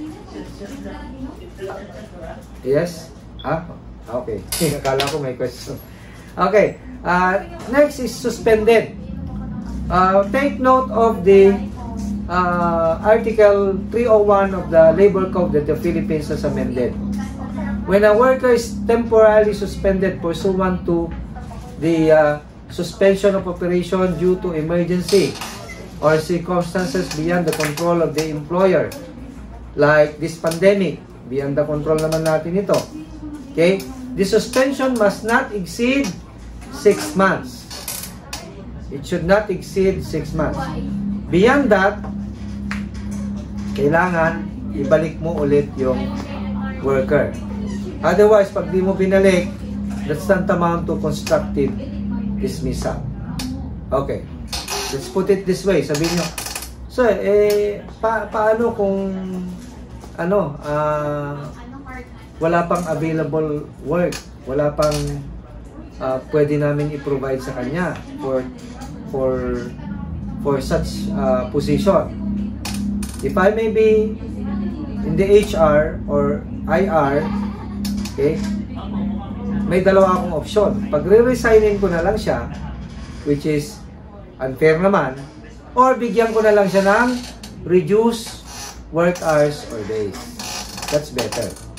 Yes? Ah, okay. Akala ko may question. Okay. Uh, next is suspended. Uh, take note of the uh, Article three oh one of the Labor Code that the Philippines has amended. When a worker is temporarily suspended pursuant to the uh, suspension of operation due to emergency or circumstances beyond the control of the employer, like this pandemic, beyond the control naman natin ito. Okay? The suspension must not exceed six months. It should not exceed six months. Beyond that, kailangan ibalik mo ulit yung worker. Otherwise, pag di mo binalik, that's tantamount to constructive dismissal. Okay. Let's put it this way. Sabihin nyo, sir, eh, pa paano kung, ano, ah, uh, wala pang available work, wala pang uh, pwede namin i-provide sa kanya for for for such uh, position. If I may be in the H R or I R, okay, may dalawa akong option. Pag re-resignin ko na lang siya, which is unfair naman, or bigyan ko na lang siya ng reduced work hours or days. That's better.